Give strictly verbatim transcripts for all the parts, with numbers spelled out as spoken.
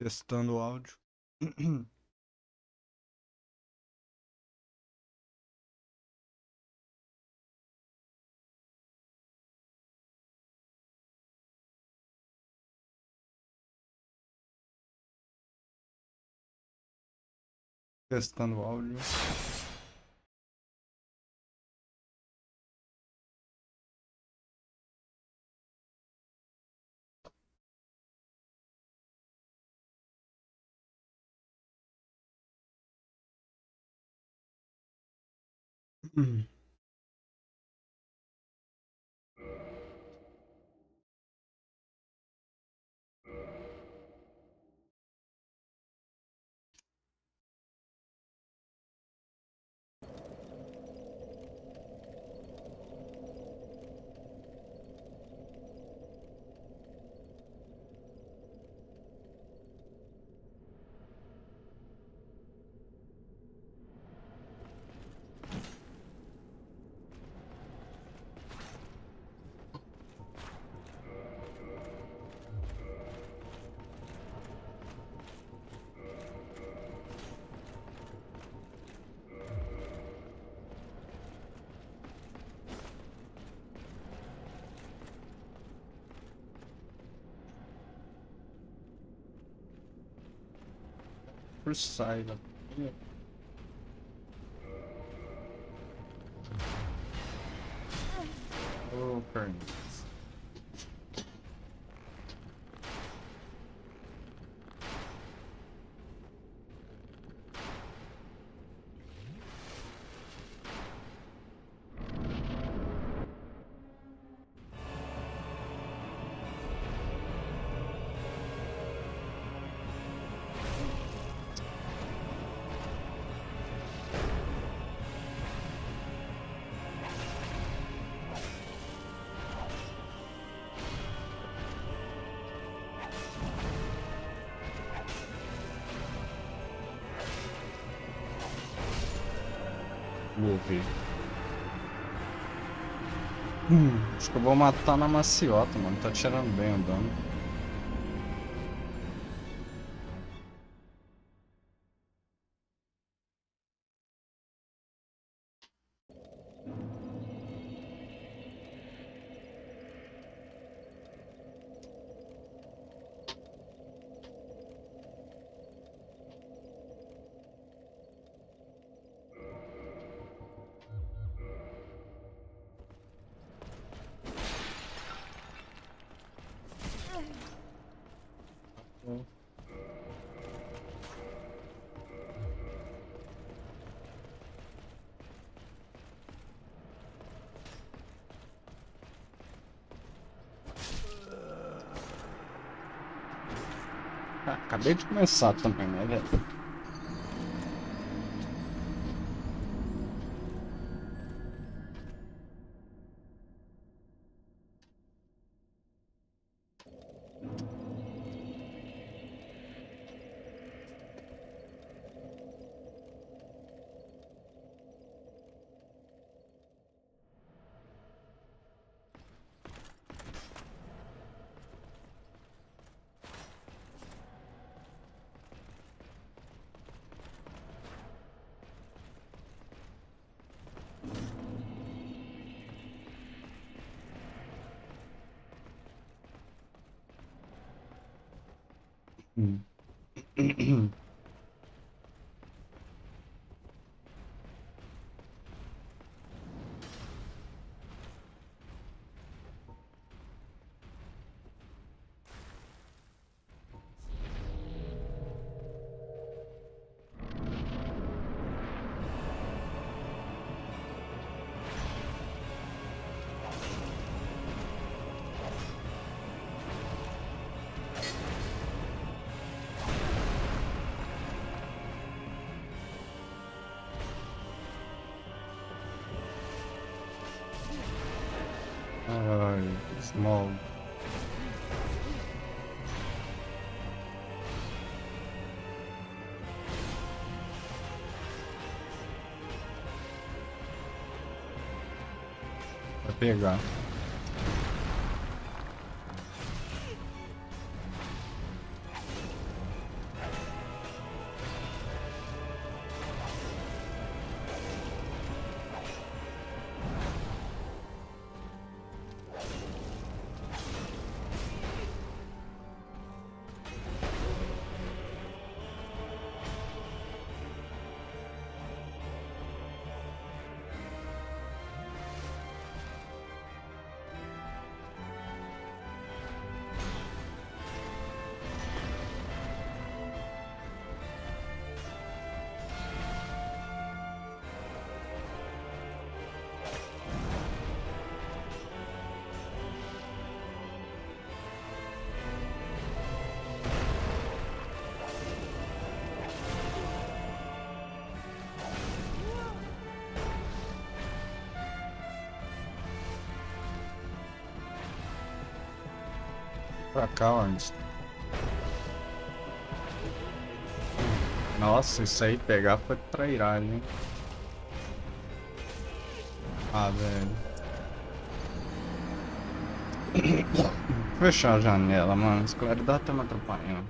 Testando o áudio. Testando o áudio. Hum. Por saída. Ô, pernas. Vou ver. Hum, acho que eu vou matar na maciota, mano. Tá tirando bem o dano. Ah, acabei de começar também, né, velho? Hum. Ai, small. Vai pegar. Pra cá, Ernst. Nossa, isso aí pegar foi trairagem, hein? Ah, velho. Fechar a janela, mano. Essa claridade tá me atrapalhando.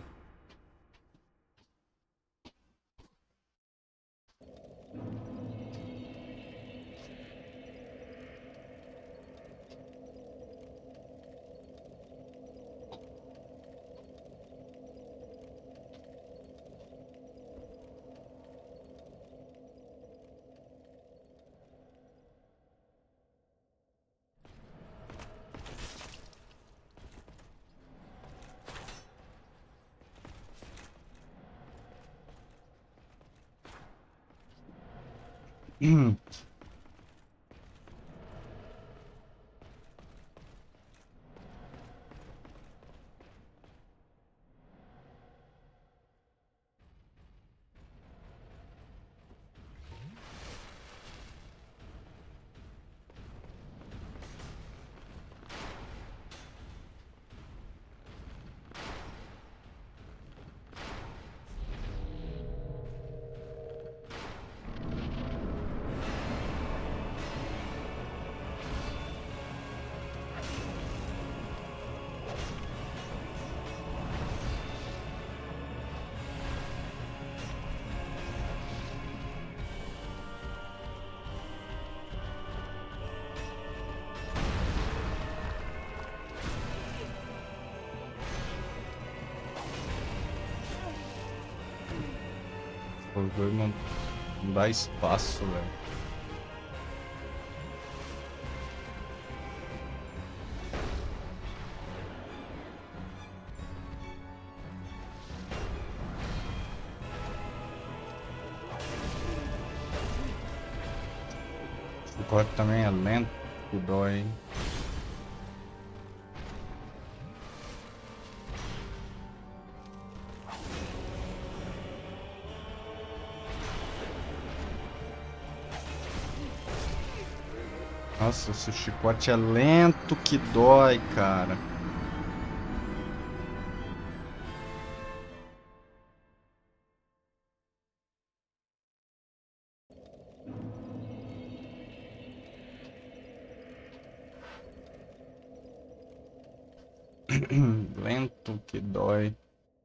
Hum. Os dois não, não dá espaço, velho. O corte também é lento, que dói, hein? Nossa, esse chicote é lento que dói, cara. Lento que dói.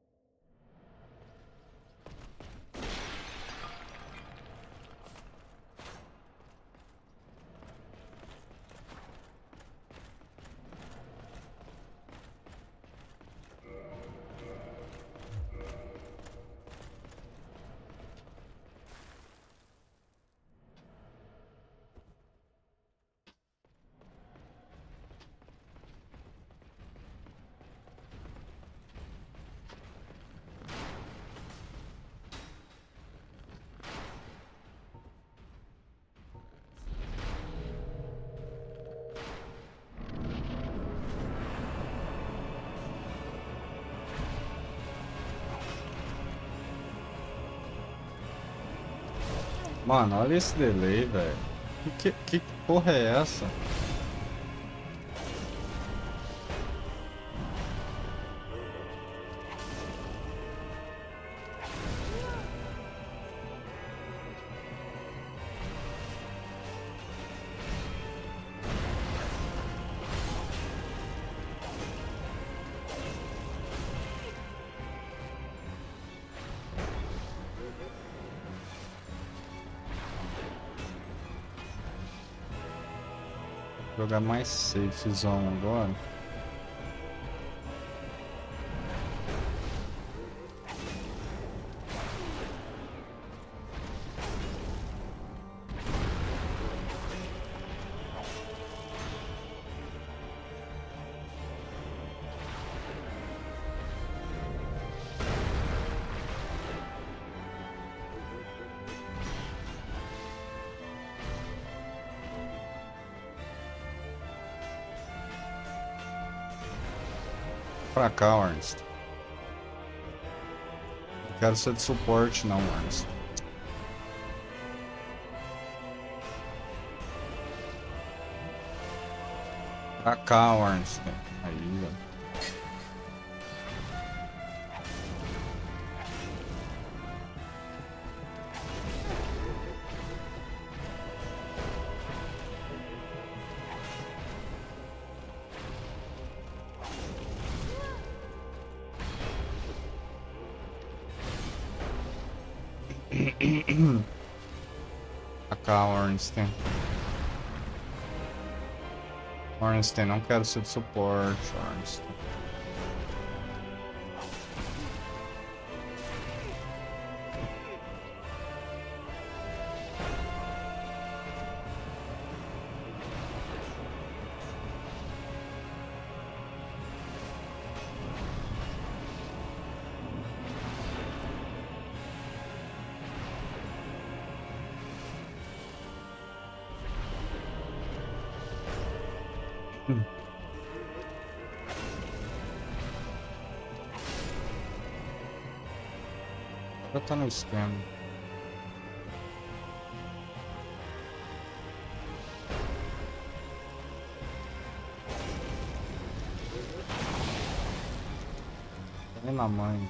Mano, olha esse delay, velho. Que, que, que porra é essa? Jogar mais safezão agora. Pra cá, Ernst. Não quero ser de suporte não, Ernst. Pra cá, Ernst. Aí, velho. A cá, Ornstein. Ornstein, não quero ser de suporte, Ornstein. Hum. Já tá no esquema. Tá na mãe.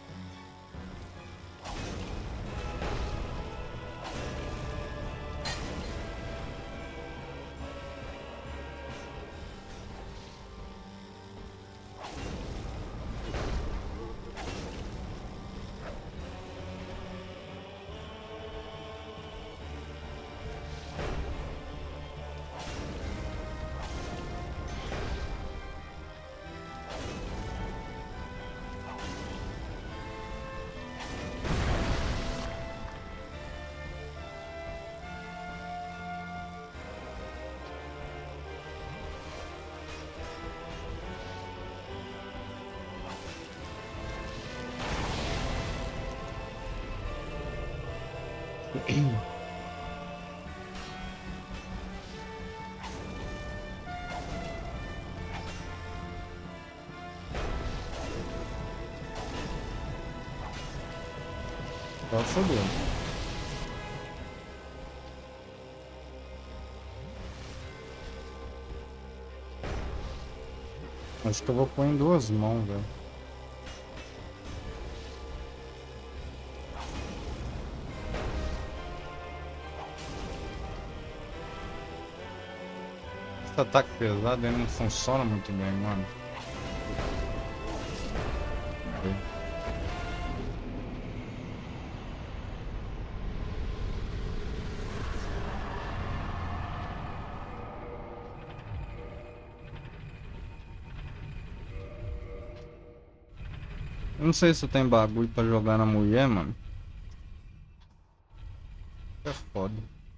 Tá fodendo. Acho que eu vou pôr em duas mãos, velho. Esse ataque pesado ele não funciona muito bem, mano. Eu não sei se tem bagulho pra jogar na mulher, mano. É foda.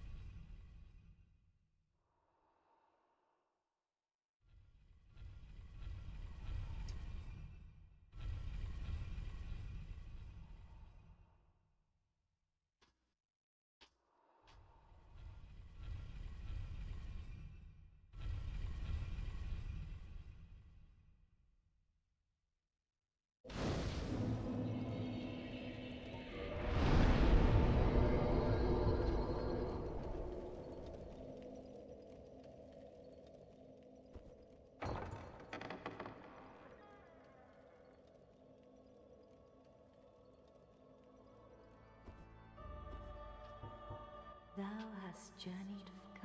Thou hast journeyed.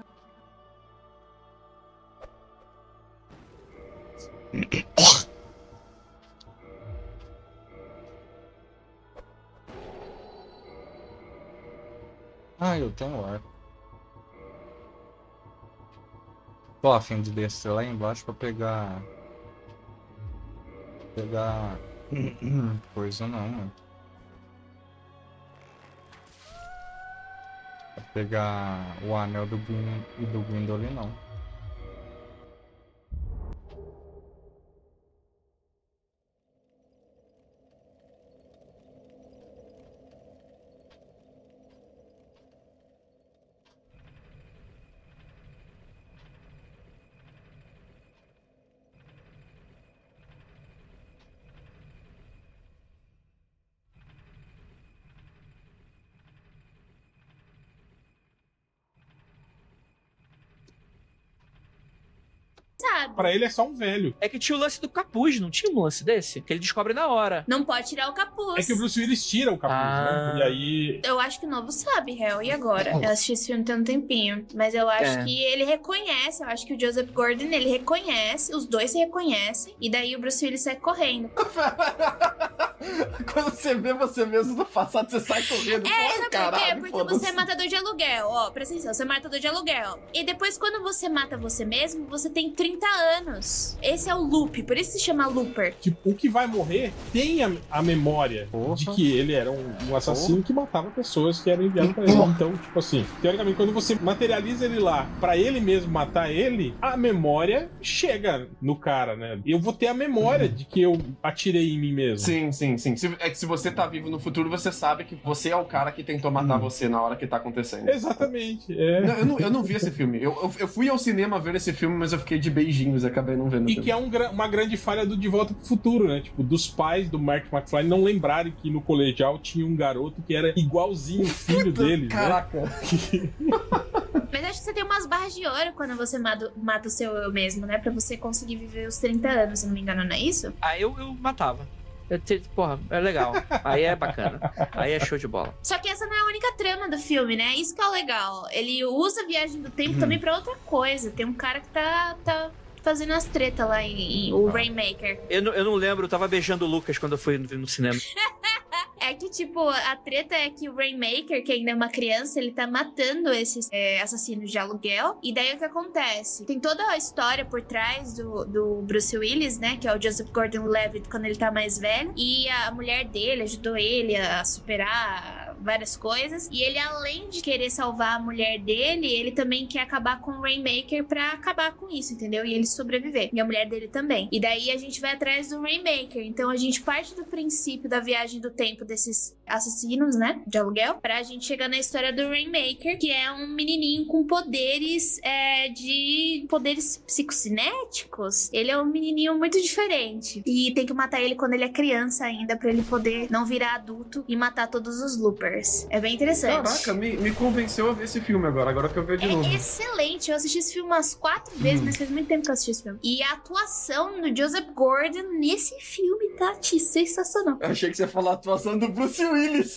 Ah, eu tenho arco. Tô a fim de descer lá embaixo pra pegar... Pegar... coisa não, mano. Pra pegar o anel do Gwyn e do Gwyndolin não. Pra ele é só um velho. É que tinha o lance do capuz, não tinha um lance desse? Que ele descobre na hora. Não pode tirar o capuz. É que o Bruce Willis tira o capuz, Ah. né? E aí... Eu acho que o Novo sabe, Hel. E agora? Eu assisti esse filme tem um tempinho. Mas eu acho É. que ele reconhece. Eu acho que o Joseph Gordon, ele reconhece. Os dois se reconhecem. E daí o Bruce Willis sai correndo. Quando você vê você mesmo no passado, você sai correndo. É, Fora, sabe por quê? caralho, Porque foda-se. você é matador de aluguel, ó, presta atenção, você é matador de aluguel. E depois, quando você mata você mesmo, você tem trinta anos. Esse é o loop, por isso se chama looper. Tipo, o que vai morrer tem a, a memória Porra. de que ele era um, um assassino que matava pessoas que eram enviadas pra ele. Então, tipo assim, teoricamente, quando você materializa ele lá pra ele mesmo matar ele, a memória chega no cara, né? Eu vou ter a memória de que eu atirei em mim mesmo. Sim, sim, sim. Se- É que se você tá vivo no futuro, você sabe que você é o cara que tentou matar Hum. você na hora que tá acontecendo. Exatamente. É. Não, eu, não, eu não vi esse filme. Eu, eu, eu fui ao cinema ver esse filme, mas eu fiquei de beijinhos e acabei não vendo o E filme. que é um gra- uma grande falha do De Volta pro Futuro, né? Tipo, dos pais do Mark McFly não lembrarem que no colegial tinha um garoto que era igualzinho o filho deles, né? Caraca. Mas acho que você tem umas barras de ouro quando você mata, mata o seu eu mesmo, né? Pra você conseguir viver os trinta anos, se não me engano, não é isso? Aí eu, eu matava. Eu te- porra, é legal. Aí é bacana. Aí é show de bola. Só que essa não é a única trama do filme, né? Isso que é o legal. Ele usa a viagem do tempo também pra outra coisa. Tem um cara que tá, tá fazendo as tretas lá em, em o Rainmaker. Eu, não- eu não lembro, eu tava beijando o Lucas quando eu fui no, no cinema. É que, tipo, a treta é que o Rainmaker, que ainda é uma criança, ele tá matando esses é, assassinos de aluguel. E daí o que acontece? Tem toda a história por trás do, do Bruce Willis, né? Que é o Joseph Gordon-Levitt quando ele tá mais velho. E a mulher dele ajudou ele a superar várias coisas. E ele, além de querer salvar a mulher dele, ele também quer acabar com o Rainmaker pra acabar com isso, entendeu? E ele sobreviver. E a mulher dele também. E daí a gente vai atrás do Rainmaker. Então a gente parte do princípio da viagem do tempo desses assassinos, né? De aluguel. Pra gente chegar na história do Rainmaker, que é um menininho com poderes é, de... poderes psicocinéticos. Ele é um menininho muito diferente. E tem que matar ele quando ele é criança ainda, pra ele poder não virar adulto e matar todos os loopers. É bem interessante. Caraca, me, me convenceu a ver esse filme agora. Agora que eu vejo de novo. É excelente. Eu assisti esse filme umas quatro vezes, mas faz muito tempo que eu assisti esse filme. E a atuação do Joseph Gordon nesse filme tá tch, sensacional. Eu achei que você ia falar a atuação do Bruce Willis.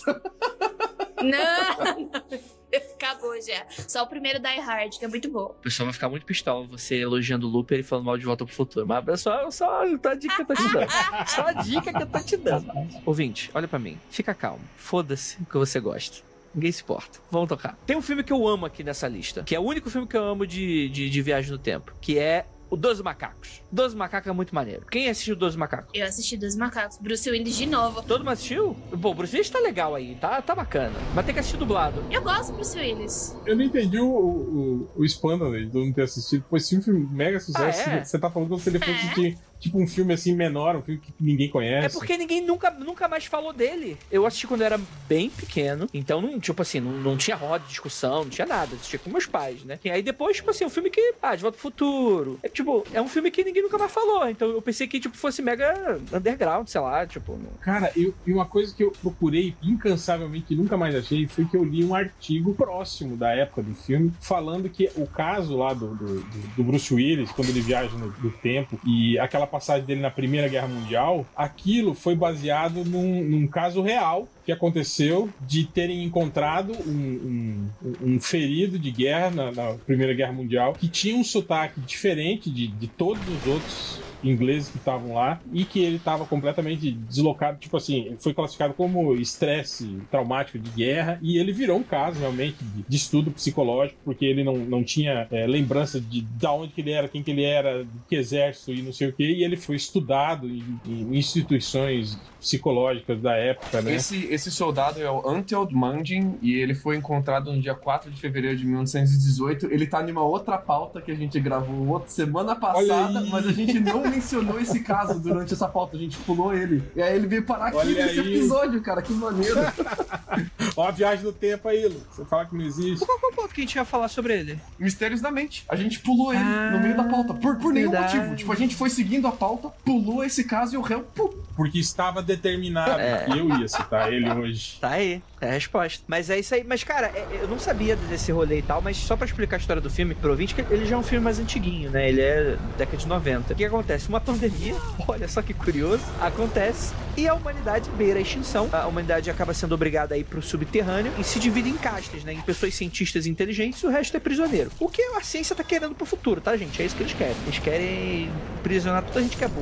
Não! Acabou já. Só o primeiro Die Hard, que é muito bom. O pessoal vai ficar muito pistola você elogiando o Looper e falando mal de Volta pro Futuro. Mas, pessoal, só a dica que eu tô te dando. Só a dica que eu tô te dando. Ouvinte, olha pra mim. Fica calmo. Foda-se o que você gosta. Ninguém se importa. Vamos tocar. Tem um filme que eu amo aqui nessa lista, que é o único filme que eu amo de, de, de viagem no tempo, que é o Doze Macacos. Doze Macacos é muito maneiro. Quem assistiu Doze Macacos? Eu assisti Dois Macacos. Bruce Willis de novo. Todo mundo assistiu? Pô, o Bruce Willis tá legal aí, tá, tá bacana. Mas tem que assistir dublado. Eu gosto do Bruce Willis. Eu não entendi o, o, o spam né, de não ter assistido. Pô, esse filme mega sucesso. Ah, é? Você tá falando como se ele fosse É. assistir, tipo um filme assim menor, um filme que ninguém conhece. É porque ninguém nunca, nunca mais falou dele. Eu assisti quando eu era bem pequeno. Então, não, tipo assim, não, não tinha roda de discussão, não tinha nada. Assistia com meus pais, né? E aí depois, tipo assim, um filme que... Ah, De Volta pro Futuro. É tipo, é um filme que ninguém nunca mais falou. Então eu pensei que, tipo, fosse mega underground, sei lá, tipo... Não... Cara, eu, e uma coisa que eu procurei incansavelmente e nunca mais achei foi que eu li um artigo próximo da época do filme falando que o caso lá do, do, do Bruce Willis, quando ele viaja no, no tempo e aquela passagem dele na Primeira Guerra Mundial, aquilo foi baseado num, num caso real que aconteceu de terem encontrado um, um, um ferido de guerra na, na Primeira Guerra Mundial que tinha um sotaque diferente de, de todos os outros ingleses que estavam lá e que ele estava completamente deslocado, tipo assim, foi classificado como estresse traumático de guerra e ele virou um caso realmente de, de estudo psicológico porque ele não, não tinha é, lembrança de da onde que ele era, quem que ele era, de que exército e não sei o que, e ele foi estudado em, em instituições psicológicas da época, né? Esse, esse soldado é o Anteld Mundin e ele foi encontrado no dia quatro de fevereiro de mil novecentos e dezoito. Ele tá numa outra pauta que a gente gravou outra semana passada, mas a gente não mencionou esse caso durante essa pauta, a gente pulou ele. E aí ele veio parar aqui Olha nesse aí. episódio, cara, que maneiro. Ó a viagem do tempo aí, Lu. Você fala que não existe. Qual que é o ponto que a gente ia falar sobre ele? Mistérios da Mente. A gente pulou ele Ah, no meio da pauta, por, por nenhum verdade. motivo. Tipo, a gente foi seguindo a pauta, pulou esse caso e o réu, pum. Porque estava determinado É. que eu ia citar ele hoje. Tá aí, é a resposta. Mas é isso aí. Mas, cara, é- eu não sabia desse rolê e tal, mas só pra explicar a história do filme pro ouvinte, que ele já é um filme mais antiguinho, né? Ele é década de noventa. O que acontece? Uma pandemia, olha só que curioso, acontece e a humanidade beira a extinção. A humanidade acaba sendo obrigada a ir pro subterrâneo e se divide em castas, né? Em pessoas cientistas inteligentes e o resto é prisioneiro. O que a ciência tá querendo pro futuro, tá, gente? É isso que eles querem. Eles querem prisionar toda a gente que é burro.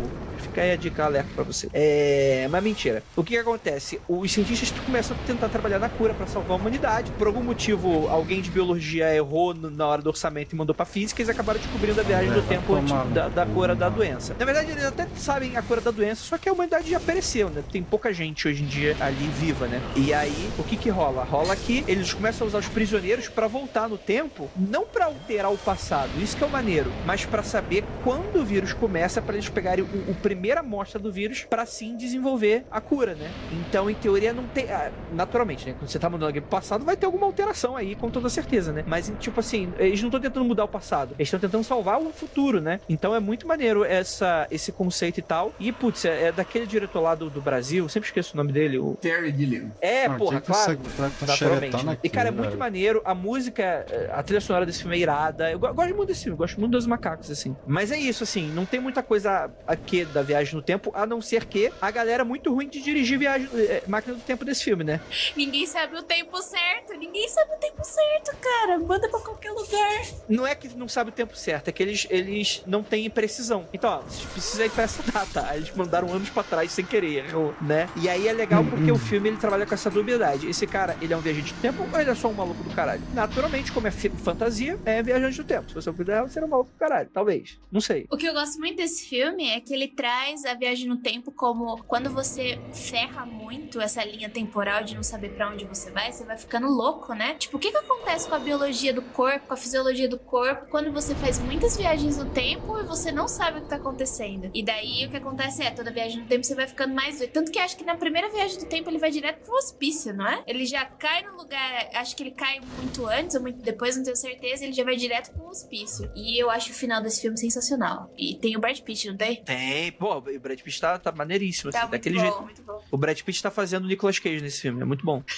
Fica aí a dica, alerta pra você. É... Mas mentira. O que, que acontece? Os cientistas começam a tentar trabalhar na cura pra salvar a humanidade. Por algum motivo, alguém de biologia errou no, na hora do orçamento e mandou pra física e eles acabaram descobrindo a viagem É, do tempo vai tomar antes da, da no cu, cura da mano. doença. Na verdade, eles até sabem a cura da doença, só que a humanidade já pereceu, né? Tem pouca gente hoje em dia ali viva, né? E aí, o que que rola? Rola que eles começam a usar os prisioneiros pra voltar no tempo, não pra alterar o passado, isso que é o maneiro, mas pra saber quando o vírus começa, pra eles pegarem o, o primeira amostra do vírus pra sim desenvolver a cura, né? Então, em teoria, não tem... ah, naturalmente, né? Quando você tá mudando alguém pro passado, vai ter alguma alteração aí, com toda certeza, né? Mas, tipo assim, eles não estão tentando mudar o passado, eles estão tentando salvar o futuro, né? Então, é muito maneiro essa, esse conceito e tal. E, putz, é, é daquele diretor lá do, do Brasil, sempre esqueço o nome dele, o... Terry Gilliam. É, Ah, porra, que que claro. você tá- tá Naturalmente. xeretando Né? aqui, E, cara, é muito velho? maneiro. A música, a trilha sonora desse filme é irada. Eu go- gosto muito desse filme, gosto muito dos macacos, assim. Mas é isso, assim, não tem muita coisa aqui da viagem no tempo, a não ser que a galera é muito ruim de dirigir viagem, é, máquina do tempo desse filme, né? Ninguém sabe o tempo certo. Ninguém sabe o tempo certo, cara. Manda pra qualquer lugar. Não é que não sabe o tempo certo, é que eles, eles não têm precisão. Então, ó, vocês precisam ir pra essa data. Aí eles mandaram anos pra trás sem querer, né? E aí é legal porque o filme ele trabalha com essa dubiedade. Esse cara, ele é um viajante do tempo ou ele é só um maluco do caralho? Naturalmente, como é fi- fantasia, é viajante do tempo. Se você for dela, você era um maluco do caralho. Talvez. Não sei. O que eu gosto muito desse filme é que ele traz a viagem no tempo como quando você ferra muito essa linha temporal de não saber pra onde você vai, você vai ficando louco, né? Tipo, o que que acontece com a biologia do corpo, com a fisiologia do corpo, quando você faz muitas viagens no tempo e você não sabe o que tá acontecendo? E daí o que acontece é, toda viagem no tempo você vai ficando mais doido. Tanto que acho que na primeira viagem do tempo ele vai direto pro hospício, não é? Ele já cai no lugar, acho que ele cai muito antes ou muito depois, não tenho certeza, ele já vai direto pro hospício. E eu acho o final desse filme sensacional. E tem o Brad Pitt, não tem? Tem. Pô, o Brad Pitt tá, tá maneiríssimo, assim, Tá muito daquele bom, jeito. muito bom. O Brad Pitt tá fazendo o Nicolas Cage nesse filme, é muito bom.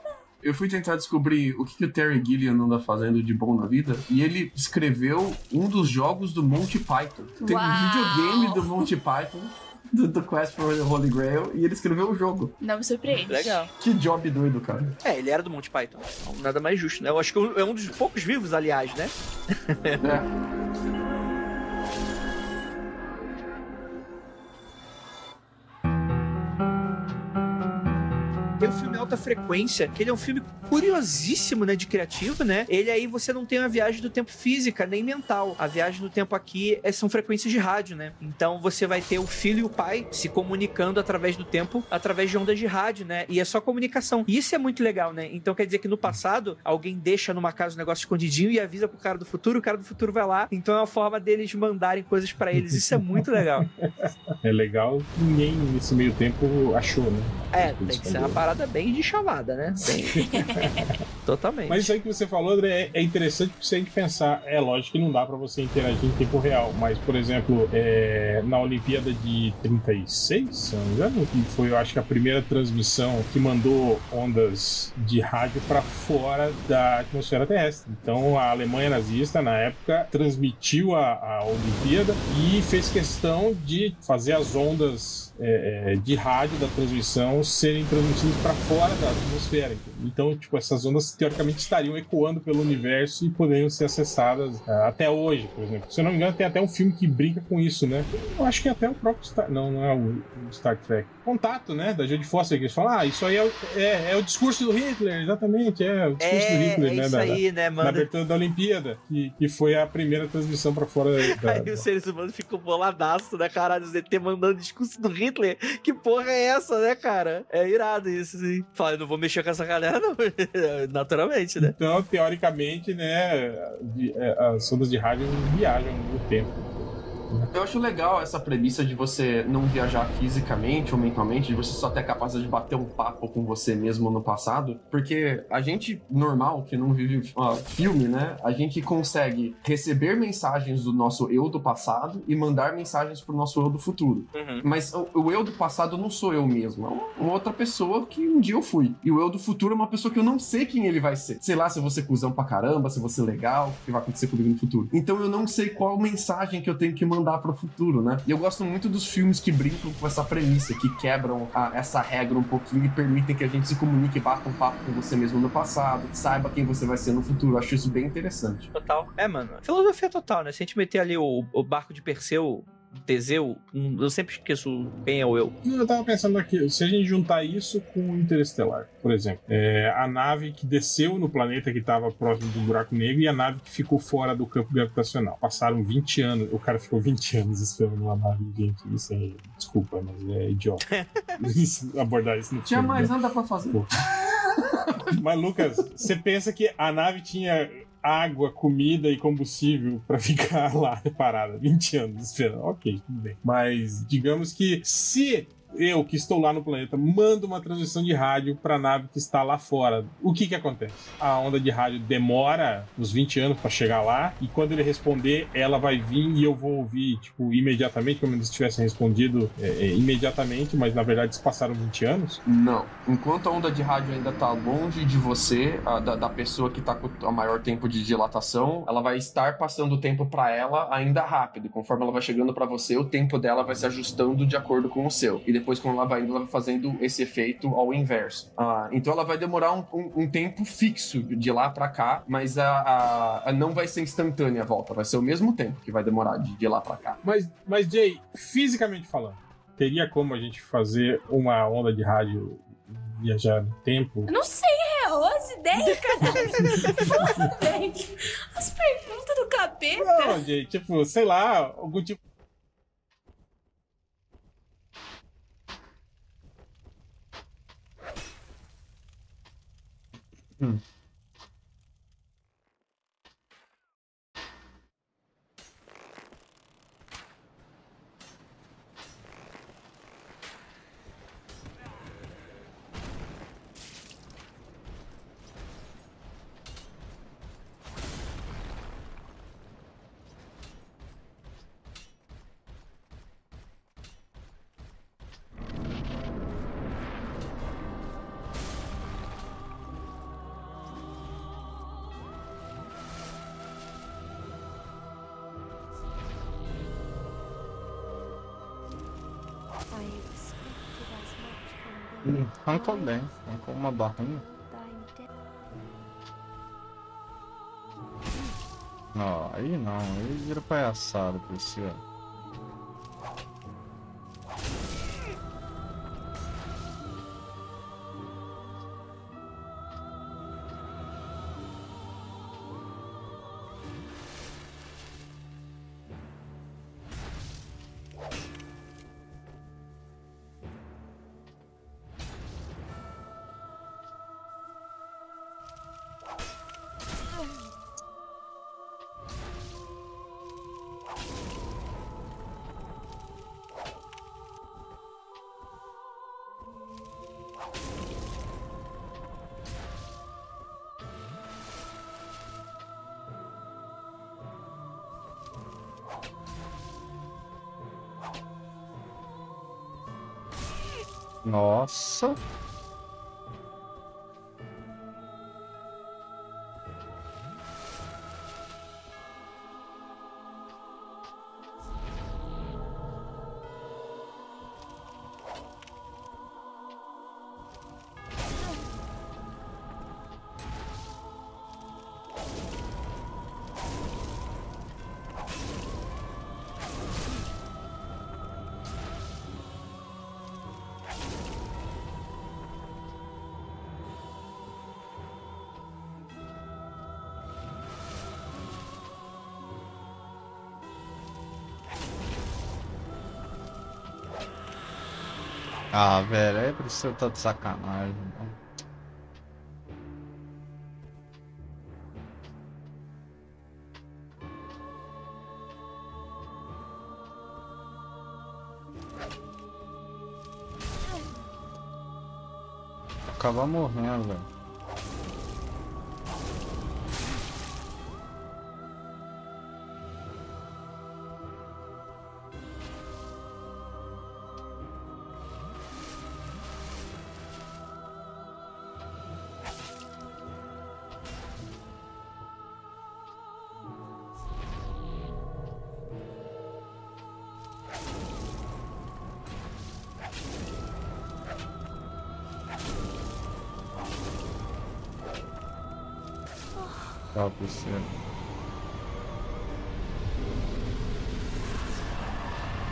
Eu fui tentar descobrir o que, que o Terry Gilliam anda fazendo de bom na vida, e ele escreveu um dos jogos do Monty Python. Tem Uau! um videogame do Monty Python, do, do Quest for the Holy Grail, e ele escreveu o jogo. Não me surpreende. Legal. Que job doido, cara. É, ele era do Monty Python. Então, nada mais justo, né? Eu acho que é um dos poucos vivos, aliás, né? É. Tem o filme Alta Frequência, que ele é um filme curiosíssimo, né, de criativo, né? Ele aí você não tem uma viagem do tempo física, nem mental. A viagem do tempo aqui é, são frequências de rádio, né? Então você vai ter o filho e o pai se comunicando através do tempo, através de ondas de rádio, né? E é só comunicação. E isso é muito legal, né? Então quer dizer que no passado, alguém deixa numa casa um negócio escondidinho e avisa pro cara do futuro, o cara do futuro vai lá. Então é uma forma deles mandarem coisas pra eles. Isso é muito legal. É legal que ninguém nesse meio tempo achou, né? É, tem que ser uma parada bem de chamada, né? Bem... Totalmente. Mas isso aí que você falou, André, é interessante porque se a gente pensar, é lógico que não dá pra você interagir em tempo real, mas, por exemplo, é, na Olimpíada de trinta e seis, se não me engano, que foi, eu acho que a primeira transmissão que mandou ondas de rádio pra fora da atmosfera terrestre. Então, a Alemanha nazista, na época, transmitiu a, a Olimpíada e fez questão de fazer as ondas é, é, de rádio da transmissão serem transmitidas para fora da atmosfera. Então, tipo, essas ondas teoricamente estariam ecoando pelo universo e poderiam ser acessadas uh, até hoje, por exemplo. Se eu não me engano, tem até um filme que brinca com isso, né? Eu acho que até o próprio Star... Não, não é o, o Star Trek. Contato, né? Da Jodie Foster, que eles falam, ah, isso aí é o, é, é o discurso do Hitler, exatamente, é o discurso é, do Hitler, é né? Isso Da, aí, né, mano? na abertura da Olimpíada, que, que foi a primeira transmissão pra fora da... Aí os seres humanos ficam boladaço, né, caralho? Os E T mandando discurso do Hitler. Que porra é essa, né, cara? É irado isso, assim. Fala, eu não vou mexer com essa galera, não. Naturalmente, né? Então, teoricamente, né, vi- é, as ondas de rádio viajam no tempo. Eu acho legal essa premissa de você não viajar fisicamente ou mentalmente, de você só ter a capacidade de bater um papo com você mesmo no passado, porque a gente normal, que não vive uh, filme, né, a gente consegue receber mensagens do nosso eu do passado e mandar mensagens pro nosso eu do futuro. Uhum. Mas o, o eu do passado não sou eu mesmo, é uma, uma outra pessoa que um dia eu fui. E o eu do futuro é uma pessoa que eu não sei quem ele vai ser. Sei lá se eu vou ser cuzão pra caramba, se eu vou ser legal, o que vai acontecer comigo no futuro. Então eu não sei qual mensagem que eu tenho que mandar para o futuro, né? E eu gosto muito dos filmes que brincam com essa premissa, que quebram a, essa regra um pouquinho e permitem que a gente se comunique e bata um papo com você mesmo no passado, saiba quem você vai ser no futuro. Eu acho isso bem interessante. Total. É, mano. Filosofia total, né? Se a gente meter ali o, o barco de Perseu Teseu, eu sempre esqueço quem é o eu. Eu tava pensando aqui, se a gente juntar isso com o Interestelar, por exemplo, é, a nave que desceu no planeta que estava próximo do buraco negro e a nave que ficou fora do campo gravitacional. Passaram vinte anos, o cara ficou vinte anos esperando uma nave, gente, isso é, desculpa, mas é idiota. Isso, abordar isso no Tinha filme, mais né? nada pra fazer. Pô. Mas, Lucas, você pensa que a nave tinha água, comida e combustível pra ficar lá parada vinte anos esperando? Ok, tudo bem. Mas digamos que se eu, que estou lá no planeta, mando uma transmissão de rádio para a nave que está lá fora, o que que acontece? A onda de rádio demora uns vinte anos para chegar lá, e quando ele responder, ela vai vir e eu vou ouvir, tipo, imediatamente, como eles tivessem respondido é, é, imediatamente, mas na verdade se passaram vinte anos? Não. Enquanto a onda de rádio ainda tá longe de você, a, da, da pessoa que tá com o maior tempo de dilatação, ela vai estar passando o tempo para ela ainda rápido. E conforme ela vai chegando para você, o tempo dela vai se ajustando de acordo com o seu. E depois, quando ela vai indo, ela vai fazendo esse efeito ao inverso. Ah, então ela vai demorar um, um, um tempo fixo de lá para cá, mas a, a, a não vai ser instantânea a volta. Vai ser o mesmo tempo que vai demorar de, de lá para cá. Mas, mas, Jay, fisicamente falando, teria como a gente fazer uma onda de rádio viajar no tempo? Eu não sei, é as ideias, cara. As perguntas do capeta. Não, Jay, tipo, sei lá, algum tipo. Hum. I expected as much from Hum, being arrancou alive bem. Arrancou uma barrinha. that I'm dead. Ó, aí não. Aí vira palhaçada pra esse ó. Nossa. Ah, velho, aí por isso eu tô de sacanagem. Mano. Acabar morrendo, velho. Tchau, PC.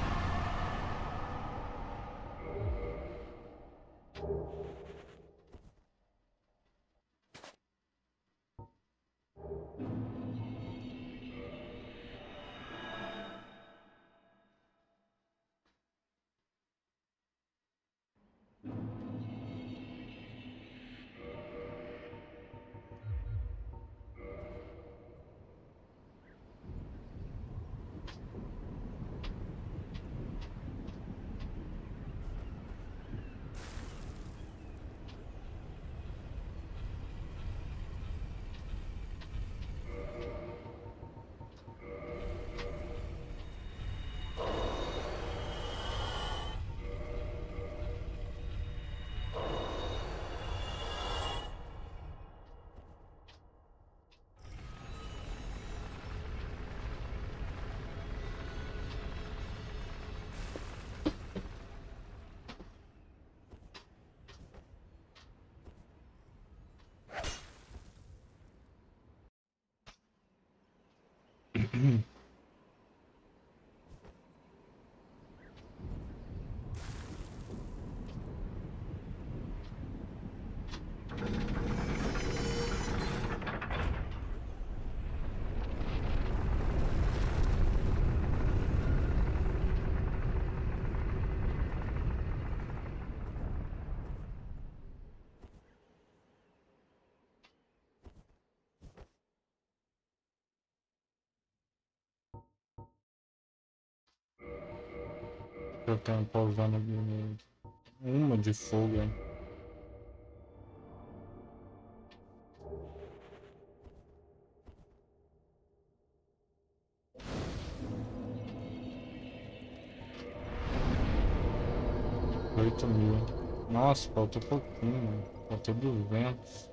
Eu tenho pausando de uma de fogo, hein? Oito mil. Nossa, faltou pouquinho, mano. Faltou duzentos.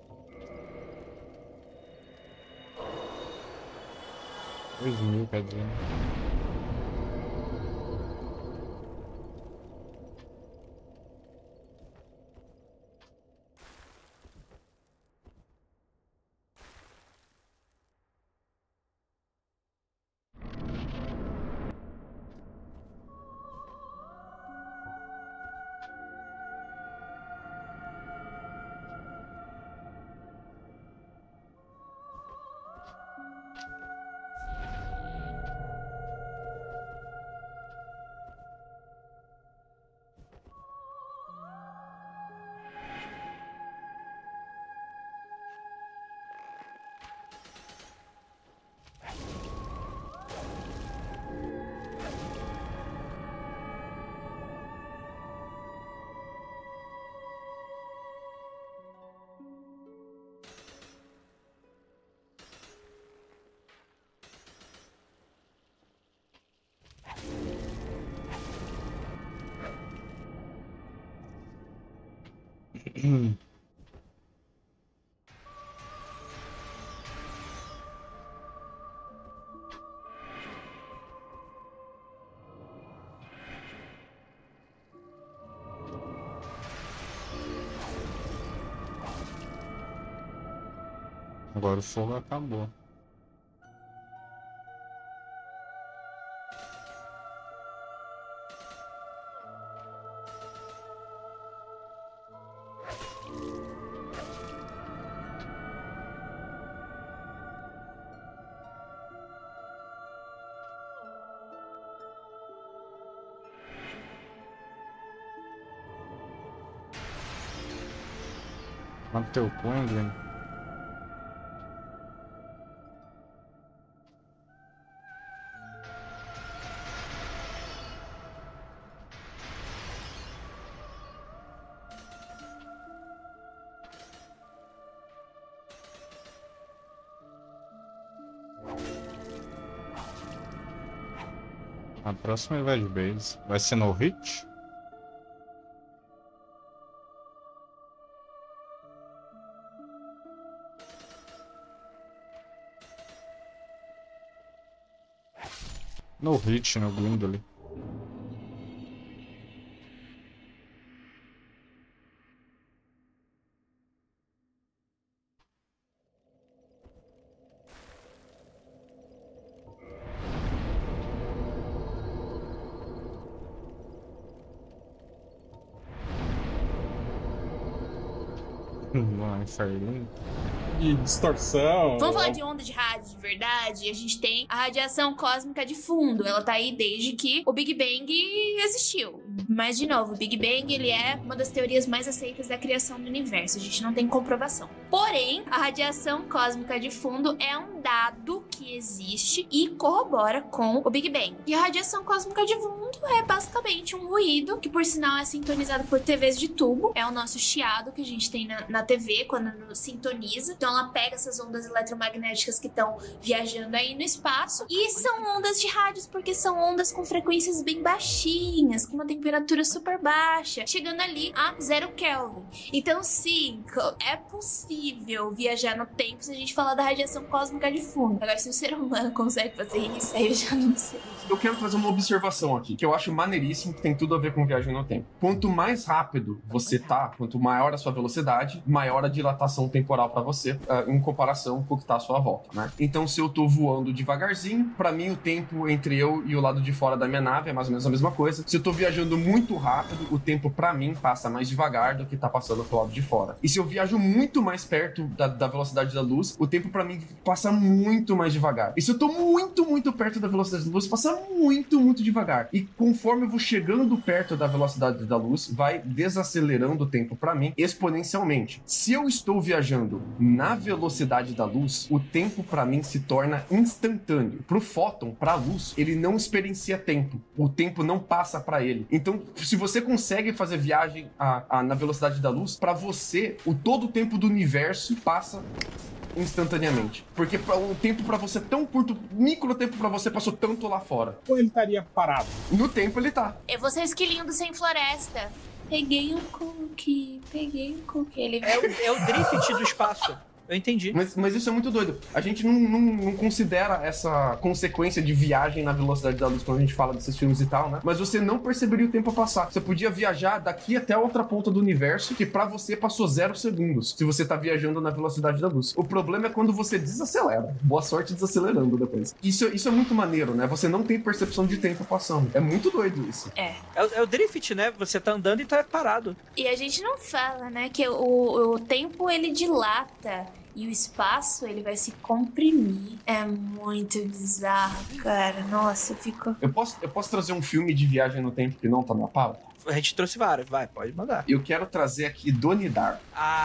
Dois mil, quer dizer. Agora o fogo acabou. Matei o Quentin. A próxima é Veg Base. Vai ser no hit? No hit, no Gwendolyn. Uma inferno. De distorção. Vamos falar de onda de rádio de verdade? A gente tem a radiação cósmica de fundo. Ela tá aí desde que o Big Bang existiu. Mas, de novo, o Big Bang ele é uma das teorias mais aceitas da criação do universo. A gente não tem comprovação. Porém, a radiação cósmica de fundo é um dado que existe e corrobora com o Big Bang. E a radiação cósmica de fundo é basicamente um ruído, que por sinal é sintonizado por T Vs de tubo. É o nosso chiado que a gente tem na, na T V quando nos sintoniza. Então ela pega essas ondas eletromagnéticas que estão viajando aí no espaço. E são ondas de rádios porque são ondas com frequências bem baixinhas, com uma temperatura temperatura super baixa, chegando ali a zero Kelvin. Então, sim, é possível viajar no tempo se a gente falar da radiação cósmica de fundo. Agora, se o ser humano consegue fazer isso, aí eu já não sei. Eu quero fazer uma observação aqui, que eu acho maneiríssimo, que tem tudo a ver com viagem no tempo. Quanto mais rápido você tá, quanto maior a sua velocidade, maior a dilatação temporal pra você, uh, em comparação com o que tá à sua volta, né? Então, se eu tô voando devagarzinho, pra mim o tempo entre eu e o lado de fora da minha nave é mais ou menos a mesma coisa. Se eu tô viajando muito rápido, o tempo pra mim passa mais devagar do que tá passando pro lado de fora. E se eu viajo muito mais perto da, da velocidade da luz, o tempo pra mim passa muito mais devagar. E se eu tô muito, muito perto da velocidade da luz, passa muito, muito devagar. E conforme eu vou chegando perto da velocidade da luz, vai desacelerando o tempo pra mim exponencialmente. Se eu estou viajando na velocidade da luz, o tempo pra mim se torna instantâneo. Pro fóton, pra luz, ele não experiencia tempo. O tempo não passa pra ele. Então, se você consegue fazer viagem a, a, na velocidade da luz, pra você, o todo o tempo do universo passa instantaneamente. Porque pra, o tempo pra você é tão curto, micro tempo pra você passou tanto lá fora. Ou ele estaria parado? No tempo ele tá. Eu vou ser o esquilinho do Sem Floresta. Peguei um cookie, peguei um cookie. Ele... É o, é o drift do espaço. Eu entendi. Mas, mas isso é muito doido. A gente não, não, não considera essa consequência de viagem na velocidade da luz quando a gente fala desses filmes e tal, né? Mas você não perceberia o tempo passar. Você podia viajar daqui até a outra ponta do universo, que pra você passou zero segundos, se você tá viajando na velocidade da luz. O problema é quando você desacelera. Boa sorte desacelerando depois. Isso, isso é muito maneiro, né? Você não tem percepção de tempo passando. É muito doido isso. É. É, o- é o drift, né? Você tá andando e tá parado. E a gente não fala, né, que o, o tempo ele dilata e o espaço ele vai se comprimir. É muito bizarro, cara. Nossa, eu fico... Eu posso, eu posso trazer um filme de viagem no tempo que não tá na pauta? A gente trouxe vários. Vai, pode mandar. Eu quero trazer aqui Donnie Darko.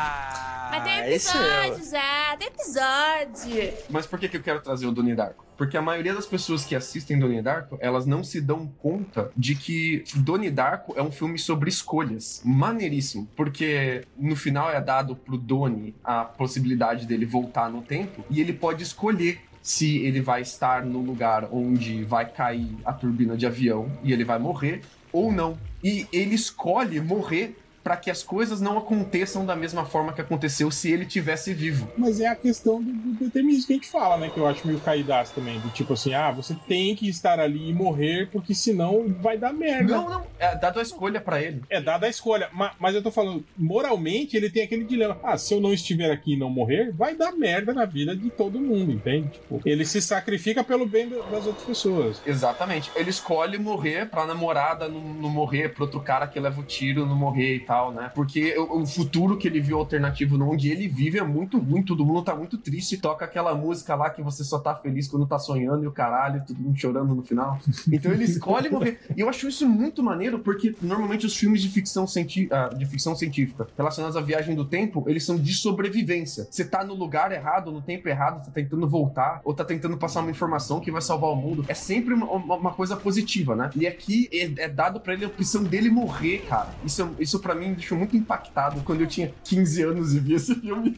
Ah, Mas tem esse é... episódio já, tem episódio. Mas por que, que eu quero trazer o Donnie Darko? Porque a maioria das pessoas que assistem Donnie Darko, elas não se dão conta de que Donnie Darko é um filme sobre escolhas. Maneiríssimo. Porque no final é dado pro Donnie a possibilidade dele voltar no tempo e ele pode escolher se ele vai estar no lugar onde vai cair a turbina de avião e ele vai morrer ou não. E ele escolhe morrer para que as coisas não aconteçam da mesma forma que aconteceu se ele tivesse vivo. Mas é a questão do, do determinismo que a gente fala, né? Que eu acho meio caidaço também. Do tipo assim, ah, você tem que estar ali e morrer, porque senão vai dar merda. Não, não. É dado a escolha para ele. É dada a escolha. Ma- Mas eu tô falando, moralmente, ele tem aquele dilema. Ah, se eu não estiver aqui e não morrer, vai dar merda na vida de todo mundo, entende? Tipo, ele se sacrifica pelo bem do- das outras pessoas. Exatamente. Ele escolhe morrer pra namorada não, não morrer, pro outro cara que leva o tiro não morrer e tal, né? Porque o, o futuro que ele viu alternativo onde ele vive é muito ruim, todo mundo tá muito triste. Toca aquela música lá que você só tá feliz quando tá sonhando e o caralho, todo mundo chorando no final. Então ele escolhe morrer. E eu acho isso muito maneiro porque normalmente os filmes de ficção, cienti- ah, de ficção científica relacionados à viagem do tempo, eles são de sobrevivência. Você tá no lugar errado, no tempo errado, tá tentando voltar, ou tá tentando passar uma informação que vai salvar o mundo. É sempre uma, uma- uma coisa positiva, né? E aqui é, é dado pra ele a opção dele morrer, cara. Isso, isso pra mim me deixou muito impactado quando eu tinha quinze anos e vi esse filme.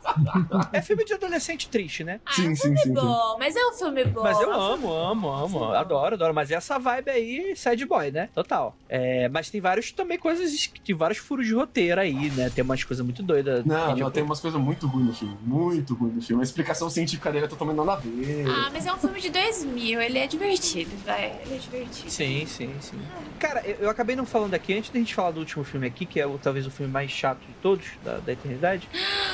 É filme de adolescente triste, né? Ah, Sim, é um sim, filme sim, sim. bom, mas é um filme bom. Mas eu é um amo, amo, amo. Adoro, adoro. Mas essa vibe aí, sad boy, né? Total. É, mas tem vários também coisas, tem vários furos de roteiro aí, né? Tem umas coisas muito doidas. Não, E, não, tipo, tem umas coisas muito ruins no filme. Muito ruim no filme. A explicação científica dele é totalmente nada a ver. Ah, mas é um filme de dois mil, ele é divertido, vai. Ele é divertido. Sim, sim, sim. Cara, eu, eu acabei não falando aqui, antes da gente falar do último filme aqui, que é o, talvez o filme mais chato de todos, da, da eternidade.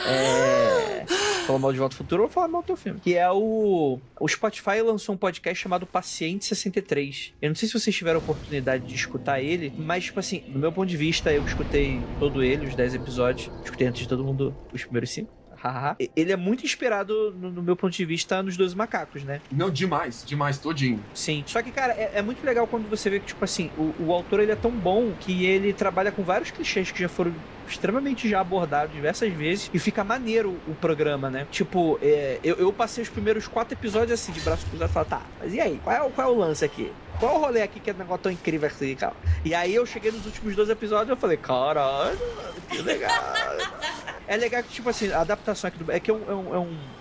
É. Falar mal de Volta ao Futuro, eu vou falar mal do teu filme. Que é o. O Spotify lançou um podcast chamado Paciente sessenta e três. Eu não sei se vocês tiveram a oportunidade de escutar ele, mas, tipo assim, do meu ponto de vista, eu escutei todo ele, os dez episódios. Escutei antes de todo mundo os primeiros cinco. Hahaha. Ele é muito inspirado, no, no meu ponto de vista, nos Doze Macacos, né? Não, demais, demais, todinho. Sim. Só que, cara, é, é muito legal quando você vê que, tipo assim, o, o autor ele é tão bom que ele trabalha com vários clichês que já foram extremamente já abordados diversas vezes e fica maneiro o programa, né? Tipo, é, eu, eu passei os primeiros quatro episódios assim, de braço cruzado e falei, tá, mas e aí? Qual é, o- qual é o lance aqui? Qual é o rolê aqui que é um negócio tão incrível assim, cara? E aí eu cheguei nos últimos dois episódios e eu falei, caralho, mano, que legal. É legal que, tipo assim, a adaptação aqui do... É que é um, é um, é um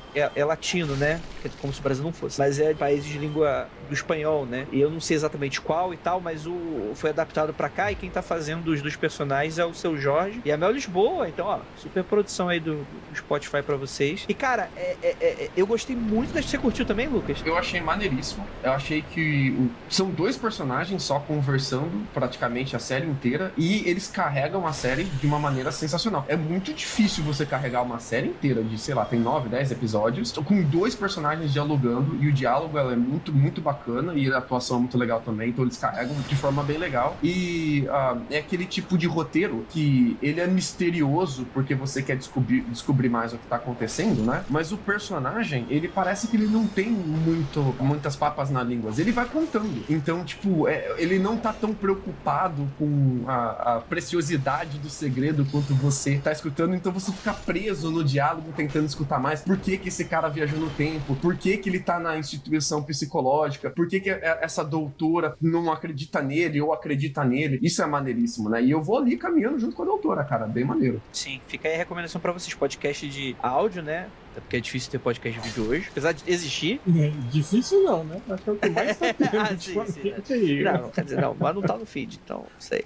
é, é latino, né? Como se o Brasil não fosse. Mas é países de língua do espanhol, né? E eu não sei exatamente qual e tal, mas o foi adaptado pra cá e quem tá fazendo os dos personagens é o Seu Jorge e a Mel Lisboa. Então, ó, super produção aí do, do Spotify pra vocês. E, cara, é, é, é, eu gostei muito das... Você curtiu também, Lucas? Eu achei maneiríssimo. Eu achei que o... são dois personagens só conversando praticamente a série inteira e eles carregam a série de uma maneira sensacional. É muito difícil você carregar uma série inteira de, sei lá, tem nove, dez episódios com dois personagens dialogando e o diálogo ela é muito, muito bacana e a atuação é muito legal também, então eles carregam de forma bem legal. E uh, é aquele tipo de roteiro que ele é misterioso porque você quer descobrir, descobrir mais o que tá acontecendo, né? Mas o personagem, ele parece que ele não tem muito, muitas papas na língua. Ele vai contando. Então, tipo, é, ele não tá tão preocupado com a, a preciosidade do segredo quanto você tá escutando, então você fica preso no diálogo tentando escutar mais. Por que que esse cara viajou no tempo? Por que que ele tá na instituição psicológica? Por que que essa doutora não acredita nele ou acredita nele? Isso é maneiríssimo, né? E eu vou ali caminhando junto com a doutora, cara. Bem maneiro. Sim, fica aí a recomendação pra vocês. Podcast de áudio, né? Até porque é difícil ter podcast de vídeo hoje, apesar de existir. É, difícil não, né? Acho que é o que mais tá tendo. Ah, sim, sim, né? Não, não, quer dizer, não, mas não tá no feed, então, sei.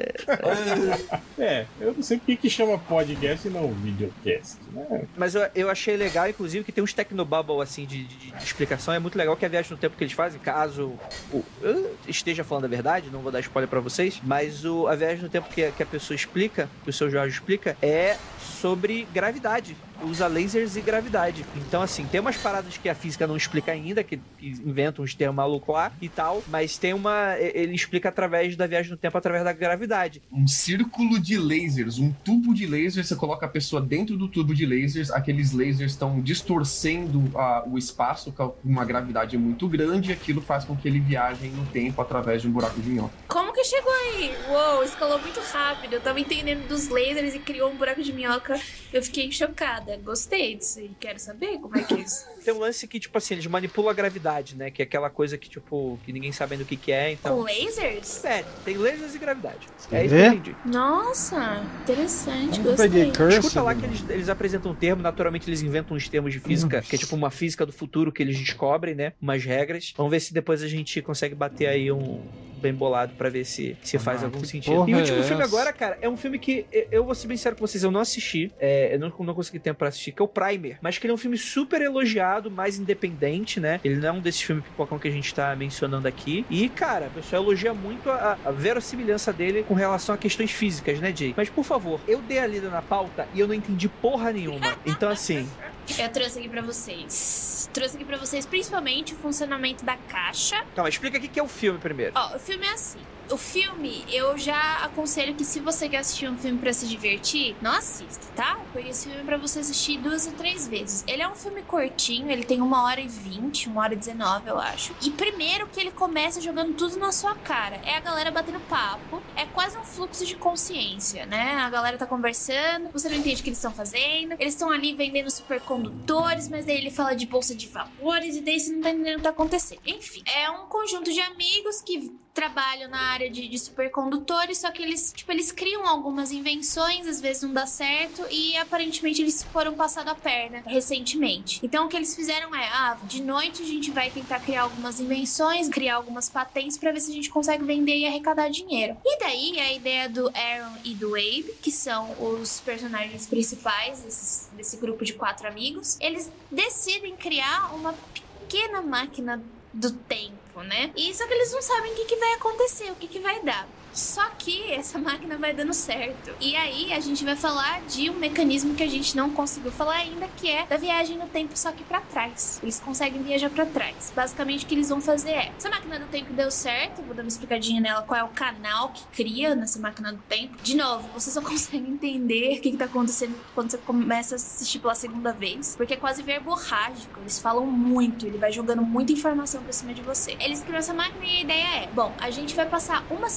É, eu não sei por que chama podcast e não videocast, né? Mas eu, eu achei legal, inclusive, que tem uns technobubble assim de, de, de explicação. É muito legal que a viagem no tempo que eles fazem, caso o, eu esteja falando a verdade, não vou dar spoiler pra vocês, mas o, a viagem no tempo que a, que a pessoa explica, que o seu Jorge explica, é sobre gravidade. Usa lasers e gravidade. Então, assim, tem umas paradas que a física não explica ainda, que, que inventam uns termos malucos lá e tal, mas tem uma... Ele explica através da viagem no tempo, através da gravidade. Um círculo de lasers, um tubo de lasers, você coloca a pessoa dentro do tubo de lasers, aqueles lasers estão distorcendo uh, o espaço com uma gravidade muito grande e aquilo faz com que ele viaje no tempo através de um buraco de minhoca. Como que chegou aí? Uou, escalou muito rápido. Eu tava entendendo dos lasers e criou um buraco de minhoca. Eu fiquei chocada. Gostei disso aí. Quero saber como é que é isso. Tem um lance que, tipo assim, eles manipulam a gravidade, né? Que é aquela coisa que, tipo, que ninguém sabe do que que é, então... Com lasers? É, tem lasers e gravidade. É Quer isso que eu ver? entendi. Nossa, interessante. Eu peguei Gostei. curso. Escuta lá que eles, eles apresentam um termo, naturalmente eles inventam uns termos de física, que é tipo uma física do futuro que eles descobrem, né? Umas regras. Vamos ver se depois a gente consegue bater aí um bem bolado pra ver se, se faz Ah, algum que sentido. porra E o último é filme essa? agora, cara, é um filme que eu, eu vou ser bem sincero com vocês, eu não assisti, é, eu não, não consegui tempo pra assistir, que é o Primer, mas que ele é um filme super elogiado, mais independente, né? Ele não é um desses filmes pipocão que a gente tá mencionando aqui. E, cara, o pessoal elogia muito a, a verossimilhança dele com relação a questões físicas, né, Jay? Mas, por favor, eu dei a lida na pauta e eu não entendi porra nenhuma. Então, assim... Eu trouxe aqui pra vocês. Trouxe aqui pra vocês principalmente o funcionamento da caixa. Calma, explica o que que é o filme primeiro. Ó, o filme é assim. O filme, eu já aconselho que se você quer assistir um filme pra se divertir, não assista, tá? Porque esse filme é pra você assistir duas ou três vezes. Ele é um filme curtinho, ele tem uma hora e vinte, uma hora e dezenove, eu acho. E primeiro que ele começa jogando tudo na sua cara. É a galera batendo papo. É quase um fluxo de consciência, né? A galera tá conversando, você não entende o que eles estão fazendo. Eles estão ali vendendo supercondutores, mas daí ele fala de bolsa de valores e daí você não tá entendendo o que tá acontecendo. Enfim, é um conjunto de amigos que trabalham na área de, de supercondutores, só que eles, tipo, eles criam algumas invenções, às vezes não dá certo, e aparentemente eles foram passado a perna recentemente. Então o que eles fizeram é, ah, de noite a gente vai tentar criar algumas invenções, criar algumas patentes pra ver se a gente consegue vender e arrecadar dinheiro. E daí a ideia do Aaron e do Abe, que são os personagens principais desses, desse grupo de quatro amigos, eles decidem criar uma pequena máquina do tempo, né? E só que eles não sabem o que, que vai acontecer, o que, que vai dar. Só que essa máquina vai dando certo. E aí a gente vai falar de um mecanismo que a gente não conseguiu falar ainda, que é da viagem no tempo, só que pra trás. Eles conseguem viajar pra trás. Basicamente o que eles vão fazer é, essa máquina do tempo deu certo, vou dar uma explicadinha nela qual é o canal que cria nessa máquina do tempo. De novo, você só consegue entender o que, que tá acontecendo quando você começa a assistir pela segunda vez, porque é quase verborrágico. Eles falam muito, ele vai jogando muita informação pra cima de você. Eles criam essa máquina e a ideia é, bom, a gente vai passar uma semana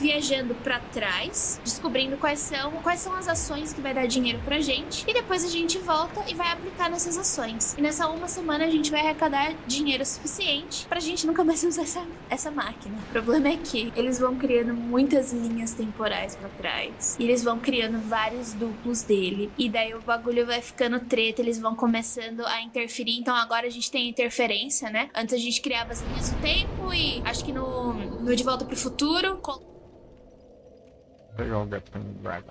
viajando pra trás, descobrindo quais são, quais são as ações que vai dar dinheiro pra gente, e depois a gente volta e vai aplicar nessas ações. E nessa uma semana a gente vai arrecadar dinheiro suficiente pra gente nunca mais usar essa, essa máquina. O problema é que eles vão criando muitas linhas temporais pra trás, e eles vão criando vários duplos dele, e daí o bagulho vai ficando treta, eles vão começando a interferir. Então agora a gente tem interferência, né? Antes a gente criava as linhas do tempo, e acho que no, no De Volta pro Futuro... Pegar o Gapping Dragon.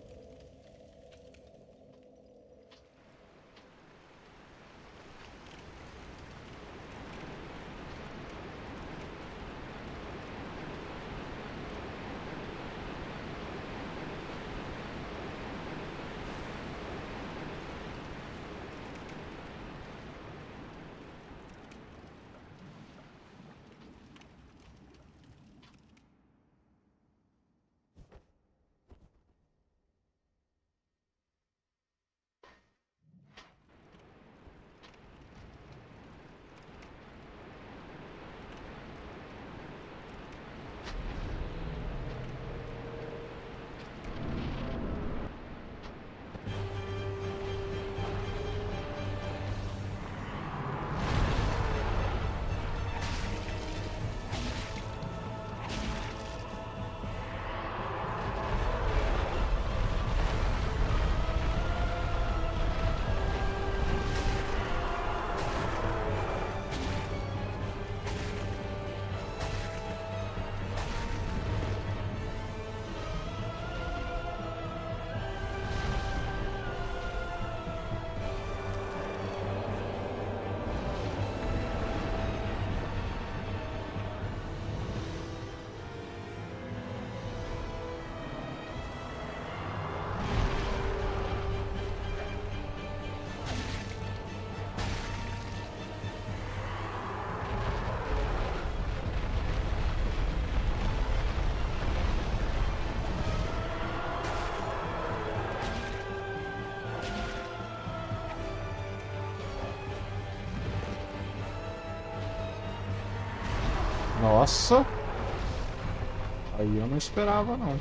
Nossa! Aí eu não esperava, não.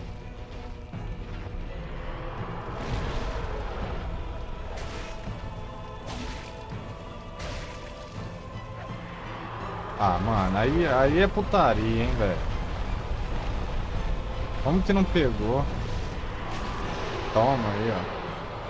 Ah, mano, aí, aí é putaria, hein, velho. Como que não pegou? Toma aí, ó.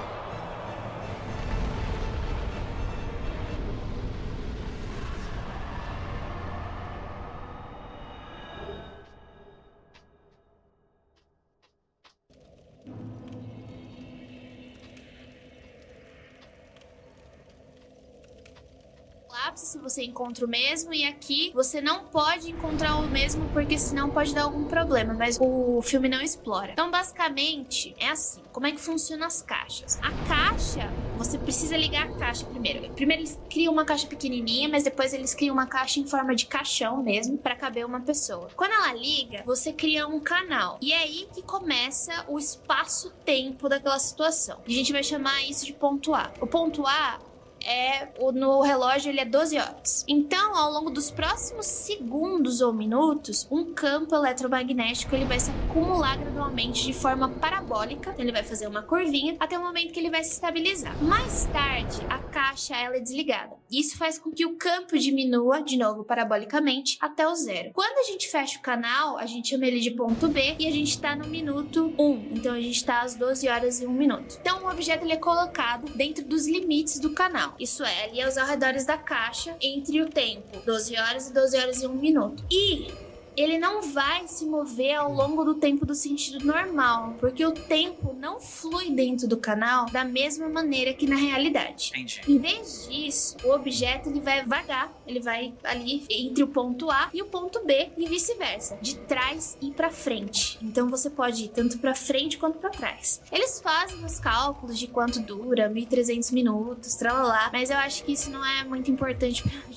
Se você encontra o mesmo, e aqui você não pode encontrar o mesmo porque senão pode dar algum problema, mas o filme não explora. Então basicamente é assim, como é que funcionam as caixas? A caixa, você precisa ligar a caixa primeiro. Primeiro eles criam uma caixa pequenininha, mas depois eles criam uma caixa em forma de caixão mesmo, para caber uma pessoa. Quando ela liga, você cria um canal, e é aí que começa o espaço-tempo daquela situação. A gente vai chamar isso de ponto A. O ponto A é, no relógio ele é doze horas. Então, ao longo dos próximos segundos ou minutos, um campo eletromagnético ele vai se acumular gradualmente de forma parabólica. Então, ele vai fazer uma curvinha até o momento que ele vai se estabilizar. Mais tarde, a caixa ela é desligada. Isso faz com que o campo diminua de novo parabolicamente até o zero. Quando a gente fecha o canal, a gente chama ele de ponto B e a gente está no minuto um. Então, a gente está às doze horas e um minuto. Então, o objeto ele é colocado dentro dos limites do canal. Isso é, ali aos arredores da caixa, entre o tempo doze horas e doze horas e um minuto. E ele não vai se mover ao longo do tempo do sentido normal, porque o tempo não flui dentro do canal da mesma maneira que na realidade. Entendi. Em vez disso, o objeto ele vai vagar, ele vai ali entre o ponto A e o ponto B e vice-versa, de trás e pra frente. Então você pode ir tanto pra frente quanto pra trás. Eles fazem os cálculos de quanto dura, mil e trezentos minutos, tralalá, mas eu acho que isso não é muito importante pra gente entender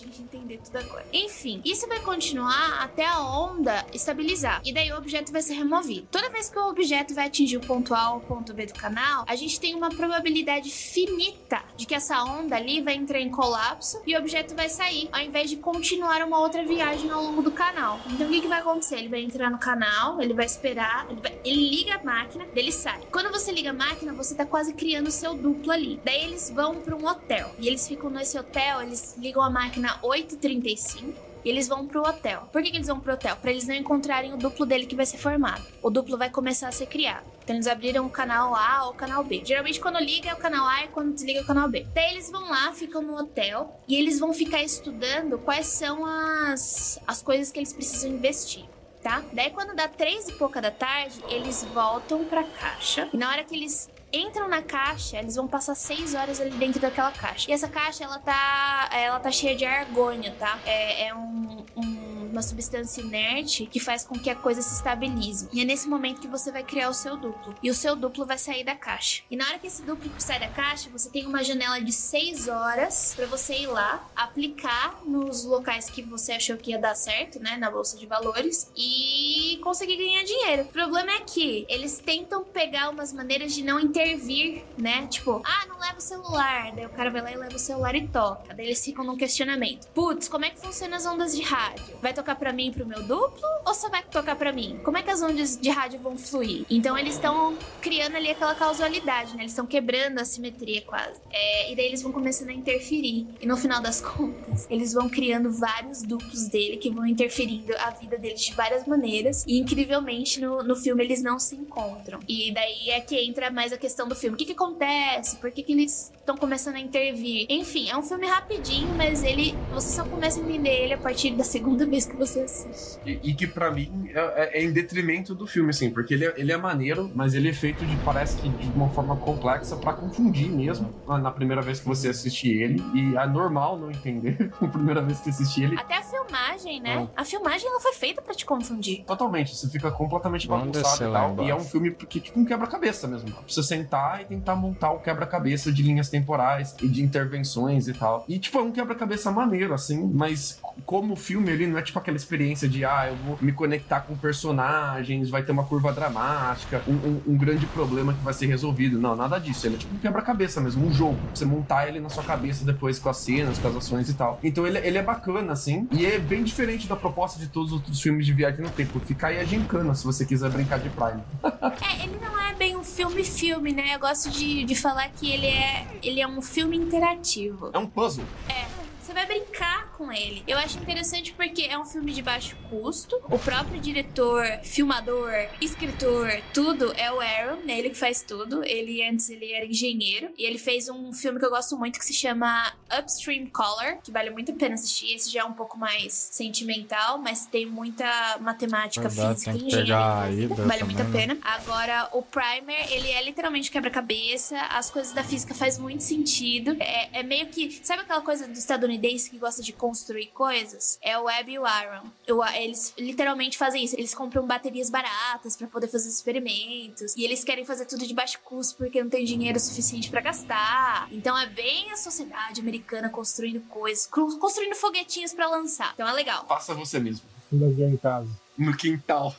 entender tudo agora. Enfim, isso vai continuar até a onda estabilizar. E daí o objeto vai ser removido. Toda vez que o objeto vai atingir o ponto A ou o ponto B do canal, a gente tem uma probabilidade finita de que essa onda ali vai entrar em colapso e o objeto vai sair, ao invés de continuar uma outra viagem ao longo do canal. Então o que, que vai acontecer? Ele vai entrar no canal, ele vai esperar, ele, vai... ele liga a máquina, daí ele sai. Quando você liga a máquina, você tá quase criando o seu duplo ali. Daí eles vão para um hotel. E eles ficam nesse hotel, eles ligam a máquina oito e trinta e cinco. E eles vão pro hotel. Por que, que eles vão pro hotel? Pra eles não encontrarem o duplo dele que vai ser formado. O duplo vai começar a ser criado. Então eles abriram o canal A ou o canal B. Geralmente quando liga é o canal A e quando desliga é o canal B. Daí eles vão lá, ficam no hotel e eles vão ficar estudando quais são as, as coisas que eles precisam investir. Tá? Daí quando dá três e pouca da tarde, eles voltam pra caixa. E na hora que eles entram na caixa, eles vão passar seis horas ali dentro daquela caixa. E essa caixa, ela tá, ela tá cheia de argônio, tá? É, é um... um uma substância inerte que faz com que a coisa se estabilize. E é nesse momento que você vai criar o seu duplo. E o seu duplo vai sair da caixa. E na hora que esse duplo sai da caixa, você tem uma janela de seis horas pra você ir lá, aplicar nos locais que você achou que ia dar certo, né? Na bolsa de valores. E conseguir ganhar dinheiro. O problema é que eles tentam pegar umas maneiras de não intervir, né? Tipo, ah, não leva o celular. Daí o cara vai lá e leva o celular e toca. Daí eles ficam num questionamento. Putz, como é que funcionam as ondas de rádio? Vai tocar pra mim e pro meu duplo? Ou só vai tocar pra mim? Como é que as ondas de rádio vão fluir? Então eles estão criando ali aquela causalidade, né? Eles estão quebrando a simetria quase. É, e daí eles vão começando a interferir. E no final das contas, eles vão criando vários duplos dele que vão interferindo a vida deles de várias maneiras. E incrivelmente no, no filme eles não se encontram. E daí é que entra mais a questão do filme. O que que acontece? Por que que eles estão começando a intervir? Enfim, é um filme rapidinho, mas ele você só começa a entender ele a partir da segunda vez que você assiste. E, e que pra mim é, é em detrimento do filme, assim, porque ele é, ele é maneiro, mas ele é feito de, parece que de uma forma complexa pra confundir mesmo na primeira vez que você assiste ele, e é normal não entender na primeira vez que assiste ele. Até a filmagem, né? Ah. A filmagem ela foi feita pra te confundir. Totalmente, você fica completamente Vamos bagunçado descer e lá tal, embaixo. e é um filme que tipo um quebra-cabeça mesmo, pra você sentar e tentar montar o quebra-cabeça de linhas temporais e de intervenções e tal. E tipo, é um quebra-cabeça maneiro, assim, mas como filme ele não é tipo aquela experiência de, ah, eu vou me conectar com personagens, vai ter uma curva dramática, um, um, um grande problema que vai ser resolvido. Não, nada disso. Ele é tipo um quebra-cabeça mesmo, um jogo. Pra você montar ele na sua cabeça depois com as cenas, com as ações e tal. Então ele, ele é bacana, assim, e é bem diferente da proposta de todos os outros filmes de viagem no tempo. Fica aí a gincana, se você quiser brincar de Prime. É, ele não é bem um filme-filme, né? Eu gosto de, de falar que ele é, ele é um filme interativo. É um puzzle. É. Você vai brincar com ele. Eu acho interessante porque é um filme de baixo custo. O próprio diretor, filmador, escritor, tudo é o Aaron, né? Ele que faz tudo. Ele antes ele era engenheiro e ele fez um filme que eu gosto muito que se chama Upstream Color, que vale muito a pena assistir. Esse já é um pouco mais sentimental, mas tem muita matemática, Verdade, física tem e que pegar engenharia. a Hydra Vale muito a também, né? pena. Agora, o Primer, ele é literalmente quebra-cabeça. As coisas da física faz muito sentido. É, é meio que... Sabe aquela coisa do estadunidense que gosta de construir coisas? É o Webb e o Aaron. Eu, eles literalmente fazem isso. Eles compram baterias baratas pra poder fazer experimentos. E eles querem fazer tudo de baixo custo porque não tem dinheiro suficiente pra gastar. Então é bem a sociedade americana construindo coisas, construindo foguetinhos pra lançar. Então é legal. Faça você mesmo. Fundação em casa. No quintal.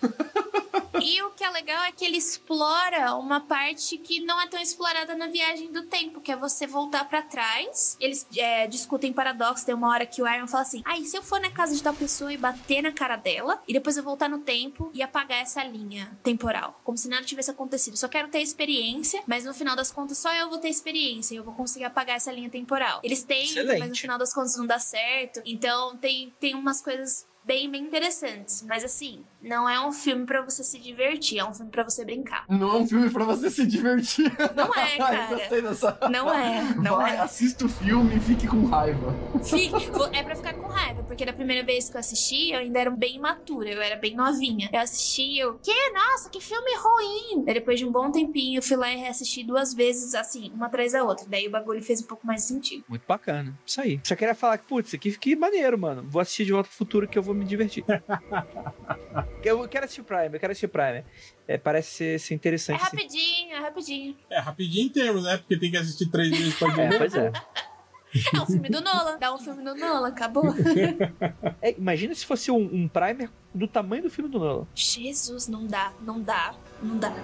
E o que é legal é que ele explora uma parte que não é tão explorada na viagem do tempo, que é você voltar pra trás. Eles é, discutem paradoxos. Tem uma hora que o Aaron fala assim: ah, e se eu for na casa de tal pessoa e bater na cara dela, e depois eu voltar no tempo e apagar essa linha temporal, como se nada tivesse acontecido. Só quero ter experiência, mas no final das contas só eu vou ter experiência e eu vou conseguir apagar essa linha temporal. Eles tentam, Excelente. mas no final das contas não dá certo. Então tem, tem umas coisas bem, bem interessantes. Mas assim, não é um filme pra você se divertir, é um filme pra você brincar. Não é um filme pra você se divertir. Não é, cara. Eu gostei dessa... Não é, não Vai, é. assista o filme e fique com raiva. Fique, é pra ficar com raiva, porque da primeira vez que eu assisti, eu ainda era bem imatura, eu era bem novinha. Eu assisti e eu, que? Nossa, que filme ruim! Daí depois de um bom tempinho, eu fui lá e reassisti duas vezes, assim, uma atrás da outra. Daí o bagulho fez um pouco mais de sentido. Muito bacana. Isso aí. Só queria falar que, putz, que, que maneiro, mano. Vou assistir De Volta pro Futuro que eu vou me divertir. Eu quero assistir Prime, eu quero assistir Prime. É, parece ser, ser É interessante. sim. rapidinho, é rapidinho. É rapidinho em termos, né? Porque tem que assistir três vezes pra É, ver. pois é. É um filme do Nolan. Dá um filme do Nolan, acabou. É, imagina se fosse um, um primer do tamanho do filme do Nolan. Jesus, não dá, não dá, não dá.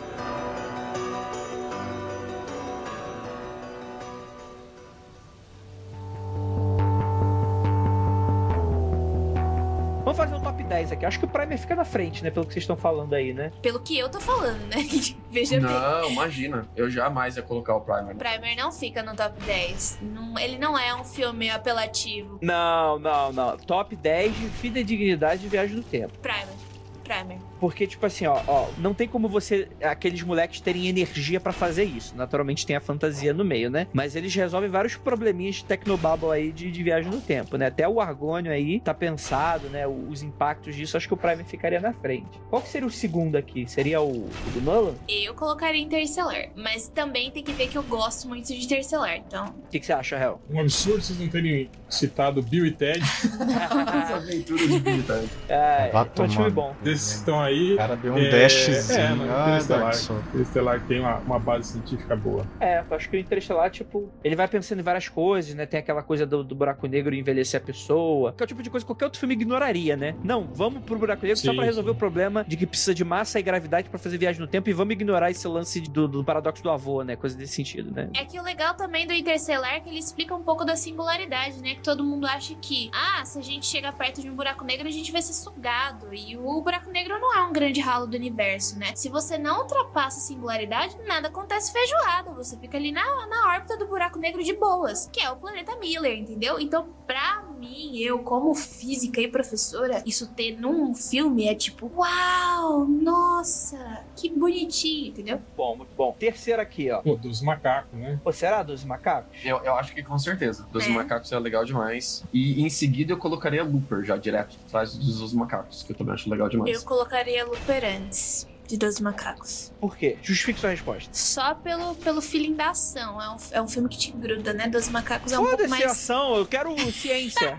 Vamos fazer um top dez aqui. Acho que o Primer fica na frente, né? Pelo que vocês estão falando aí, né? Pelo que eu tô falando, né? Veja bem. Não, imagina. Eu jamais ia colocar o Primer. Primer não fica no top dez. Não, ele não é um filme apelativo. Não, não, não. Top dez de fidedignidade de Viagem no Tempo. Primer. Primer. Porque, tipo assim, ó, ó, não tem como você, aqueles moleques terem energia pra fazer isso. Naturalmente tem a fantasia no meio, né? Mas eles resolvem vários probleminhas de tecnobabble aí de, de viagem no tempo, né? Até o Argônio aí tá pensado, né? Os impactos disso, acho que o Primer ficaria na frente. Qual que seria o segundo aqui? Seria o, o do Nolan? Eu colocaria Interstellar. Mas também tem que ver que eu gosto muito de Interstellar, então... O que, que você acha, Hel? Um absurdo vocês não terem citado Bill e Ted. Essa aventura de vida. É, Vai é um filme tomar. bom. Desses que estão aí. O cara deu um é, dashzinho. É, não, Ah, Interestelar. Dark Souls. Interestelar tem uma, uma base científica boa. É, eu acho que o Interestelar, tipo, ele vai pensando em várias coisas, né? Tem aquela coisa do, do buraco negro envelhecer a pessoa, que é o tipo de coisa que qualquer outro filme ignoraria, né? Não, vamos pro buraco negro só Sim, pra resolver sim. o problema de que precisa de massa e gravidade pra fazer viagem no tempo e vamos ignorar esse lance do, do paradoxo do avô, né? Coisa desse sentido, né? É que o legal também do Interstellar é que ele explica um pouco da singularidade, né? Que todo mundo acha que, ah, se a gente chega perto de um buraco negro, a gente vai ser sugado. E o buraco negro não é um grande ralo do universo, né? Se você não ultrapassa a singularidade, nada acontece feijoada. Você fica ali na, na órbita do buraco negro de boas, que é o planeta Miller, entendeu? Então, pra mim, eu, como física e professora, isso ter num filme é tipo, uau, nossa, que bonitinho, entendeu? Muito bom, muito bom. Terceiro aqui, ó. Pô, dos macacos, né? Pô, será dos macacos? Eu, eu acho que com certeza. Dos É. macacos é legal demais. E em seguida eu colocaria Looper já direto atrás dos, dos macacos, que eu também acho legal demais. Eu colocaria Looper antes de Dois Macacos. Por quê? Justifique sua resposta. Só pelo, pelo feeling da ação. É um, é um filme que te gruda, né? Dois Macacos é um pouco Foda-se mais... ação, eu quero ciência.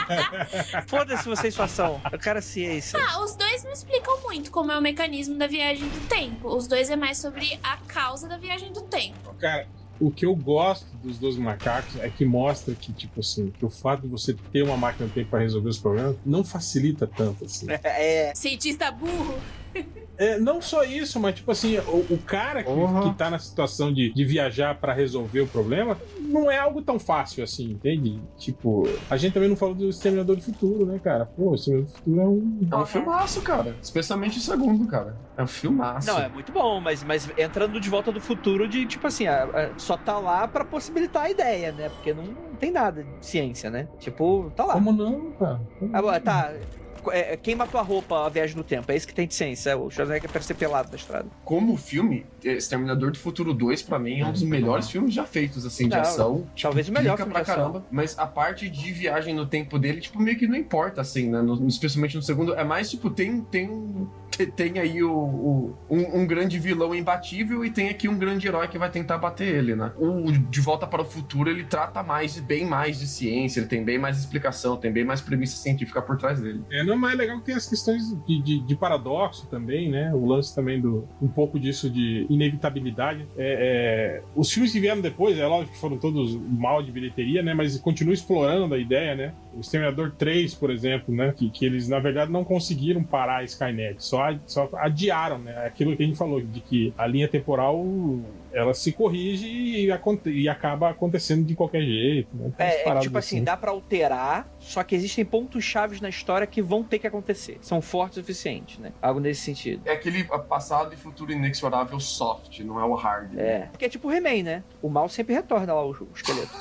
Foda-se você e sua ação, eu quero ciência. Ah, os dois não explicam muito como é o mecanismo da viagem do tempo. Os dois é mais sobre a causa da viagem do tempo. Cara, o que eu gosto dos dois macacos é que mostra que, tipo assim, que o fato de você ter uma máquina do tempo pra resolver os problemas não facilita tanto, assim. É, Cientista burro. É, não só isso, mas tipo assim, o, o cara que, Porra. que tá na situação de, de viajar pra resolver o problema não é algo tão fácil assim, entende? Tipo, a gente também não falou do Exterminador do Futuro, né, cara? Pô, o Exterminador do Futuro é um... É um filmaço, cara. Especialmente o segundo, cara. É um filmaço. não, é muito bom, mas, mas entrando de volta do futuro de, tipo assim, a- a- só tá lá pra possibilitar a ideia, né? Porque não, não tem nada de ciência, né? Tipo, tá lá. Como não, cara? Como Agora, não? tá. É, quem matou a roupa, a viagem no tempo? É isso que tem de ciência. O Schwarzenegger parece ser pelado na estrada. Como filme, Exterminador do Futuro dois, pra mim, é um dos melhores filmes já feitos, assim, de Não, ação. talvez o melhor Pica filme pra de ação. caramba. Mas a parte de viagem no tempo dele, tipo, meio que não importa, assim, né? No- especialmente no segundo. É mais, tipo, tem, tem, te- tem aí o, o- um, um grande vilão imbatível e tem aqui um grande herói que vai tentar bater ele, né? O De Volta para o Futuro, ele trata mais, bem mais de ciência, ele tem bem mais explicação, tem bem mais premissa científica por trás dele. É, não, mas é legal que tem as questões de, de, de paradoxo também, né? O lance também do um pouco disso de inevitabilidade. É, é, os filmes que vieram depois, é lógico que foram todos mal de bilheteria, né? Mas continuam explorando a ideia, né? O Exterminador três, por exemplo, né? Que, que eles, na verdade, não conseguiram parar a Skynet, só, só adiaram, né? Aquilo que a gente falou, de que a linha temporal ela se corrige e, aconte- e acaba acontecendo de qualquer jeito, né? Tem umas É, é paradas tipo assim, dá pra alterar, só que existem pontos chaves na história que vão ter que acontecer. São fortes o suficiente, né? Algo nesse sentido. É aquele passado e futuro inexorável soft, não é o hard. né? É. Porque é tipo o He-Man, né? O mal sempre retorna lá, o, o esqueleto.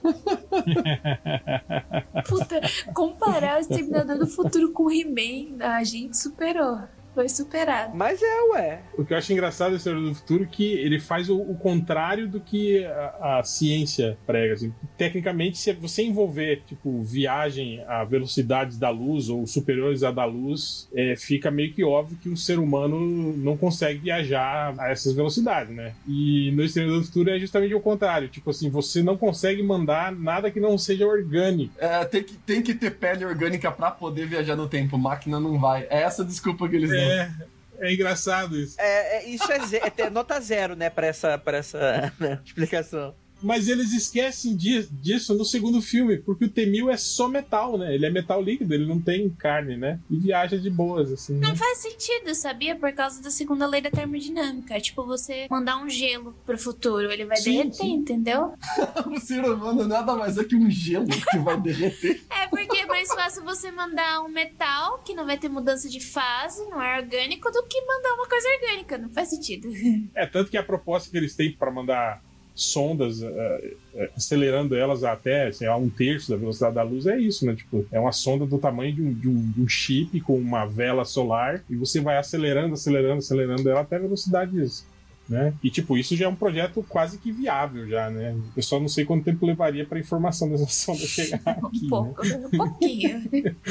Puta, comparar o Exterminador do Futuro com o He-Man, a gente superou. Foi superado. Mas é, ué. O que eu acho engraçado desse Exterminador do Futuro é que ele faz o, o contrário do que a, a ciência prega. Assim. Tecnicamente, se você envolver tipo, viagem a velocidades da luz ou superiores à da luz, é, fica meio que óbvio que o ser humano não consegue viajar a essas velocidades, né? E no Exterminador do Futuro é justamente o contrário. Tipo assim, você não consegue mandar nada que não seja orgânico. É, tem, que, tem que ter pele orgânica pra poder viajar no tempo. Máquina não vai. É essa a desculpa que eles dão. É, é engraçado isso. É, é, isso é, ze- é ter nota zero, né, pra essa, pra essa né, explicação. Mas eles esquecem di- disso no segundo filme, porque o T mil é só metal, né? Ele é metal líquido, ele não tem carne, né? E viaja de boas, assim. Né? Não faz sentido, sabia? Por causa da segunda lei da termodinâmica. É tipo você mandar um gelo pro futuro, ele vai Sim, derreter, sim. entendeu? O ser humano nada mais é que um gelo que vai derreter. É porque é mais fácil você mandar um metal que não vai ter mudança de fase, não é orgânico, do que mandar uma coisa orgânica. Não faz sentido. É, tanto que a proposta que eles têm para mandar sondas, uh, uh, acelerando elas até, sei lá, um terço da velocidade da luz, é isso, né? Tipo, é uma sonda do tamanho de um, de um, de um chip com uma vela solar e você vai acelerando, acelerando, acelerando ela até velocidades, né? E tipo, isso já é um projeto quase que viável já, né? Eu só não sei quanto tempo levaria para a informação dessa sonda chegar aqui, Um pouco, né? um pouquinho.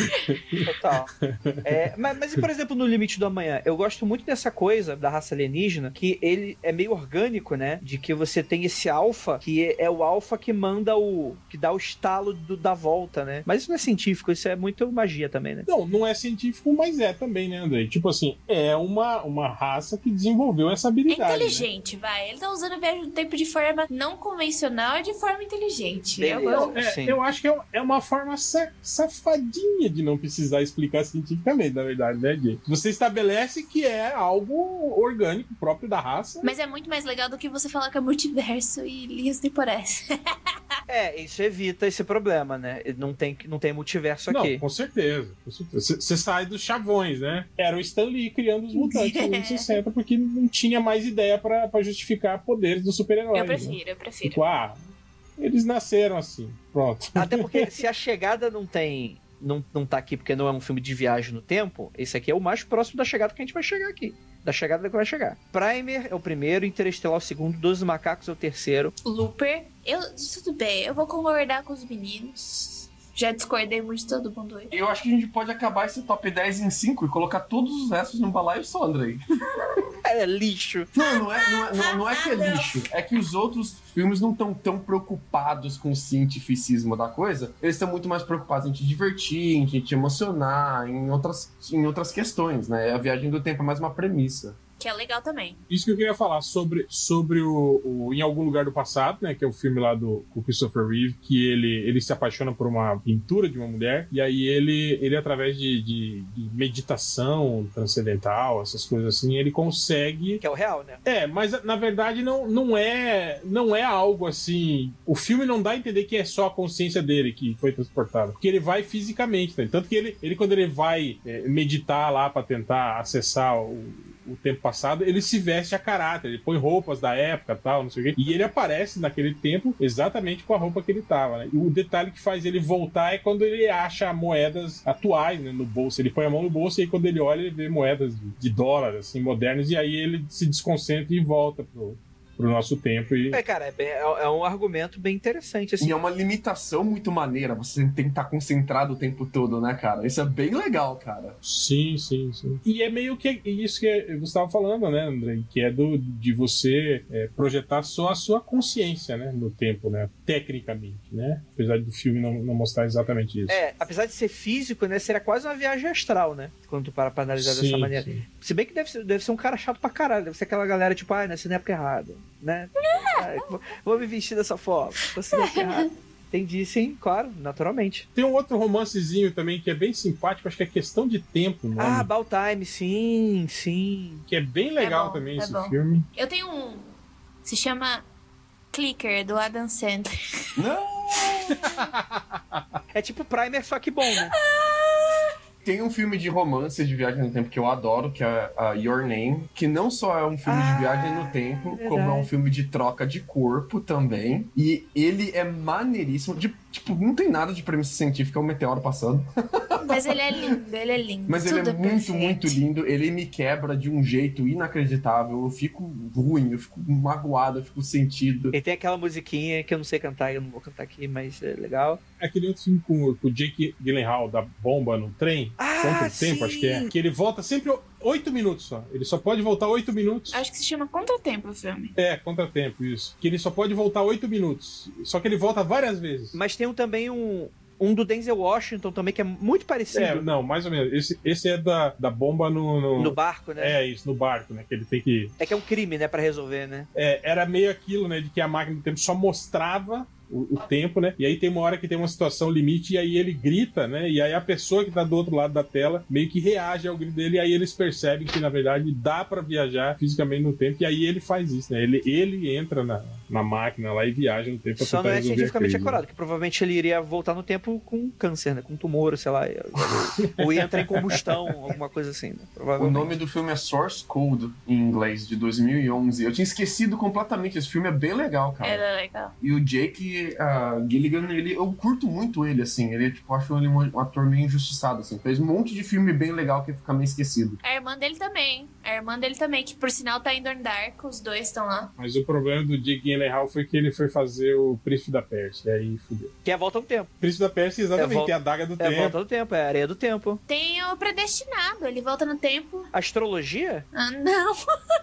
Total. É, mas, mas, e, por exemplo, no Limite do Amanhã, eu gosto muito dessa coisa da raça alienígena, que ele é meio orgânico, né? De que você tem esse alfa, que é, é o alfa que manda o... que dá o estalo do- da volta, né? Mas isso não é científico, isso é muito magia também, né? Não, não é científico, mas é também, né, Andrei? Tipo assim, é uma, uma raça que desenvolveu essa É habilidade. né? inteligente, vai. Ele tá usando a viagem do tempo de forma não convencional e de forma inteligente. Eu Beleza. gosto. É, Sim. eu acho que é, é uma forma sa- safadinha de não precisar explicar cientificamente, na verdade, né, Jay? Você estabelece que é algo orgânico, próprio da raça. Mas é muito mais legal do que você falar que é multiverso e linhas temporais. É, isso evita esse problema, né? Não tem, não tem multiverso aqui. Não, com certeza. Você sai dos chavões, né? Era o Stan Lee criando os mutantes nos anos sessenta, porque não tinha mais ideia pra pra justificar poderes dos super-heróis. Eu né? prefiro, eu prefiro. Tipo, ah, eles nasceram assim. Pronto. Até porque se a chegada não tem. Não, não tá aqui porque não é um filme de viagem no tempo, esse aqui é o mais próximo da chegada que a gente vai chegar aqui. Da chegada que vai chegar. Primer é o primeiro, Interestelar é o segundo, Doze Macacos é o terceiro. Looper, eu, tudo bem, eu vou concordar com os meninos. Já discordei muito de todo mundo hoje. Eu acho que a gente pode acabar esse top dez em cinco e colocar todos os restos num balaio só, Andrei. É lixo. Não, não é, não, é, não, não é que é lixo. É que os outros filmes não estão tão preocupados com o cientificismo da coisa. Eles estão muito mais preocupados em te divertir, em te emocionar, em outras, em outras questões, né? A viagem do tempo é mais uma premissa. Que é legal também. Isso que eu queria falar sobre, sobre o, o Em Algum Lugar do Passado, né? Que é o filme lá do com o Christopher Reeve, que ele, ele se apaixona por uma pintura de uma mulher, e aí ele, ele através de, de, de meditação transcendental, essas coisas assim, ele consegue... Que é o real, né? É, mas na verdade não, não, é, não é algo assim... O filme não dá a entender que é só a consciência dele que foi transportada, porque ele vai fisicamente, né? Tanto que ele, ele quando ele vai é, meditar lá pra tentar acessar o o tempo passado, ele se veste a caráter, ele põe roupas da época tal, não sei o quê, e ele aparece naquele tempo exatamente com a roupa que ele tava, né? E o detalhe que faz ele voltar é quando ele acha moedas atuais, né, no bolso, ele põe a mão no bolso e aí quando ele olha ele vê moedas de, de dólar, assim, modernas, e aí ele se desconcentra e volta pro, pro nosso tempo e... É, cara, é, bem- é- é um argumento bem interessante, assim. E é uma limitação muito maneira, você tem que estar concentrado o tempo todo, né, cara? Isso é bem legal, cara. Sim, sim, sim. E é meio que isso que você estava falando, né, André? Que é do, de você é, projetar só a sua consciência, né, no tempo, né? Tecnicamente, né? Apesar do filme não, não mostrar exatamente isso. É, apesar de ser físico, né, seria quase uma viagem astral, né? Quando tu para pra analisar dessa Sim, maneira. sim. Se bem que deve ser, deve ser um cara chato pra caralho, deve ser aquela galera tipo, ah, nasci na época errada, né? Ah, vou, vou me vestir dessa forma, nasci na época errada. Entendi, sim, claro, naturalmente. Tem um outro romancezinho também que é bem simpático, acho que é Questão de Tempo, o nome, Ah, About Time, sim, sim. que é bem legal bom, também é esse bom. filme. Eu tenho um. Se chama Clicker, do Adam Sandler. Não! É tipo Primer, só que bom, né? Tem um filme de romance de viagem no tempo que eu adoro, que é a Your Name, que não só é um filme Ah, de viagem no tempo, verdade. como é um filme de troca de corpo também. E ele é maneiríssimo. De, tipo, não tem nada de premissa científica, é um meteoro passando. Mas ele é lindo, ele é lindo. Mas ele é Tudo muito, perfeito. muito lindo. Ele me quebra de um jeito inacreditável. Eu fico ruim, eu fico magoado, eu fico sentido. E tem aquela musiquinha que eu não sei cantar, eu não vou cantar aqui, mas é legal. Aquele outro filme com, com o Jake Gyllenhaal, da bomba no trem, Ah, Contra o Tempo, sim! acho que é. Que ele volta sempre oito minutos só. Ele só pode voltar oito minutos. Acho que se chama Contratempo o filme. É, Contratempo, isso. Que ele só pode voltar oito minutos. Só que ele volta várias vezes. Mas tem um, também um, um do Denzel Washington também, que é muito parecido. É, não, mais ou menos. Esse, esse é da, da bomba no, no... No barco, né? É, isso, no barco, né? Que ele tem que... É que é um crime, né, pra resolver, né? É, era meio aquilo, né? De que a máquina do tempo só mostrava o, o tempo, né? E aí tem uma hora que tem uma situação limite e aí ele grita, né? E aí a pessoa que tá do outro lado da tela meio que reage ao grito dele e aí eles percebem que, na verdade, dá pra viajar fisicamente no tempo e aí ele faz isso, né? Ele, ele entra na, na máquina lá e viaja no tempo pra Só tentar não é resolver a cientificamente crise, né? acurado, que provavelmente ele iria voltar no tempo com câncer, né? Com tumor, sei lá. Ou ia entrar em combustão, alguma coisa assim, né? O Provavelmente. nome do filme é Source Code, em inglês, de dois mil e onze. Eu tinha esquecido completamente. Esse filme é bem legal, cara. Era legal. E o Jake uh, Gilligan, ele, eu curto muito ele, assim. Ele, tipo, acho ele um, um ator meio injustiçado, assim. Fez um monte de filme bem legal que fica meio esquecido. A irmã dele também. A irmã dele também, que por sinal tá em Donnie Darko, os dois estão lá. Mas o problema do Jake Gyllenhaal foi que ele foi fazer o Príncipe da Pérsia. E aí fudeu. Que é a volta no tempo. Príncipe da Pérsia, exatamente, É a volta- tem a daga do É a tempo. volta no tempo, é a areia do tempo. Tem o Predestinado, ele volta no tempo. Astrologia? Ah, não.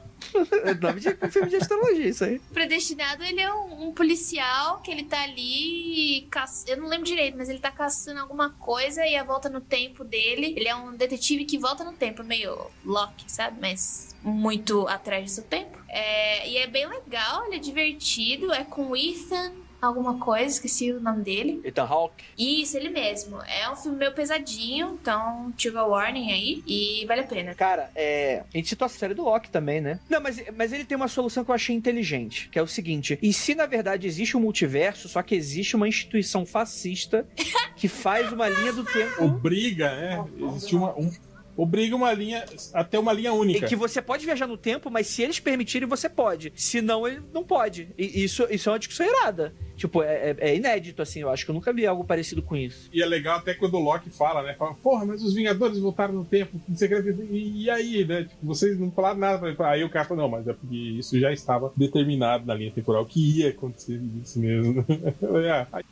É nome de um filme de astrologia, isso aí. Predestinado, ele é um, um policial que ele tá ali caç... eu não lembro direito, mas ele tá caçando alguma coisa e a volta no tempo dele, ele é um detetive que volta no tempo, meio Loki, sabe? Mas muito atrás do seu tempo. É... E é bem legal, ele é divertido, é com Ethan alguma coisa, esqueci o nome dele. Ethan Hawke. Isso, ele mesmo. É um filme meio pesadinho, então trigger warning aí, e vale a pena. Cara, é... a gente citou a série do Loki também, né? Não, mas, mas ele tem uma solução que eu achei inteligente, que é o seguinte: e se na verdade existe um multiverso, só que existe uma instituição fascista que faz uma linha do tempo Obriga, né? Existe uma... Um... Obriga uma linha, até uma linha única. em que você pode viajar no tempo, mas se eles permitirem, você pode. Se não, ele não pode. E isso, isso é uma discussão irada. Tipo, é, é- é inédito, assim. Eu acho que eu nunca vi algo parecido com isso. E é legal até quando o Loki fala, né? Fala, porra, mas os Vingadores voltaram no tempo. Não sei o que. E, e aí, né? Tipo, vocês não falaram nada pra ele. Aí o cara falou, não, mas é porque isso já estava determinado na linha temporal que ia acontecer isso mesmo. Eu falei, ah, aí-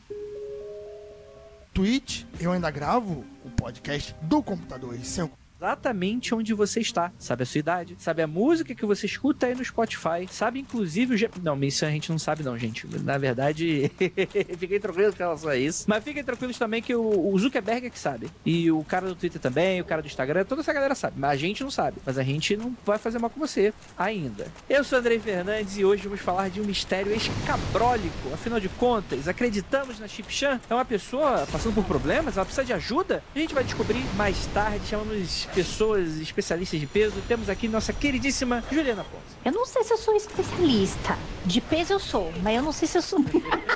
Twitch, eu ainda gravo o podcast do computador e sem o Exatamente onde você está. Sabe a sua idade, sabe a música que você escuta aí no Spotify, sabe inclusive o... G... Não, isso a gente não sabe não, gente. Na verdade, fiquem tranquilos com relação a isso. Mas fiquem tranquilos também que o, o Zuckerberg é que sabe. E o cara do Twitter também, o cara do Instagram, toda essa galera sabe. Mas a gente não sabe. Mas a gente não vai fazer mal com você ainda. Eu sou o Andrei Fernandes e hoje vamos falar de um mistério escabrólico. Afinal de contas, acreditamos na Chip Chan? É uma pessoa passando por problemas? Ela precisa de ajuda? A gente vai descobrir mais tarde. Chamamos pessoas especialistas de peso. Temos aqui nossa queridíssima Juliana Ponce. Eu não sei se eu sou especialista. De peso eu sou, mas eu não sei se eu sou.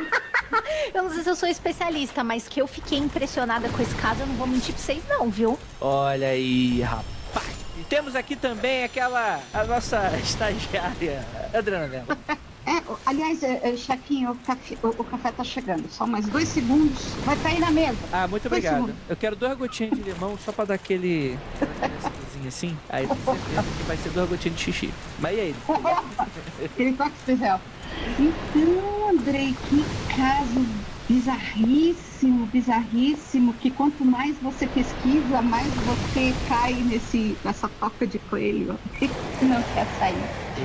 Eu não sei se eu sou especialista, mas que eu fiquei impressionada com esse caso, eu não vou mentir pra vocês, não, viu? Olha aí, rapaz. E temos aqui também aquela, a nossa estagiária, Adriana Mello. É, aliás, é, é, chefinho, o café, o, o café tá chegando. Só mais dois segundos. Vai estar aí na mesa. Ah, muito Dois obrigado. segundos. Eu quero duas gotinhas de limão só pra dar aquele... essa coisinha assim. Aí tenho certeza que vai ser duas gotinhas de xixi. Mas e aí? Aquele toque especial. Então, Andrei, que caso bizarríssimo, bizarríssimo, que quanto mais você pesquisa, mais você cai nesse, nessa toca de coelho que não quer sair.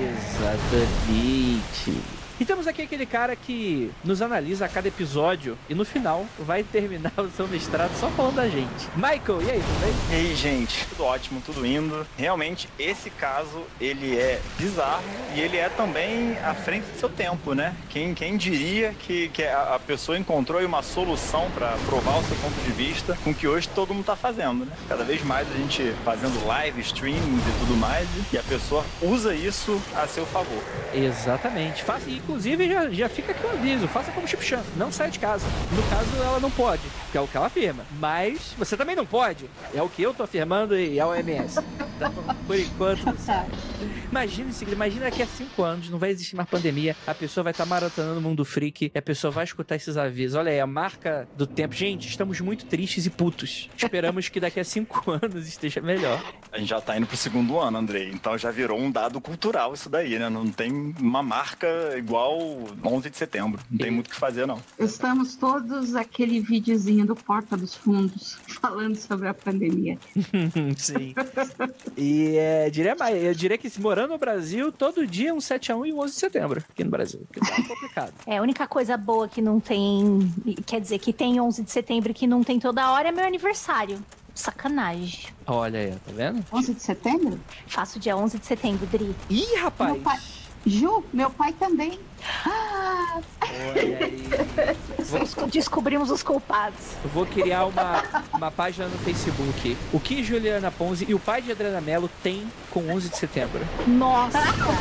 Exatamente. E temos aqui aquele cara que nos analisa a cada episódio e no final vai terminar o seu mestrado só falando da gente. Michael, e aí, tudo bem? E aí, gente, tudo ótimo, tudo indo. Realmente, esse caso, ele é bizarro e ele é também à frente do seu tempo, né? Quem, quem diria que, que a, a pessoa encontrou aí uma solução para provar o seu ponto de vista com o que hoje todo mundo tá fazendo, né? Cada vez mais a gente fazendo live, streamings e tudo mais, e a pessoa usa isso a seu favor. Exatamente. Faça, inclusive, já, já fica aqui o aviso. Faça como Chip Chan. Não saia de casa. No caso, ela não pode, que é o que ela afirma. Mas você também não pode. É o que eu tô afirmando e é a O M S. Então, por enquanto, não sabe. Imagina, imagina daqui a cinco anos, não vai existir mais pandemia, a pessoa vai estar tá maratonando o Mundo Freak e a pessoa vai escutar esses avisos. Olha aí, a marca do tempo. Gente, estamos muito tristes e putos. Esperamos que daqui a cinco anos esteja melhor. A gente já tá indo pro segundo ano, Andrei, então já virou um dado cultural isso daí, né? Não tem uma marca igual onze de setembro. Não tem muito o que fazer, não. Estamos todos aquele videozinho do Porta dos Fundos falando sobre a pandemia. Sim. E é, diria mais, eu diria que que morando no Brasil, todo dia é um sete a um e um onze de setembro aqui no Brasil. Que tá complicado. É, a única coisa boa que não tem... Quer dizer, que tem onze de setembro e que não tem toda hora é meu aniversário. Sacanagem. Olha aí, tá vendo? onze de setembro? Faço dia onze de setembro, Dri. Ih, rapaz! Meu pai... Ju, meu pai também. Ah! Olha aí. Vou... Descobrimos os culpados. Eu vou criar uma, uma página no Facebook. O que Juliana Ponzi e o pai de Adriana Mello tem com onze de setembro? Nossa!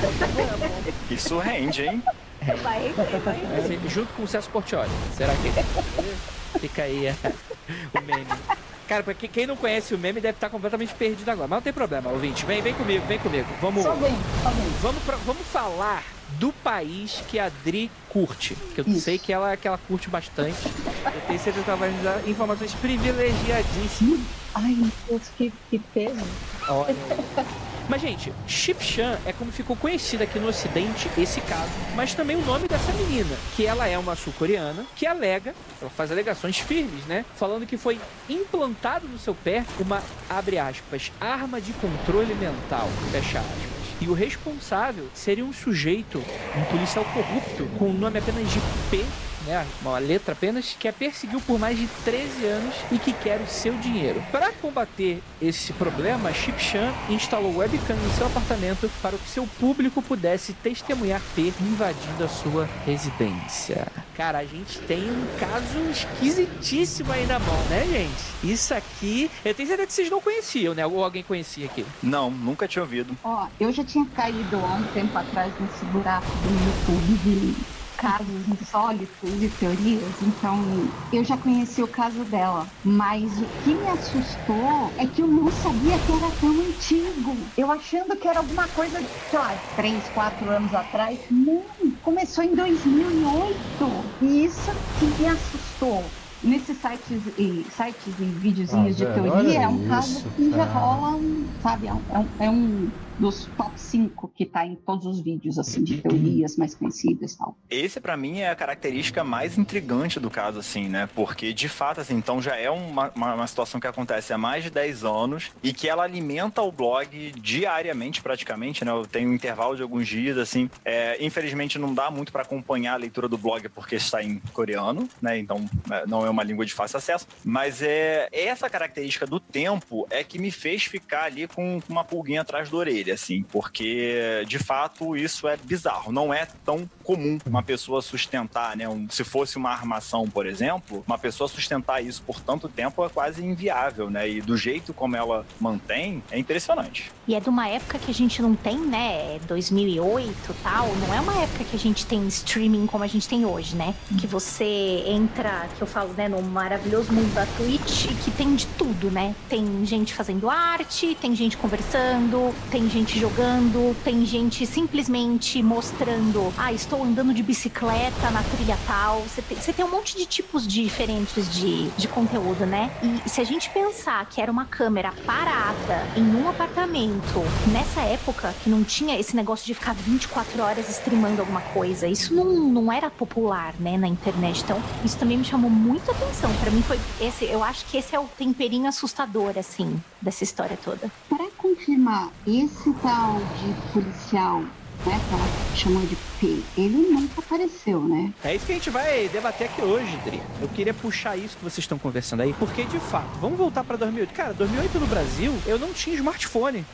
Isso rende, hein? Vai, vai, vai. Junto com o Celso Portiolli. Será que fica aí é, o meme? Cara, pra quem não conhece o meme deve estar completamente perdido agora. Mas não tem problema, ouvinte. Vem, vem comigo, vem comigo. Vamos, Só vem, só vem. Vamos, pra, vamos falar do país que a Dri curte. Que eu Isso. sei que ela, que ela curte bastante. Eu tenho certeza que ela vai nos dar informações privilegiadíssimas. Ai, meu Deus, que, que peso. Olha aí. Mas, gente, Chip-chan é como ficou conhecida aqui no Ocidente esse caso, mas também o nome dessa menina, que ela é uma sul-coreana, que alega, ela faz alegações firmes, né? Falando que foi implantado no seu pé uma, abre aspas, arma de controle mental, fecha aspas. E o responsável seria um sujeito, um policial corrupto, com o nome apenas de P, né, uma letra apenas, que a perseguiu por mais de treze anos e que quer o seu dinheiro. Para combater esse problema, Chip-chan instalou webcam no seu apartamento para que seu público pudesse testemunhar P invadindo a sua residência. Cara, a gente tem um caso esquisitíssimo aí na mão, né, gente? Isso aqui, eu tenho certeza que vocês não conheciam, né? Ou alguém conhecia aqui? Não, nunca tinha ouvido. Ó, eu já tinha caído há um tempo atrás nesse buraco do YouTube de casos insólitos e teorias, então eu já conheci o caso dela, mas o que me assustou é que eu não sabia que era tão antigo. Eu achando que era alguma coisa de, sei lá, três, quatro anos atrás. Não, começou em dois mil e oito e isso que me assustou. Nesses sites e, sites e videozinhos Ah, de velho, teoria, é um olha caso isso, que já cara. rola, um, sabe, é um, é um, é um dos top cinco que tá em todos os vídeos, assim, de teorias mais conhecidas e tal. Esse, pra mim, é a característica mais intrigante do caso, assim, né? Porque, de fato, assim, então já é uma, uma, uma situação que acontece há mais de dez anos e que ela alimenta o blog diariamente, praticamente, né? Eu tenho um intervalo de alguns dias, assim. É, infelizmente, não dá muito pra acompanhar a leitura do blog porque está em coreano, né? Então, não é uma língua de fácil acesso. Mas é essa característica do tempo é que me fez ficar ali com uma pulguinha atrás da orelha, assim, porque de fato isso é bizarro, não é tão comum uma pessoa sustentar, né, um, se fosse uma armação, por exemplo, uma pessoa sustentar isso por tanto tempo é quase inviável, né, e do jeito como ela mantém, é impressionante. E é de uma época que a gente não tem, né, dois mil e oito e tal, não é uma época que a gente tem streaming como a gente tem hoje, né, que você entra, que eu falo, né, no maravilhoso mundo da Twitch, que tem de tudo, né, tem gente fazendo arte, tem gente conversando, tem gente jogando, tem gente simplesmente mostrando, ah, estou andando de bicicleta na trilha tal, você tem, você tem um monte de tipos diferentes de, de conteúdo, né, e se a gente pensar que era uma câmera parada em um apartamento, nessa época que não tinha esse negócio de ficar vinte e quatro horas streamando alguma coisa, isso não, não era popular, né, na internet, então isso também me chamou muita atenção, pra mim foi esse, eu acho que esse é o temperinho assustador, assim, dessa história toda. Para confirmar, esse tal de policial, né, que ela chamou de P, ele nunca apareceu, né? É isso que a gente vai debater aqui hoje, Dri. Eu queria puxar isso que vocês estão conversando aí, porque de fato, vamos voltar pra dois mil e oito. Cara, dois mil e oito no Brasil, eu não tinha smartphone.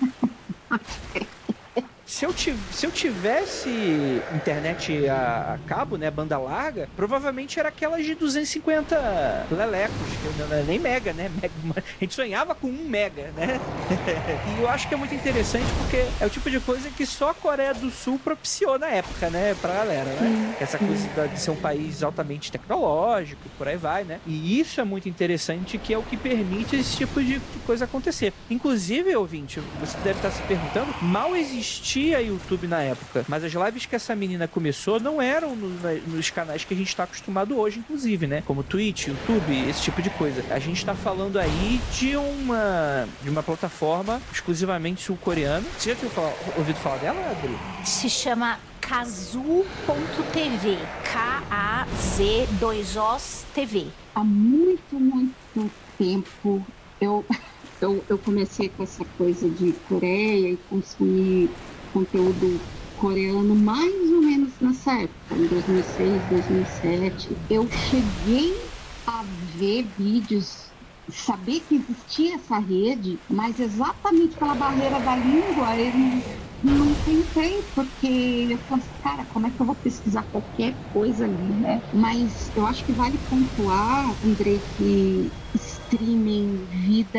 Se eu, tiv- se eu tivesse internet a, a cabo, né, banda larga, provavelmente era aquelas de duzentos e cinquenta lelecos, que não é nem mega, né? Mega, a gente sonhava com um mega, né? E eu acho que é muito interessante porque é o tipo de coisa que só a Coreia do Sul propiciou na época, né, pra galera, né? Essa coisa da- de ser um país altamente tecnológico, por aí vai, né? E isso é muito interessante, que é o que permite esse tipo de, de coisa acontecer. Inclusive, ouvinte, você deve estar se perguntando, mal existia YouTube na época, mas as lives que essa menina começou não eram no, na, nos canais que a gente está acostumado hoje, inclusive, né? Como Twitch, YouTube, esse tipo de coisa. A gente está falando aí de uma de uma plataforma exclusivamente sul-coreana. Você já tinha falar, ouvido falar dela, Adri? Se chama Kazu ponto T V, K A Z dois Os T V. Há muito, muito tempo eu eu, eu comecei com essa coisa de Coreia e consumir conteúdo coreano mais ou menos nessa época, em dois mil e seis, dois mil e sete. Eu cheguei a ver vídeos, saber que existia essa rede, mas exatamente pela barreira da língua eu não, não tentei, porque eu pensei, cara, como é que eu vou pesquisar qualquer coisa ali, né? Mas eu acho que vale pontuar, Andrei, que streaming, vida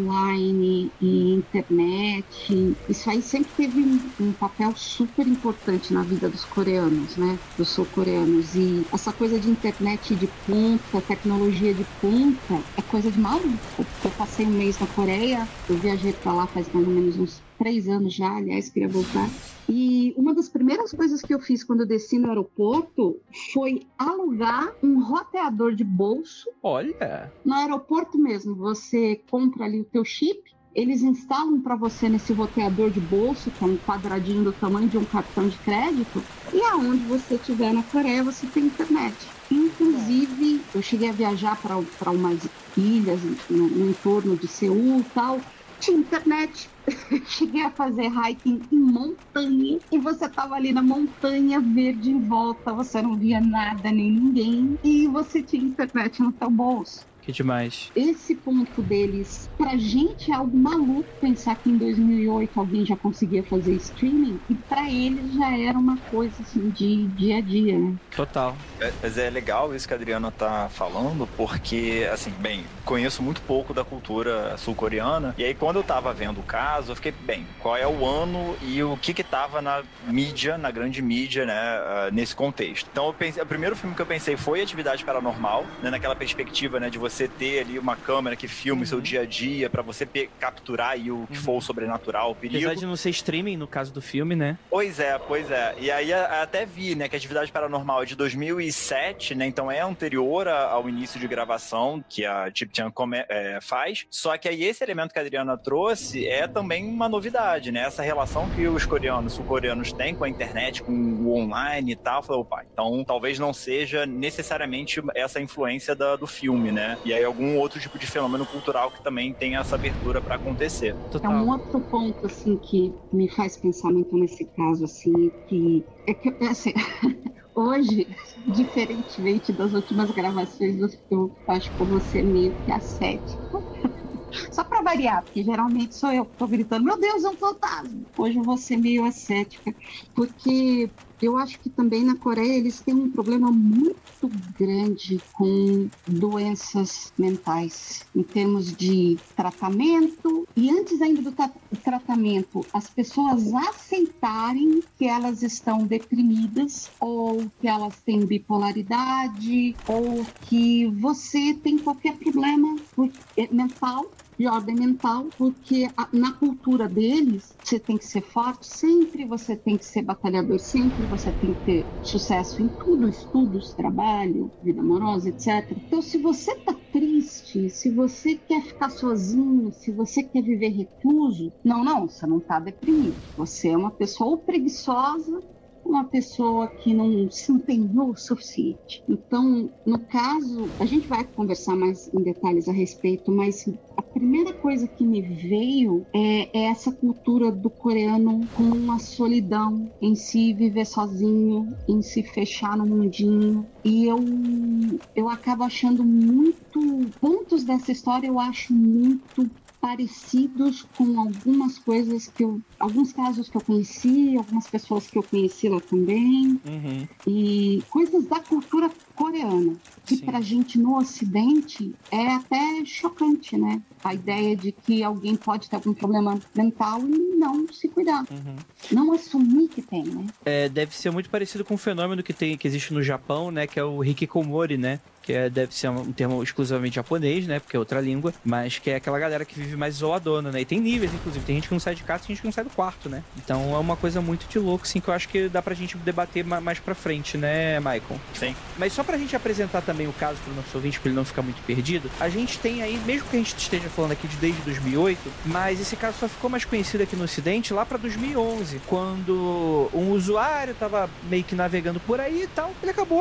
online e internet, isso aí sempre teve um, um papel super importante na vida dos coreanos, né? Dos sul-coreanos. E essa coisa de internet de ponta, tecnologia de ponta, é coisa de maluco. Eu passei um mês na Coreia, eu viajei pra lá faz mais ou menos uns três anos já, aliás, queria voltar. E uma das primeiras coisas que eu fiz quando eu desci no aeroporto foi alugar um roteador de bolso. Olha! No aeroporto mesmo, você compra ali o teu chip, eles instalam para você nesse roteador de bolso, que é um quadradinho do tamanho de um cartão de crédito, e aonde você estiver na Coreia, você tem internet. Inclusive, eu cheguei a viajar para umas ilhas no, no entorno de Seul e tal, tinha internet. Cheguei a fazer hiking em montanha e você tava ali na montanha verde em volta, você não via nada nem ninguém e você tinha internet no teu bolso. Que demais. Esse ponto deles, pra gente é algo maluco pensar que em dois mil e oito alguém já conseguia fazer streaming e pra eles já era uma coisa assim de dia a dia, né? Total. É, mas é legal isso que a Adriana tá falando, porque, assim, bem, conheço muito pouco da cultura sul-coreana e aí quando eu tava vendo o caso, eu fiquei, bem, qual é o ano e o que que tava na mídia, na grande mídia, né, uh, nesse contexto. Então, eu pensei, o primeiro filme que eu pensei foi Atividade Paranormal, né, naquela perspectiva, né, de você Você ter ali uma câmera que filme uhum. seu dia a dia pra você capturar aí o que uhum. for o sobrenatural, o perigo. Apesar de não ser streaming no caso do filme, né? Pois é, pois é. E aí até vi, né, que a Atividade Paranormal é de dois mil e sete, né, então é anterior ao início de gravação que a Chip Chan é, faz. Só que aí esse elemento que a Adriana trouxe é também uma novidade, né? Essa relação que os coreanos, sul-coreanos têm com a internet, com o online e tal. Falei, opa, então talvez não seja necessariamente essa influência da, do filme, né? E aí algum outro tipo de fenômeno cultural que também tem essa abertura para acontecer. Total. É um outro ponto, assim, que me faz pensar muito nesse caso, assim, que é que, assim, hoje, diferentemente das últimas gravações, eu acho que você meio que ascético. Só pra variar, porque geralmente sou eu que tô gritando, meu Deus, é um fantasma. Hoje eu vou ser meio ascética, porque eu acho que também na Coreia eles têm um problema muito grande com doenças mentais, em termos de tratamento, e antes ainda do tra- tratamento, as pessoas aceitarem que elas estão deprimidas, ou que elas têm bipolaridade, ou que você tem qualquer problema mental, de ordem mental, porque a, na cultura deles, você tem que ser forte sempre, você tem que ser batalhador sempre, você tem que ter sucesso em tudo, estudos, trabalho, vida amorosa, etcétera. Então, se você tá triste, se você quer ficar sozinho, se você quer viver recluso, não, não, você não tá deprimido. Você é uma pessoa ou preguiçosa, uma pessoa que não se empenhou o suficiente. Então, no caso, a gente vai conversar mais em detalhes a respeito, mas a primeira coisa que me veio é, é essa cultura do coreano com a solidão, em se viver sozinho, em se fechar no mundinho. E eu, eu acabo achando muito... Pontos dessa história eu acho muito parecidos com algumas coisas que eu... Alguns casos que eu conheci, algumas pessoas que eu conheci lá também. Uhum. E coisas da cultura coreana, que Sim. pra gente no Ocidente é até chocante, né? A ideia de que alguém pode ter algum problema mental e não se cuidar. Uhum. Não assumir que tem, né? É, deve ser muito parecido com um fenômeno que, tem, que existe no Japão, né? Que é o hikikomori, né? Que é, deve ser um termo exclusivamente japonês, né? Porque é outra língua. Mas que é aquela galera que vive mais isoladona, né? E tem níveis, inclusive. Tem gente que não sai de casa e tem gente que não sai do quarto, né? Então é uma coisa muito de louco, assim, que eu acho que dá pra gente debater mais pra frente, né, Michael? Sim. Mas só pra gente apresentar também o caso pro nosso ouvinte, pra ele não ficar muito perdido, a gente tem aí, mesmo que a gente esteja falando aqui de desde dois mil e oito, mas esse caso só ficou mais conhecido aqui no Ocidente lá pra dois mil e onze, quando um usuário tava meio que navegando por aí e tal, ele acabou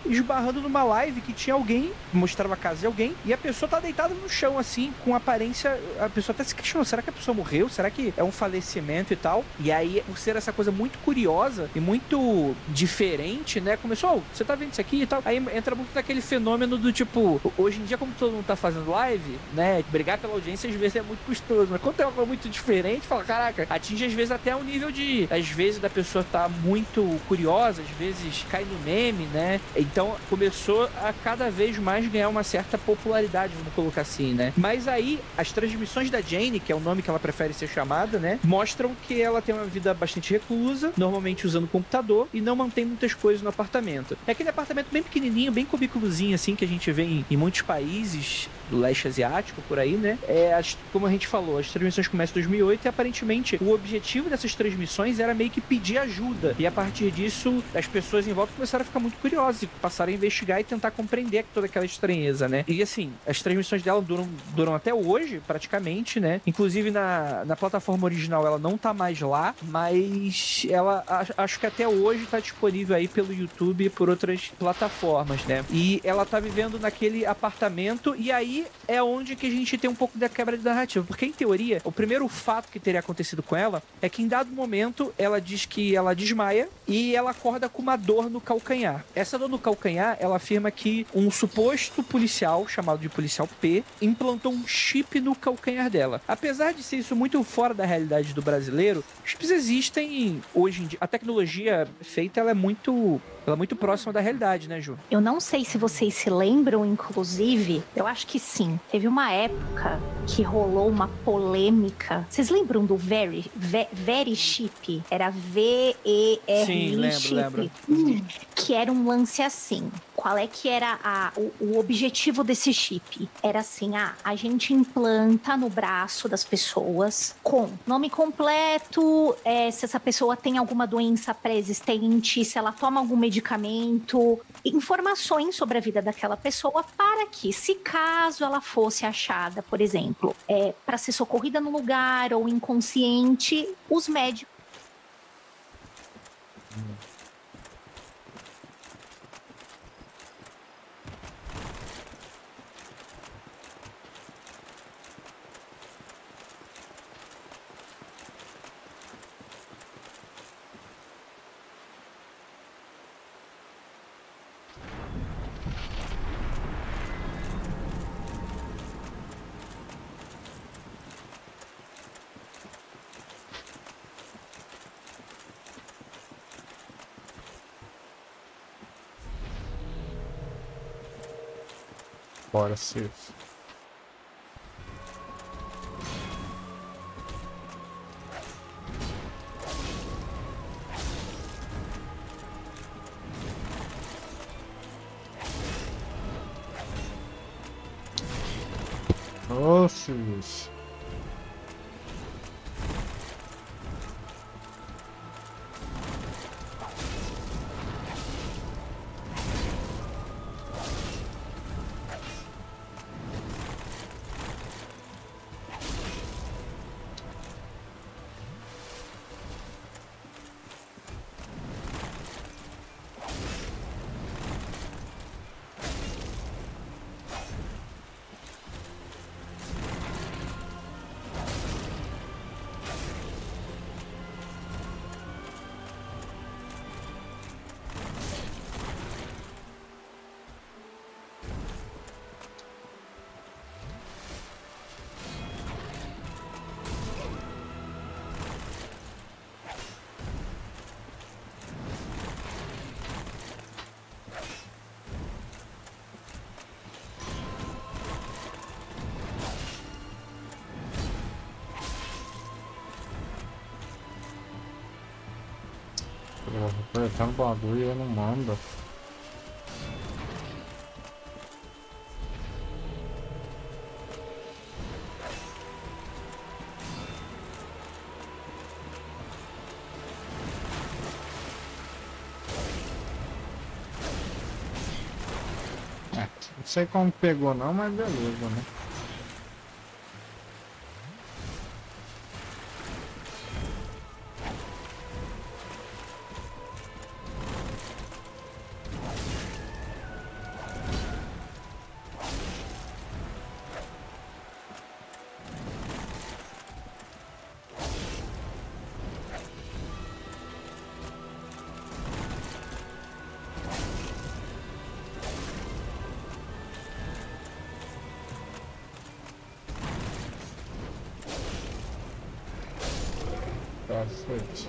esbarrando numa live que tinha alguém, mostrava a casa de alguém, e a pessoa tá deitada no chão, assim, com aparência... A pessoa até se questionou, será que a pessoa morreu? Será que é um falecimento e tal? E aí, por ser essa coisa muito curiosa e muito diferente, né? Começou, oh, você tá vendo isso aqui e tal? Aí entra muito naquele fenômeno do tipo, hoje em dia, como todo mundo tá fazendo live, né? Brigar pela audiência às vezes é muito custoso, mas quando é uma coisa muito diferente, fala, caraca, atinge às vezes até o nível de, às vezes, da pessoa tá muito curiosa, às vezes cai no meme, né? Então começou a cada vez mais ganhar uma certa popularidade, vamos colocar assim, né? Mas aí, as transmissões da Jane, que é o nome que ela prefere ser chamada, né? Mostram que ela tem uma vida bastante reclusa, normalmente usando computador, e não mantém muitas coisas no apartamento. É aquele apartamento bem pequenininho, bem cubículozinho, assim, que a gente vê em, em muitos países do leste asiático, por aí, né? É, as, como a gente falou, as transmissões começam em dois mil e oito e aparentemente o objetivo dessas transmissões era meio que pedir ajuda. E a partir disso, as pessoas em volta começaram a ficar muito curiosas e passaram a investigar e tentar compreender toda aquela estranheza, né? E assim, as transmissões dela duram, duram até hoje, praticamente, né? Inclusive na, na plataforma original ela não tá mais lá, mas ela acho que até hoje tá disponível aí pelo YouTube e por outras plataformas, né? E ela tá vivendo naquele apartamento e aí é onde que a gente tem um pouco da quebra de narrativa, porque em teoria, o primeiro fato que teria acontecido com ela é que em dado momento ela diz que ela desmaia e ela acorda com uma dor no calcanhar. Essa dor no calcanhar, ela afirma que um suposto policial, chamado de policial P, implantou um chip no calcanhar dela. Apesar de ser isso muito fora da realidade do brasileiro, chips existem hoje em dia. A tecnologia feita, ela é muito... Ela é muito próxima da realidade, né, Ju? Eu não sei se vocês se lembram, inclusive, eu acho que sim. Teve uma época que rolou uma polêmica. Vocês lembram do Very, Ve, Very Chip? Era V E R I Sim, lembro, Chip. lembro. Hum, que era um lance assim. Qual é que era a, o, o objetivo desse chip? Era assim, ah, a gente implanta no braço das pessoas com nome completo, é, se essa pessoa tem alguma doença pré-existente, se ela toma algum medicamento, informações sobre a vida daquela pessoa para que, se caso ela fosse achada, por exemplo, é, para ser socorrida no lugar ou inconsciente, os médicos Bora, Sif. Ô, Sif. Eu vou apertando o bagulho e eu não mando. É, não sei como pegou não, mas beleza, né? Cacete.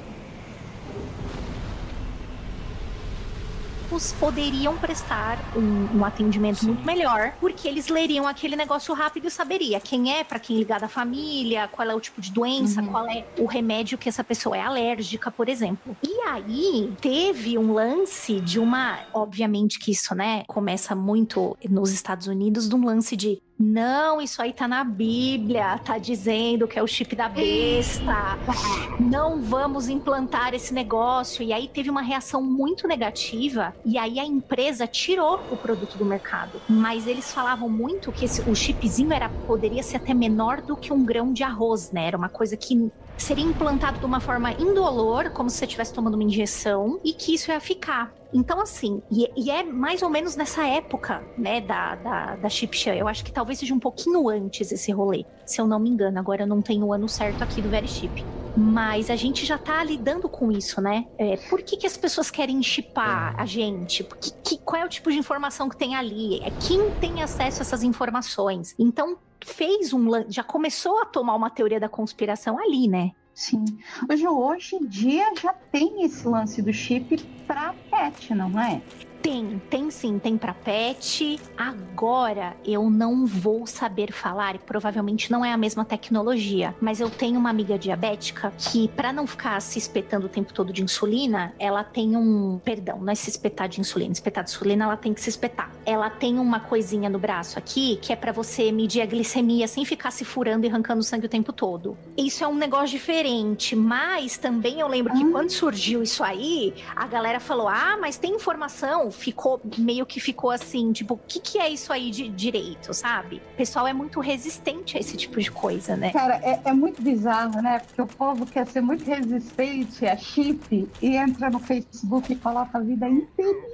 Poderiam prestar um, um atendimento Sim. muito melhor, porque eles leriam aquele negócio rápido e saberia quem é, para quem ligar da família, qual é o tipo de doença, uhum. qual é o remédio que essa pessoa é alérgica, por exemplo. E aí teve um lance de uma, obviamente que isso, né, começa muito nos Estados Unidos, de um lance de não, isso aí tá na Bíblia, tá dizendo que é o chip da besta, não vamos implantar esse negócio. E aí teve uma reação muito negativa, e aí a empresa tirou o produto do mercado. Mas eles falavam muito que esse, o chipzinho era, poderia ser até menor do que um grão de arroz, né? Era uma coisa que seria implantado de uma forma indolor, como se você estivesse tomando uma injeção, e que isso ia ficar. Então, assim, e, e é mais ou menos nessa época, né, da, da, da Chip-Chan. Eu acho que talvez seja um pouquinho antes esse rolê, se eu não me engano. Agora eu não tenho o ano certo aqui do Verichip. Mas a gente já tá lidando com isso, né? É, por que que as pessoas querem chipar a gente? Que, que, qual é o tipo de informação que tem ali? É quem tem acesso a essas informações? Então, fez um... já começou a tomar uma teoria da conspiração ali, né? Sim. Hoje, hoje em dia já tem esse lance do chip pra pet, não é? Tem, tem sim, tem pra pet. Agora eu não vou saber falar, e provavelmente não é a mesma tecnologia, mas eu tenho uma amiga diabética que, pra não ficar se espetando o tempo todo de insulina, ela tem um... Perdão, não é se espetar de insulina. Espetar de insulina, ela tem que se espetar. Ela tem uma coisinha no braço aqui, que é pra você medir a glicemia sem ficar se furando e arrancando sangue o tempo todo. Isso é um negócio diferente, mas também eu lembro que hum. quando surgiu isso aí, a galera falou, ah, mas tem informação... Ficou, meio que ficou assim, tipo, o que, que é isso aí de direito, sabe? O pessoal é muito resistente a esse tipo de coisa, né? Cara, é, é muito bizarro, né? Porque o povo quer ser muito resistente a chip e entra no Facebook e coloca a vida inteira.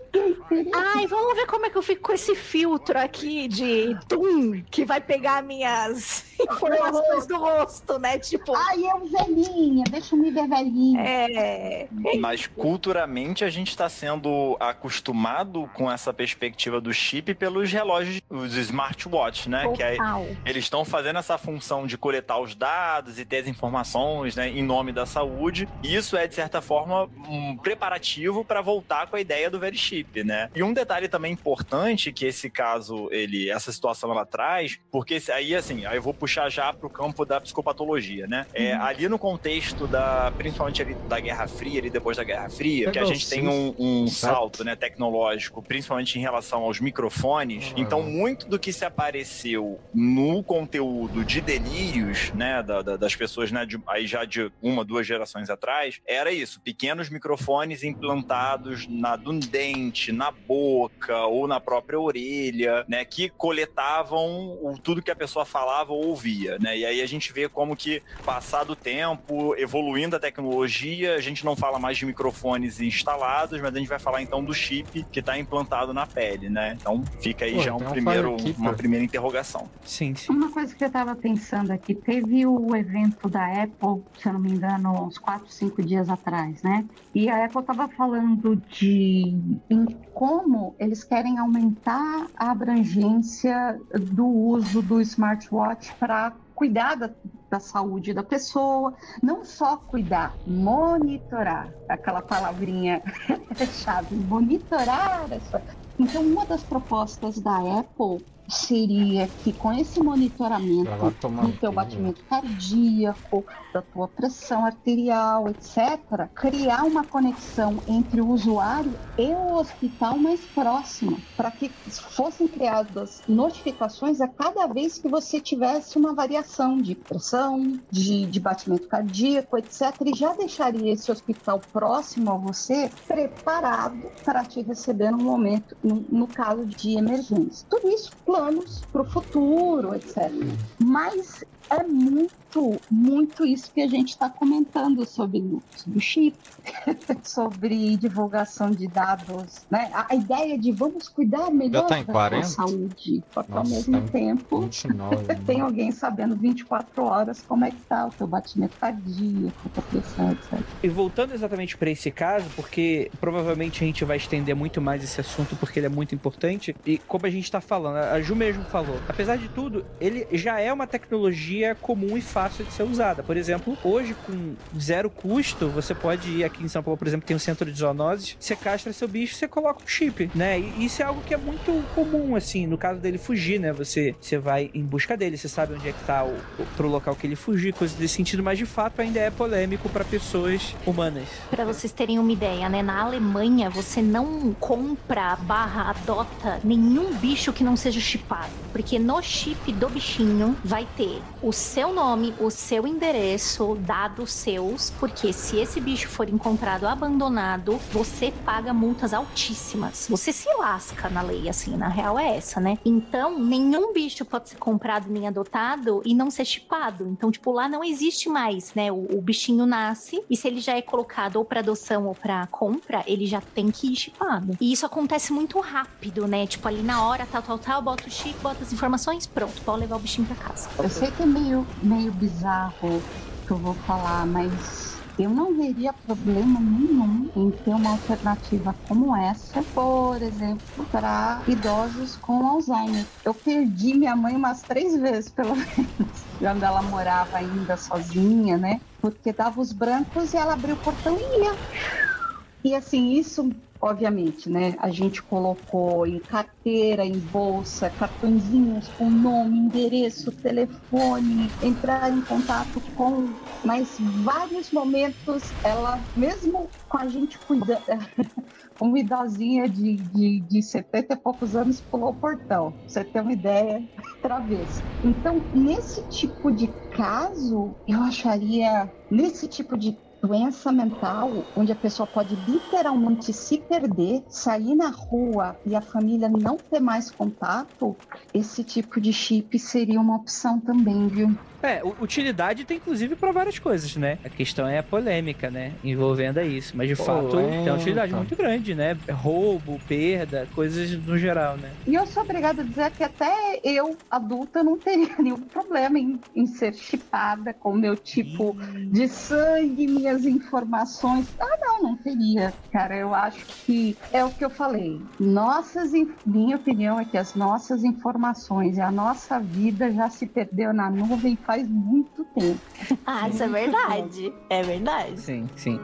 Ai, vamos ver como é que eu fico com esse filtro aqui de tum, que vai pegar minhas informações do rosto, né? Tipo... Ai, é um velhinha, deixa eu me ver velhinha. É... Mas culturalmente a gente está sendo acostumado com essa perspectiva do chip pelos relógios, os smartwatch, né? Total. Que aí, eles estão fazendo essa função de coletar os dados e ter as informações, né, em nome da saúde. E isso é, de certa forma, um preparativo para voltar com a ideia do Verichip. Né? E um detalhe também importante que esse caso, ele, essa situação ela traz, porque aí assim, aí eu vou puxar já pro campo da psicopatologia, né? É, uhum. Ali no contexto da, principalmente ali da Guerra Fria, ali depois da Guerra Fria, que a gente tem um, um salto, né, tecnológico, principalmente em relação aos microfones. Uhum. Então, muito do que se apareceu no conteúdo de delírios, né, da, da, das pessoas, né, de, aí já de uma, duas gerações atrás, era isso, pequenos microfones implantados na, no dente, na boca ou na própria orelha, né, que coletavam o, tudo que a pessoa falava ou ouvia, né, e aí a gente vê como que, passado o tempo, evoluindo a tecnologia, a gente não fala mais de microfones instalados, mas a gente vai falar então do chip que está implantado na pele, né, então fica aí Pô, já um primeiro, uma primeira interrogação. Sim, sim. Uma coisa que eu estava pensando aqui, teve o evento da Apple, se eu não me engano, uns quatro, cinco dias atrás, né, e a Apple estava falando de como eles querem aumentar a abrangência do uso do smartwatch para cuidar da, da saúde da pessoa, não só cuidar, monitorar, aquela palavrinha chave, monitorar essa. Então, uma das propostas da Apple seria que com esse monitoramento do teu batimento cardíaco, da tua pressão arterial, etcétera, criar uma conexão entre o usuário e o hospital mais próximo, para que fossem criadas notificações a cada vez que você tivesse uma variação de pressão, de, de batimento cardíaco, etcétera, e já deixaria esse hospital próximo a você preparado para te receber no momento, no, no caso de emergência. Tudo isso planos para o futuro, etcétera. Mas é muito, muito isso que a gente está comentando sobre o chip, sobre divulgação de dados, né? A, a ideia de vamos cuidar melhor tá da sua saúde, só que ao mesmo tá tempo vinte e nove, tem né? alguém sabendo vinte e quatro horas como é que tá o teu batimento cardíaco, a tua pressão, etcétera. E voltando exatamente para esse caso, porque provavelmente a gente vai estender muito mais esse assunto porque ele é muito importante, e como a gente está falando, a Ju mesmo falou, apesar de tudo, ele já é uma tecnologia tecnologia comum e fácil de ser usada. Por exemplo, hoje com zero custo, você pode ir aqui em São Paulo, por exemplo, tem um centro de zoonoses, você castra seu bicho, você coloca um chip, né? E isso é algo que é muito comum, assim, no caso dele fugir, né? Você, você vai em busca dele, você sabe onde é que tá o, o, pro local que ele fugir, coisas desse sentido, mas de fato ainda é polêmico para pessoas humanas. Pra vocês terem uma ideia, né? Na Alemanha, você não compra barra adota nenhum bicho que não seja chipado. Porque no chip do bichinho vai ter o seu nome, o seu endereço, dados seus, porque se esse bicho for encontrado abandonado, você paga multas altíssimas. Você se lasca na lei, assim, na real é essa, né? Então, nenhum bicho pode ser comprado nem adotado e não ser chipado. Então, tipo, lá não existe mais, né? O, o bichinho nasce e se ele já é colocado ou pra adoção ou pra compra, ele já tem que ir chipado. E isso acontece muito rápido, né? Tipo, ali na hora, tal, tal, tal, bota o chip, bota as informações, pronto, pode levar o bichinho pra casa. Eu sei que é meio, meio bizarro que eu vou falar, mas eu não veria problema nenhum em ter uma alternativa como essa, por exemplo, para idosos com Alzheimer. Eu perdi minha mãe umas três vezes, pelo menos, quando ela morava ainda sozinha, né? Porque dava os brancos e ela abria o portão e ia. E assim, isso, obviamente, né? A gente colocou em carteira, em bolsa, cartõezinhos com nome, endereço, telefone, entrar em contato com... Mas vários momentos, ela, mesmo com a gente cuidando, uma idosinha de, de, de setenta e poucos anos pulou o portão. Pra você ter uma ideia, outra vez. Então, nesse tipo de caso, eu acharia... Nesse tipo de doença mental, onde a pessoa pode literalmente se perder, sair na rua e a família não ter mais contato, esse tipo de chip seria uma opção também, viu? É, utilidade tem inclusive para várias coisas, né? A questão é a polêmica, né? Envolvendo isso. Mas de Pô, fato é, tem uma utilidade tá. muito grande, né? Roubo, perda, coisas no geral, né? E eu sou obrigada a dizer que até eu, adulta, não teria nenhum problema em, em ser chipada com o meu tipo de sangue, minhas informações. Ah, não, não teria, cara. Eu acho que é o que eu falei. Nossas, minha opinião é que as nossas informações e a nossa vida já se perdeu na nuvem faz muito tempo. Ah, isso é verdade. É verdade. Sim, sim.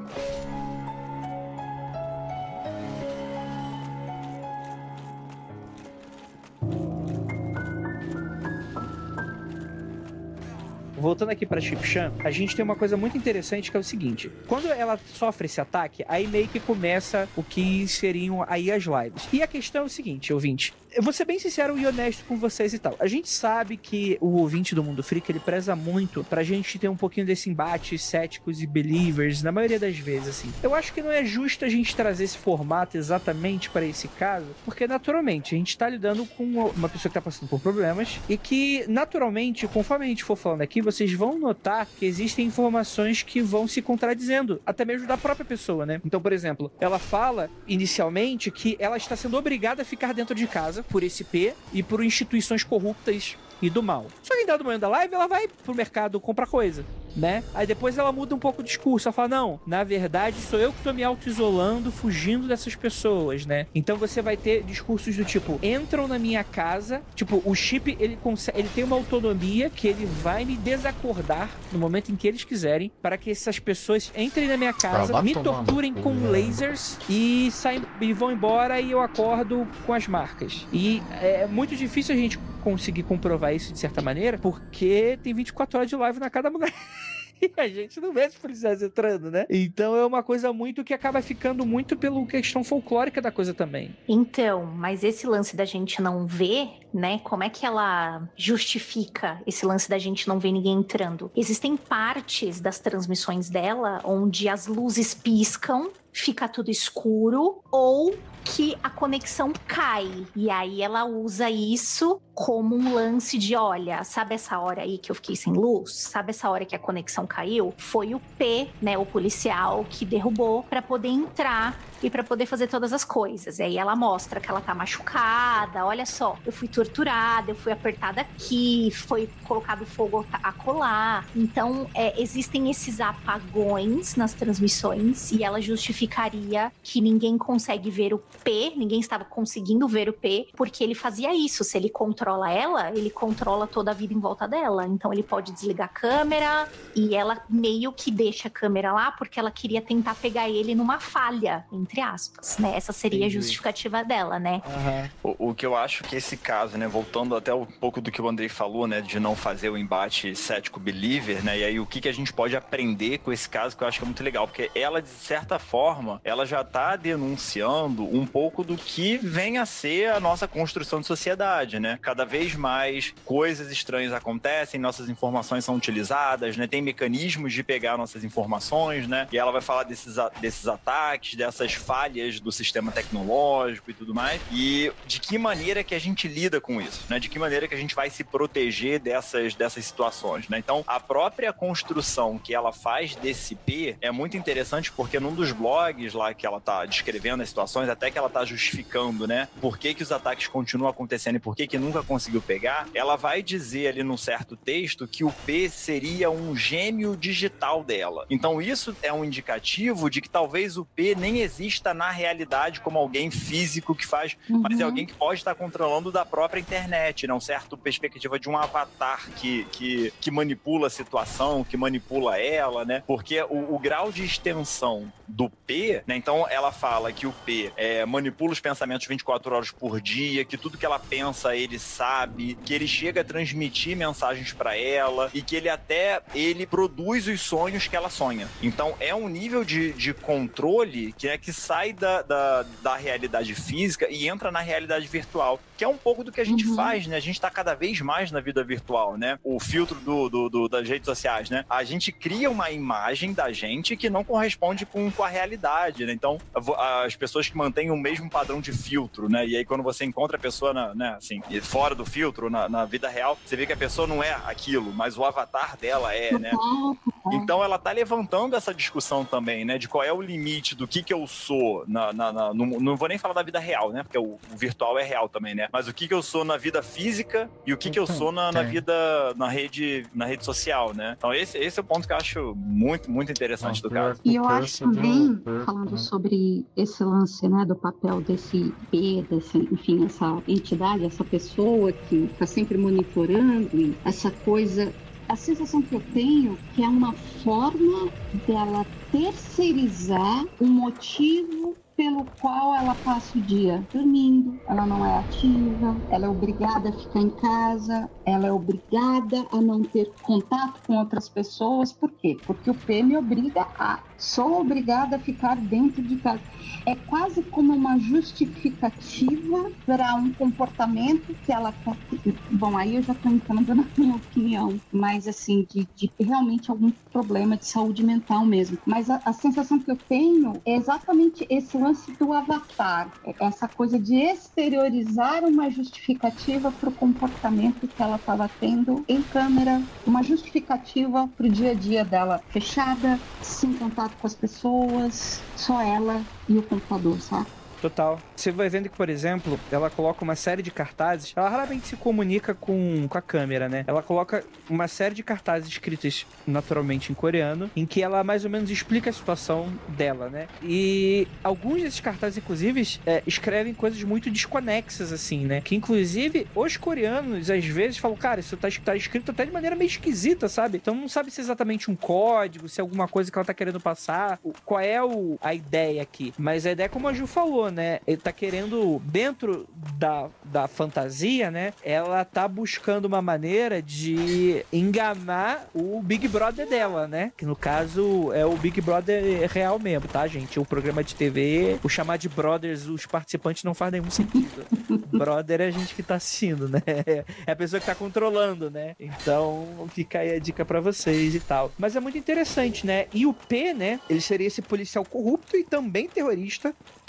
Voltando aqui pra Chip-chan, a gente tem uma coisa muito interessante que é o seguinte: quando ela sofre esse ataque, aí meio que começa o que seriam aí as lives. E a questão é o seguinte, ouvinte, eu vou ser bem sincero e honesto com vocês e tal. A gente sabe que o ouvinte do Mundo Freak, ele preza muito pra gente ter um pouquinho desse embate céticos e believers, na maioria das vezes, assim. Eu acho que não é justo a gente trazer esse formato exatamente para esse caso, porque naturalmente a gente tá lidando com uma pessoa que tá passando por problemas e que, naturalmente, conforme a gente for falando aqui, vocês vão notar que existem informações que vão se contradizendo, até mesmo da própria pessoa, né? Então, por exemplo, ela fala inicialmente que ela está sendo obrigada a ficar dentro de casa por esse P e por instituições corruptas e do mal. Só que em dado momento da live, ela vai pro mercado comprar coisa, né? Aí depois ela muda um pouco o discurso, ela fala, não, na verdade sou eu que tô me auto-isolando, fugindo dessas pessoas, né? Então você vai ter discursos do tipo, entram na minha casa, tipo, o chip, ele, consegue, ele tem uma autonomia que ele vai me desacordar no momento em que eles quiserem, para que essas pessoas entrem na minha casa, Ah, me tomando. torturem com lasers e, saem, e vão embora e eu acordo com as marcas. E é muito difícil a gente conseguir comprovar isso de certa maneira, porque tem vinte e quatro horas de live na cada mulher. E a gente não vê esses policiais entrando, né? Então é uma coisa muito que acaba ficando muito pela questão folclórica da coisa também. Então, mas esse lance da gente não ver, né? Como é que ela justifica esse lance da gente não ver ninguém entrando? Existem partes das transmissões dela onde as luzes piscam, fica tudo escuro, ou que a conexão cai. E aí ela usa isso como um lance de, olha, sabe essa hora aí que eu fiquei sem luz? Sabe essa hora que a conexão caiu? Foi o P, né, o policial, que derrubou para poder entrar e pra poder fazer todas as coisas. E aí ela mostra que ela tá machucada, olha só, eu fui torturada, eu fui apertada aqui, foi colocado fogo a colar. Então, é, existem esses apagões nas transmissões e ela justificaria que ninguém consegue ver o P, ninguém estava conseguindo ver o P, porque ele fazia isso. Se ele controla ela, ele controla toda a vida em volta dela. Então, ele pode desligar a câmera e ela meio que deixa a câmera lá porque ela queria tentar pegar ele numa falha, entre aspas, né? Essa seria Entendi. a justificativa dela, né? Uhum. O, o que eu acho que esse caso, né, voltando até um pouco do que o Andrei falou, né, de não fazer o embate cético-believer, né, e aí o que, que a gente pode aprender com esse caso, que eu acho que é muito legal, porque ela, de certa forma, ela já tá denunciando um pouco do que vem a ser a nossa construção de sociedade, né? Cada vez mais coisas estranhas acontecem, nossas informações são utilizadas, né, tem mecanismos de pegar nossas informações, né, e ela vai falar desses, desses ataques, dessas falhas do sistema tecnológico e tudo mais, e de que maneira que a gente lida com isso, né? De que maneira que a gente vai se proteger dessas, dessas situações, né? Então, a própria construção que ela faz desse P é muito interessante porque num dos blogs lá que ela tá descrevendo as situações, até que ela tá justificando, né? Por que que os ataques continuam acontecendo e por que que nunca conseguiu pegar, ela vai dizer ali num certo texto que o P seria um gêmeo digital dela. Então, isso é um indicativo de que talvez o P nem exista na realidade como alguém físico que faz, uhum. mas é alguém que pode estar controlando da própria internet, né? Um certo perspectiva de um avatar que, que, que manipula a situação, que manipula ela, né? Porque o, o grau de extensão do P, né? Então ela fala que o P é, manipula os pensamentos vinte e quatro horas por dia, que tudo que ela pensa ele sabe, que ele chega a transmitir mensagens para ela e que ele até ele produz os sonhos que ela sonha. Então é um nível de, de controle que é que sai da, da, da realidade física e entra na realidade virtual, que é um pouco do que a gente uhum. faz, né? A gente tá cada vez mais na vida virtual, né? O filtro do, do, do, das redes sociais, né? A gente cria uma imagem da gente que não corresponde com, com a realidade, né? Então, as pessoas que mantêm o mesmo padrão de filtro, né? E aí, quando você encontra a pessoa, na, né, assim, fora do filtro, na, na vida real, você vê que a pessoa não é aquilo, mas o avatar dela é, né? Então, ela tá levantando essa discussão também, né? De qual é o limite do que que eu sou na... na, na no, não vou nem falar da vida real, né? Porque o, o virtual é real também, né? Mas o que que eu sou na vida física e o que que eu sou na, na vida, na rede, na rede social, né? Então esse, esse é o ponto que eu acho muito, muito interessante do caso. E eu acho também, falando sobre esse lance, né, do papel desse P, desse, enfim, essa entidade, essa pessoa que está sempre monitorando e essa coisa, a sensação que eu tenho que é uma forma dela terceirizar o motivo pelo qual ela passa o dia dormindo, ela não é ativa, ela é obrigada a ficar em casa, ela é obrigada a não ter contato com outras pessoas. Por quê? Porque o P me obriga a... Sou obrigada a ficar dentro de casa. É quase como uma justificativa para um comportamento que ela... Bom, aí eu já estou entrando na minha opinião, mas assim, de, de realmente algum problema de saúde mental mesmo. Mas a, a sensação que eu tenho é exatamente esse lance do avatar, essa coisa de exteriorizar uma justificativa para o comportamento que ela estava tendo em câmera, uma justificativa para o dia a dia dela fechada, sem contato com as pessoas, só ela e o computador, sabe? Total. Você vai vendo que, por exemplo, ela coloca uma série de cartazes, ela raramente se comunica com, com a câmera, né? Ela coloca uma série de cartazes escritos naturalmente em coreano, em que ela mais ou menos explica a situação dela, né? E alguns desses cartazes, inclusive, é, escrevem coisas muito desconexas, assim, né? Que, inclusive, os coreanos, às vezes, falam, cara, isso tá, tá escrito até de maneira meio esquisita, sabe? Então não sabe se é exatamente um código, se é alguma coisa que ela tá querendo passar, qual é o, a ideia aqui. Mas a ideia, como a Ju falou, né? Ele tá querendo, dentro da, da fantasia, né? Ela tá buscando uma maneira de enganar o Big Brother dela, né? Que no caso é o Big Brother real mesmo, tá, gente? O programa de T V, o chamar de Brothers, os participantes não faz nenhum sentido. Brother é a gente que tá assistindo, né? É a pessoa que tá controlando, né? Então fica aí a dica pra vocês e tal. Mas é muito interessante, né? E o P, né? Ele seria esse policial corrupto e também terrorista que persegue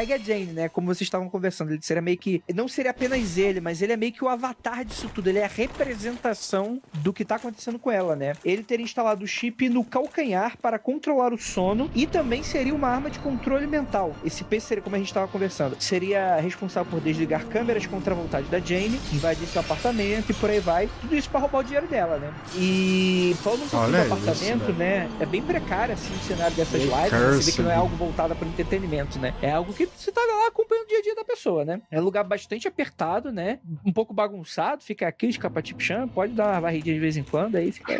segue a Jane, né? Como vocês estavam conversando. Ele seria meio que... Não seria apenas ele, mas ele é meio que o avatar disso tudo. Ele é a representação do que tá acontecendo com ela, né? Ele teria instalado o chip no calcanhar para controlar o sono e também seria uma arma de controle mental. Esse P seria, como a gente estava conversando, seria responsável por desligar câmeras contra a vontade da Jane, invadir seu apartamento e por aí vai. Tudo isso para roubar o dinheiro dela, né? E falando um pouquinho do apartamento, isso, né? É bem precário, assim, o cenário dessas lives. Você vê que não é algo voltado para entretenimento, né? É algo que você tá lá acompanhando o dia a dia da pessoa, né? É um lugar bastante apertado, né? Um pouco bagunçado, fica a crítica pra Tip-Chan, pode dar uma varridinha de vez em quando, aí fica...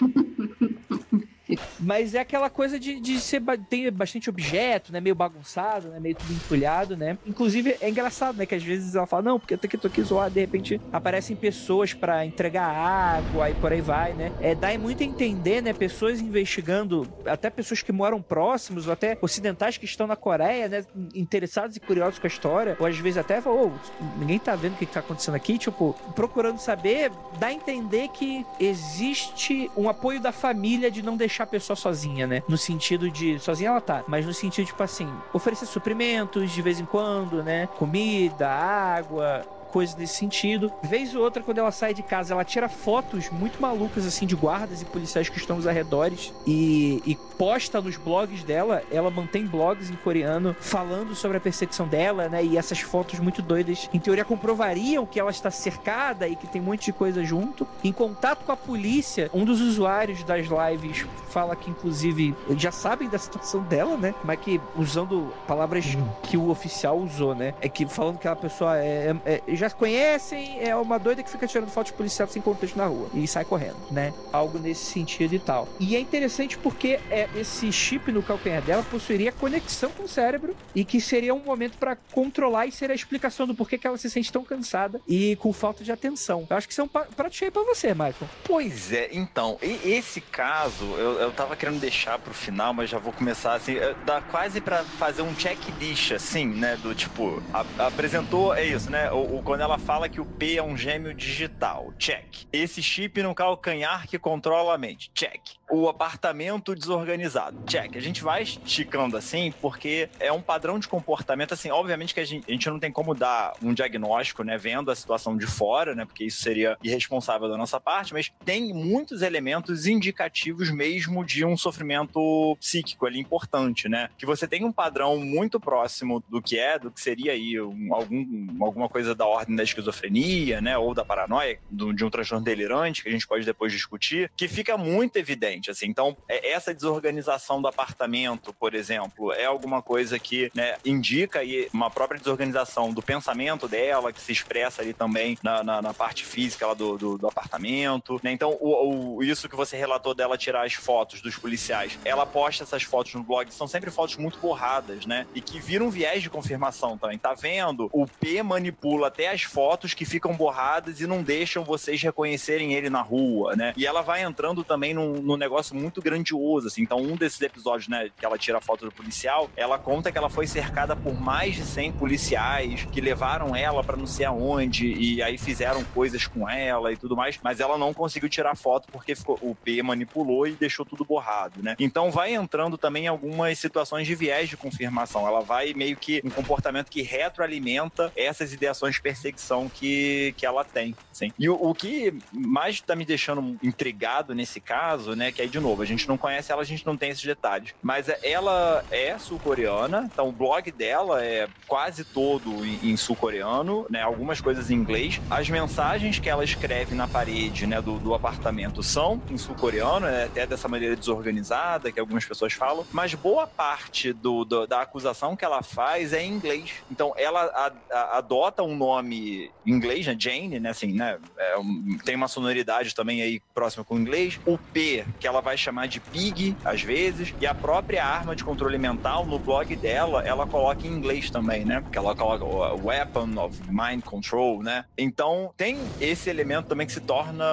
Mas é aquela coisa de, de ser tem bastante objeto, né? Meio bagunçado, né? Meio tudo entulhado, né? Inclusive, é engraçado, né? Que às vezes ela fala, não, porque até que eu tô aqui zoado, de repente aparecem pessoas pra entregar água e por aí vai, né? É, dá muito a entender, né? Pessoas investigando, até pessoas que moram próximos, ou até ocidentais que estão na Coreia, né? Interessados e curiosos com a história, ou às vezes até falam, oh, ninguém tá vendo o que tá acontecendo aqui, tipo, procurando saber, dá a entender que existe um apoio da família de não deixar a pessoa sozinha, né? No sentido de... Sozinha ela tá, mas no sentido, tipo assim, oferecer suprimentos de vez em quando, né? Comida, água... coisas nesse sentido. Vez ou outra, quando ela sai de casa, ela tira fotos muito malucas, assim, de guardas e policiais que estão nos arredores e, e posta nos blogs dela. Ela mantém blogs em coreano falando sobre a perseguição dela, né? E essas fotos muito doidas, em teoria, comprovariam que ela está cercada e que tem um monte de coisa junto. Em contato com a polícia, um dos usuários das lives fala que, inclusive, já sabem da situação dela, né? Mas que, usando palavras que o oficial usou, né? É que falando que aquela pessoa é, é, é já conhecem, é uma doida que fica tirando fotos policiais sem contexto na rua e sai correndo, né? Algo nesse sentido e tal. E é interessante porque é, esse chip no calcanhar dela possuiria conexão com o cérebro e que seria um momento para controlar e ser a explicação do porquê que ela se sente tão cansada e com falta de atenção. Eu acho que isso é um prato cheio pra você, Michael. Pois é, então, e esse caso, eu, eu tava querendo deixar pro final, mas já vou começar assim, dá quase pra fazer um checklist, assim, né? Do tipo, a, apresentou, é isso, né? O, o quando ela fala que o P é um gêmeo digital, check. Esse chip no calcanhar que controla a mente, check. O apartamento desorganizado, check. A gente vai esticando assim porque é um padrão de comportamento, assim, obviamente que a gente, a gente não tem como dar um diagnóstico, né, vendo a situação de fora, né, porque isso seria irresponsável da nossa parte, mas tem muitos elementos indicativos mesmo de um sofrimento psíquico ali importante, né, que você tem um padrão muito próximo do que é, do que seria aí um, algum, alguma coisa da ordem da esquizofrenia, né, ou da paranoia, do, de um transtorno delirante, que a gente pode depois discutir, que fica muito evidente, assim. Então, é, essa desorganização do apartamento, por exemplo, é alguma coisa que, né, indica aí uma própria desorganização do pensamento dela, que se expressa ali também na, na, na parte física lá do, do, do apartamento, né? Então, o, o, isso que você relatou dela tirar as fotos dos policiais, ela posta essas fotos no blog, são sempre fotos muito borradas, né, e que viram um viés de confirmação também, tá vendo? O P manipula até as fotos que ficam borradas e não deixam vocês reconhecerem ele na rua, né? E ela vai entrando também num, num negócio muito grandioso, assim. Então, um desses episódios, né, que ela tira a foto do policial, ela conta que ela foi cercada por mais de cem policiais que levaram ela pra não sei aonde e aí fizeram coisas com ela e tudo mais, mas ela não conseguiu tirar foto porque ficou, o P manipulou e deixou tudo borrado, né? Então, vai entrando também algumas situações de viés de confirmação. Ela vai meio que um comportamento que retroalimenta essas ideações de perseguição que, que ela tem, assim. E o, o que mais tá me deixando intrigado nesse caso, né, que aí, de novo, a gente não conhece ela, a gente não tem esses detalhes, mas ela é sul-coreana, então o blog dela é quase todo em, em sul-coreano, né, algumas coisas em inglês. As mensagens que ela escreve na parede, né, do, do apartamento são em sul-coreano, né, até dessa maneira desorganizada que algumas pessoas falam, mas boa parte do, do, da acusação que ela faz é em inglês. Então, ela a, a, adota um nome em inglês, né, Jane, né, assim, né, é um, tem uma sonoridade também aí próxima com o inglês. O P, que ela vai chamar de Pig, às vezes, e a própria arma de controle mental, no blog dela, ela coloca em inglês também, né, porque ela coloca o Weapon of Mind Control, né. Então, tem esse elemento também que se torna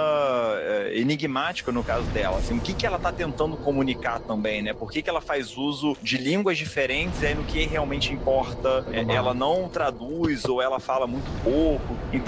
é, enigmático no caso dela, assim, o que que ela tá tentando comunicar também, né, por que que ela faz uso de línguas diferentes, aí no que realmente importa, é, ela não traduz ou ela fala muito pouco. Então,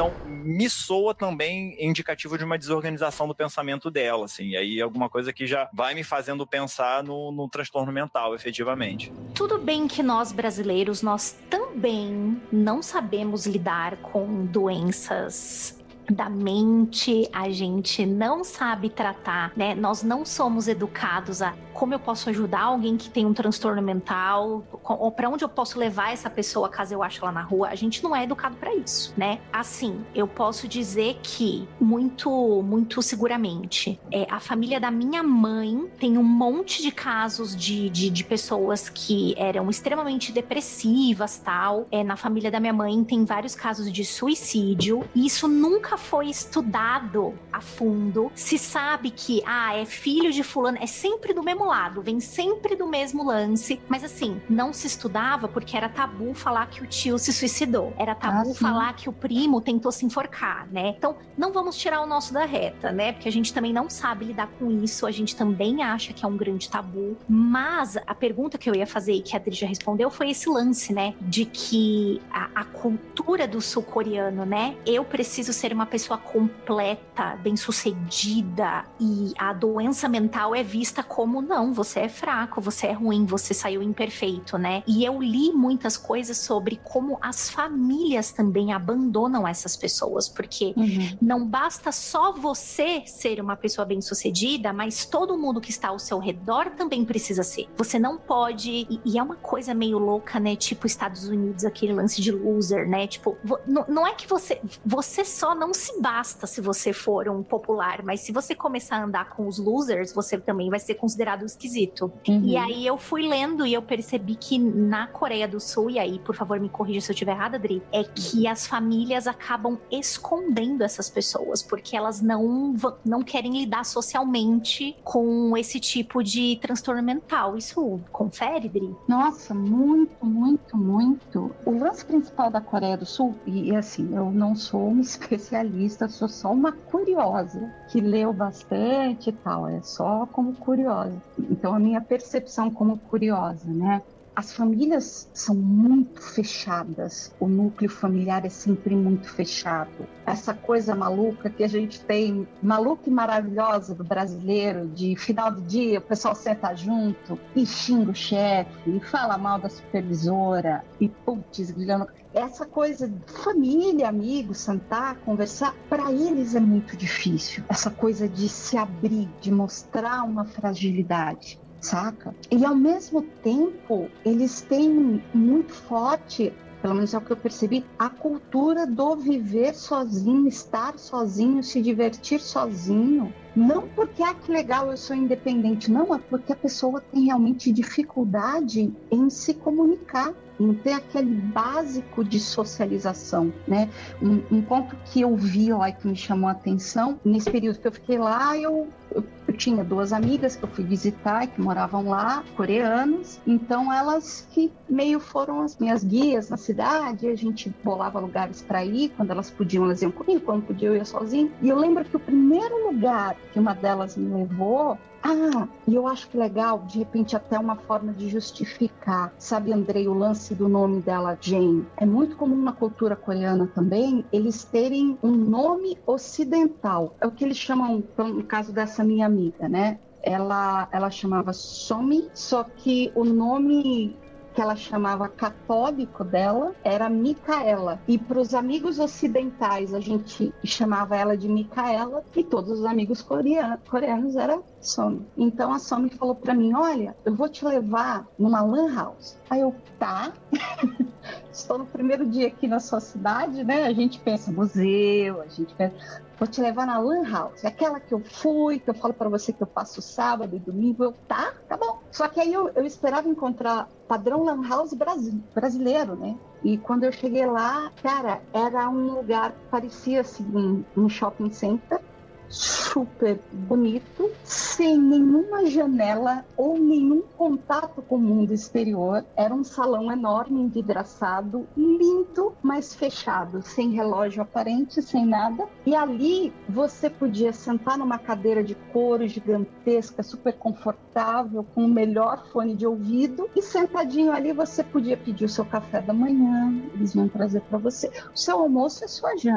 me soa também indicativo de uma desorganização do pensamento dela, assim, e aí alguma coisa que já vai me fazendo pensar no, no transtorno mental, efetivamente. Tudo bem que nós brasileiros, nós também não sabemos lidar com doenças da mente, a gente não sabe tratar, né? Nós não somos educados a como eu posso ajudar alguém que tem um transtorno mental, ou para onde eu posso levar essa pessoa caso eu ache ela na rua. A gente não é educado para isso, né? Assim, eu posso dizer que muito, muito seguramente, é, a família da minha mãe tem um monte de casos de, de, de pessoas que eram extremamente depressivas, tal. É, na família da minha mãe tem vários casos de suicídio, e isso nunca foi estudado a fundo. Se sabe que, ah, é filho de fulano, é sempre do mesmo lado, vem sempre do mesmo lance, mas assim, não se estudava porque era tabu falar que o tio se suicidou, era tabu ah, falar que o primo tentou se enforcar, né? Então, não vamos tirar o nosso da reta, né? Porque a gente também não sabe lidar com isso, a gente também acha que é um grande tabu, mas a pergunta que eu ia fazer e que a Adri já respondeu foi esse lance, né? De que a, a cultura do sul-coreano, né? Eu preciso ser uma pessoa completa, bem-sucedida, e a doença mental é vista como não, você é fraco, você é ruim, você saiu imperfeito, né? E eu li muitas coisas sobre como as famílias também abandonam essas pessoas, porque uhum. não basta só você ser uma pessoa bem-sucedida, mas todo mundo que está ao seu redor também precisa ser. Você não pode, e, e é uma coisa meio louca, né? Tipo Estados Unidos, aquele lance de loser, né? Tipo, vo, não, não é que você, você só não se basta se você for um popular, mas se você começar a andar com os losers, você também vai ser considerado esquisito. Uhum. E aí eu fui lendo e eu percebi que na Coreia do Sul, e aí, por favor, me corrija se eu estiver errada, Adri, é que as famílias acabam escondendo essas pessoas, porque elas não, não querem lidar socialmente com esse tipo de transtorno mental. Isso confere, Adri? Nossa, muito, muito, muito. O lance principal da Coreia do Sul, e assim, eu não sou uma especialista, sou só uma curiosa, que leu bastante e tal, é só como curiosa. Então, a minha percepção como curiosa, né? As famílias são muito fechadas, o núcleo familiar é sempre muito fechado. Essa coisa maluca que a gente tem, maluca e maravilhosa do brasileiro, de final do dia o pessoal senta junto e xinga o chefe, e fala mal da supervisora, e putz, grilhando. Essa coisa de família, amigos, sentar, conversar, para eles é muito difícil. Essa coisa de se abrir, de mostrar uma fragilidade. Saca? E ao mesmo tempo, eles têm muito forte, pelo menos é o que eu percebi, a cultura do viver sozinho, estar sozinho, se divertir sozinho. Não porque, ah, que legal, eu sou independente. Não, é porque a pessoa tem realmente dificuldade em se comunicar. Não tem aquele básico de socialização, né? Um, um ponto que eu vi lá e que me chamou a atenção, nesse período que eu fiquei lá, eu, eu, eu tinha duas amigas que eu fui visitar e que moravam lá, coreanos, então elas que meio foram as minhas guias na cidade, a gente bolava lugares para ir, quando elas podiam, elas iam comigo, quando podia eu ia sozinha. E eu lembro que o primeiro lugar que uma delas me levou, ah, e eu acho que legal, de repente até uma forma de justificar, sabe, Andrei, o lance do nome dela, Jane. É muito comum na cultura coreana também, eles terem um nome ocidental. É o que eles chamam, no caso dessa minha amiga, né? Ela, ela chamava Somi, só que o nome que ela chamava católico dela era Micaela. E para os amigos ocidentais, a gente chamava ela de Micaela, e todos os amigos coreanos, coreanos eram Somi. Então a Somi falou para mim, olha, eu vou te levar numa lan house. Aí eu, tá, estou no primeiro dia aqui na sua cidade, né? A gente pensa museu, a gente pensa, vou te levar na lan house, aquela que eu fui, que eu falo para você que eu passo sábado e domingo. Eu, tá, tá bom. Só que aí eu, eu esperava encontrar padrão lan house brasileiro, né? E quando eu cheguei lá, cara, era um lugar que parecia assim, um, um shopping center, super bonito, sem nenhuma janela ou nenhum contato com o mundo exterior. Era um salão enorme, envidraçado, lindo, mas fechado, sem relógio aparente, sem nada. E ali você podia sentar numa cadeira de couro gigantesca, super confortável, com o melhor fone de ouvido, e sentadinho ali você podia pedir o seu café da manhã, eles iam trazer para você o seu almoço e a sua janta.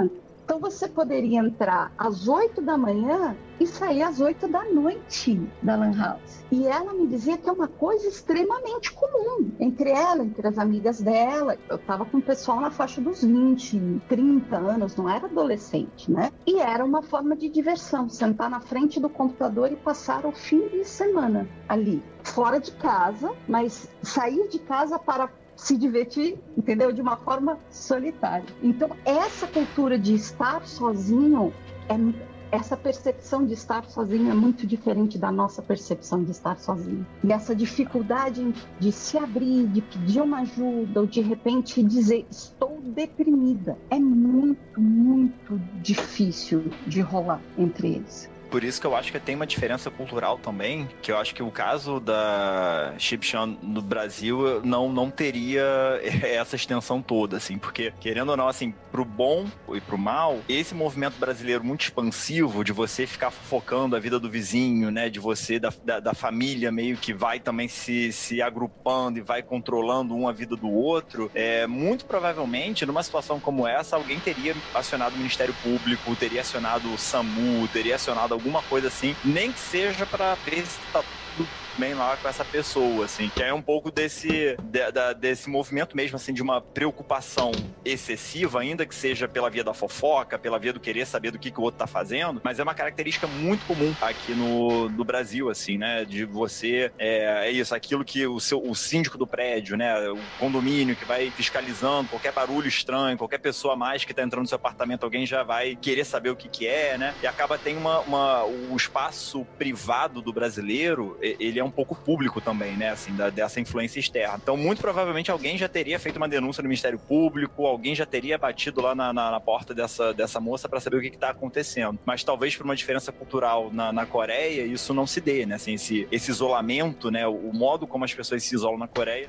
Então você poderia entrar às oito da manhã e sair às oito da noite da Lan House. E ela me dizia que é uma coisa extremamente comum entre ela, entre as amigas dela. Eu estava com o pessoal na faixa dos vinte, trinta anos, não era adolescente, né? E era uma forma de diversão, sentar na frente do computador e passar o fim de semana ali, fora de casa, mas sair de casa para se divertir, entendeu? De uma forma solitária. Então, essa cultura de estar sozinho, é, essa percepção de estar sozinho é muito diferente da nossa percepção de estar sozinho. E essa dificuldade de se abrir, de pedir uma ajuda, ou de repente dizer, estou deprimida, é muito, muito difícil de rolar entre eles. Por isso que eu acho que tem uma diferença cultural também, que eu acho que o caso da Ship-Chan no Brasil não, não teria essa extensão toda, assim, porque, querendo ou não, assim, pro bom e pro mal, esse movimento brasileiro muito expansivo de você ficar focando a vida do vizinho, né, de você, da, da, da família meio que vai também se, se agrupando e vai controlando um a vida do outro, é, muito provavelmente, numa situação como essa, alguém teria acionado o Ministério Público, teria acionado o SAMU, teria acionado alguma coisa assim, nem que seja para ver se tá tudo bem lá com essa pessoa, assim, que é um pouco desse, de, da, desse movimento mesmo, assim, de uma preocupação excessiva, ainda que seja pela via da fofoca, pela via do querer saber do que, que o outro tá fazendo, mas é uma característica muito comum aqui no, no Brasil, assim, né, de você, é, é isso, aquilo que o, seu, o síndico do prédio, né, o condomínio que vai fiscalizando qualquer barulho estranho, qualquer pessoa a mais que tá entrando no seu apartamento, alguém já vai querer saber o que que é, né, e acaba tem uma, uma o espaço privado do brasileiro, ele é um pouco público também, né, assim, da, dessa influência externa. Então, muito provavelmente alguém já teria feito uma denúncia no Ministério Público, alguém já teria batido lá na, na, na porta dessa, dessa moça para saber o que está acontecendo. Mas talvez por uma diferença cultural na, na Coreia, isso não se dê, né, assim, esse, esse isolamento, né, o, o modo como as pessoas se isolam na Coreia.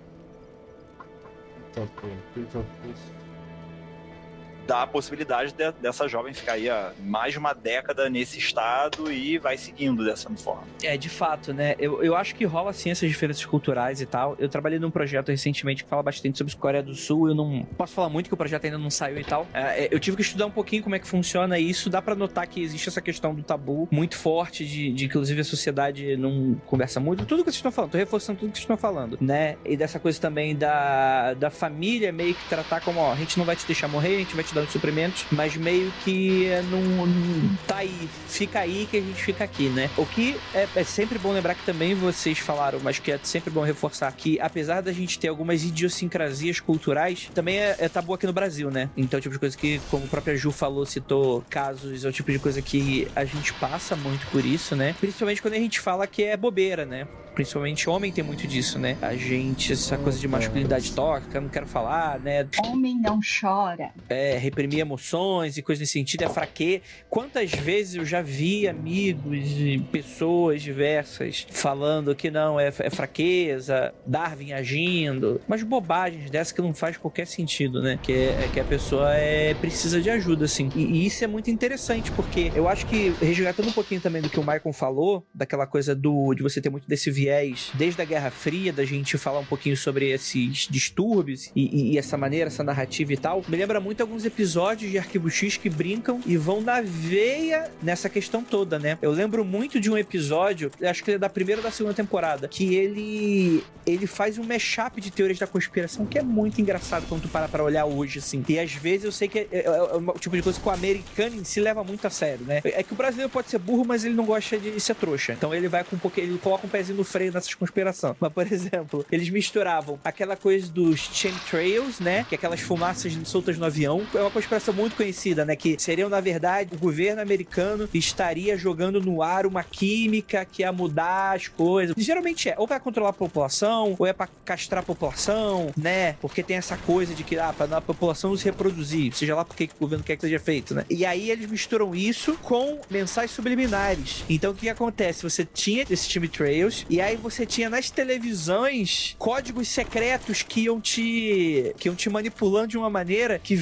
Dá a possibilidade de, dessa jovem ficar aí há mais de uma década nesse estado e vai seguindo dessa forma. É, de fato, né? Eu, eu acho que rola assim essas diferenças culturais e tal. Eu trabalhei num projeto recentemente que fala bastante sobre Coreia do Sul. Eu não posso falar muito que o projeto ainda não saiu e tal. É, eu tive que estudar um pouquinho como é que funciona isso. Dá pra notar que existe essa questão do tabu muito forte, de, de inclusive a sociedade não conversa muito. Tudo que vocês estão falando, tô reforçando tudo que vocês estão falando, né? E dessa coisa também da, da família meio que tratar como, ó, a gente não vai te deixar morrer, a gente vai te dar os suprimentos, mas meio que não, não tá aí, fica aí que a gente fica aqui, né? O que é, é sempre bom lembrar que também vocês falaram, mas que é sempre bom reforçar que, apesar da gente ter algumas idiosincrasias culturais, também é, é tabu aqui no Brasil, né? Então é o tipo de coisa que, como a própria Ju falou, citou casos, é o tipo de coisa que a gente passa muito por isso, né? Principalmente quando a gente fala que é bobeira, né? Principalmente homem tem muito disso, né? A gente, essa coisa de masculinidade tóxica, não quero falar, né? Homem não chora. É, reprimir emoções e coisas nesse sentido, é fraqueza. Quantas vezes eu já vi amigos e pessoas diversas falando que não, é, é fraqueza, Darwin agindo, mas bobagens dessas que não faz qualquer sentido, né? Que, é, que a pessoa é, precisa de ajuda, assim. E, e isso é muito interessante, porque eu acho que, resgatando um pouquinho também do que o Michael falou, daquela coisa do, de você ter muito desse viés desde a Guerra Fria, da gente falar um pouquinho sobre esses distúrbios e, e, e essa maneira, essa narrativa e tal, me lembra muito alguns episódios de Arquivo X que brincam e vão na veia nessa questão toda, né? Eu lembro muito de um episódio, acho que é da primeira ou da segunda temporada, que ele ele faz um mashup de teorias da conspiração que é muito engraçado quando tu para pra olhar hoje, assim. E às vezes eu sei que é, é, é o tipo de coisa que o americano em si leva muito a sério, né? É que o brasileiro pode ser burro, mas ele não gosta de ser trouxa. Então ele vai com um pouquinho, ele coloca um pezinho no freio nessas conspirações. Mas, por exemplo, eles misturavam aquela coisa dos chemtrails, né? Que é aquelas fumaças soltas no avião. É uma conspiração muito conhecida, né? Que seriam, na verdade, o governo americano estaria jogando no ar uma química que ia mudar as coisas. E, geralmente é, ou pra controlar a população, ou é pra castrar a população, né? Porque tem essa coisa de que, ah, pra a população não se reproduzir, seja lá porque o governo quer que seja feito, né? E aí eles misturam isso com mensagens subliminares. Então, o que acontece? Você tinha esse chemtrails, e aí você tinha nas televisões códigos secretos que iam te que iam te manipulando de uma maneira que, vez ou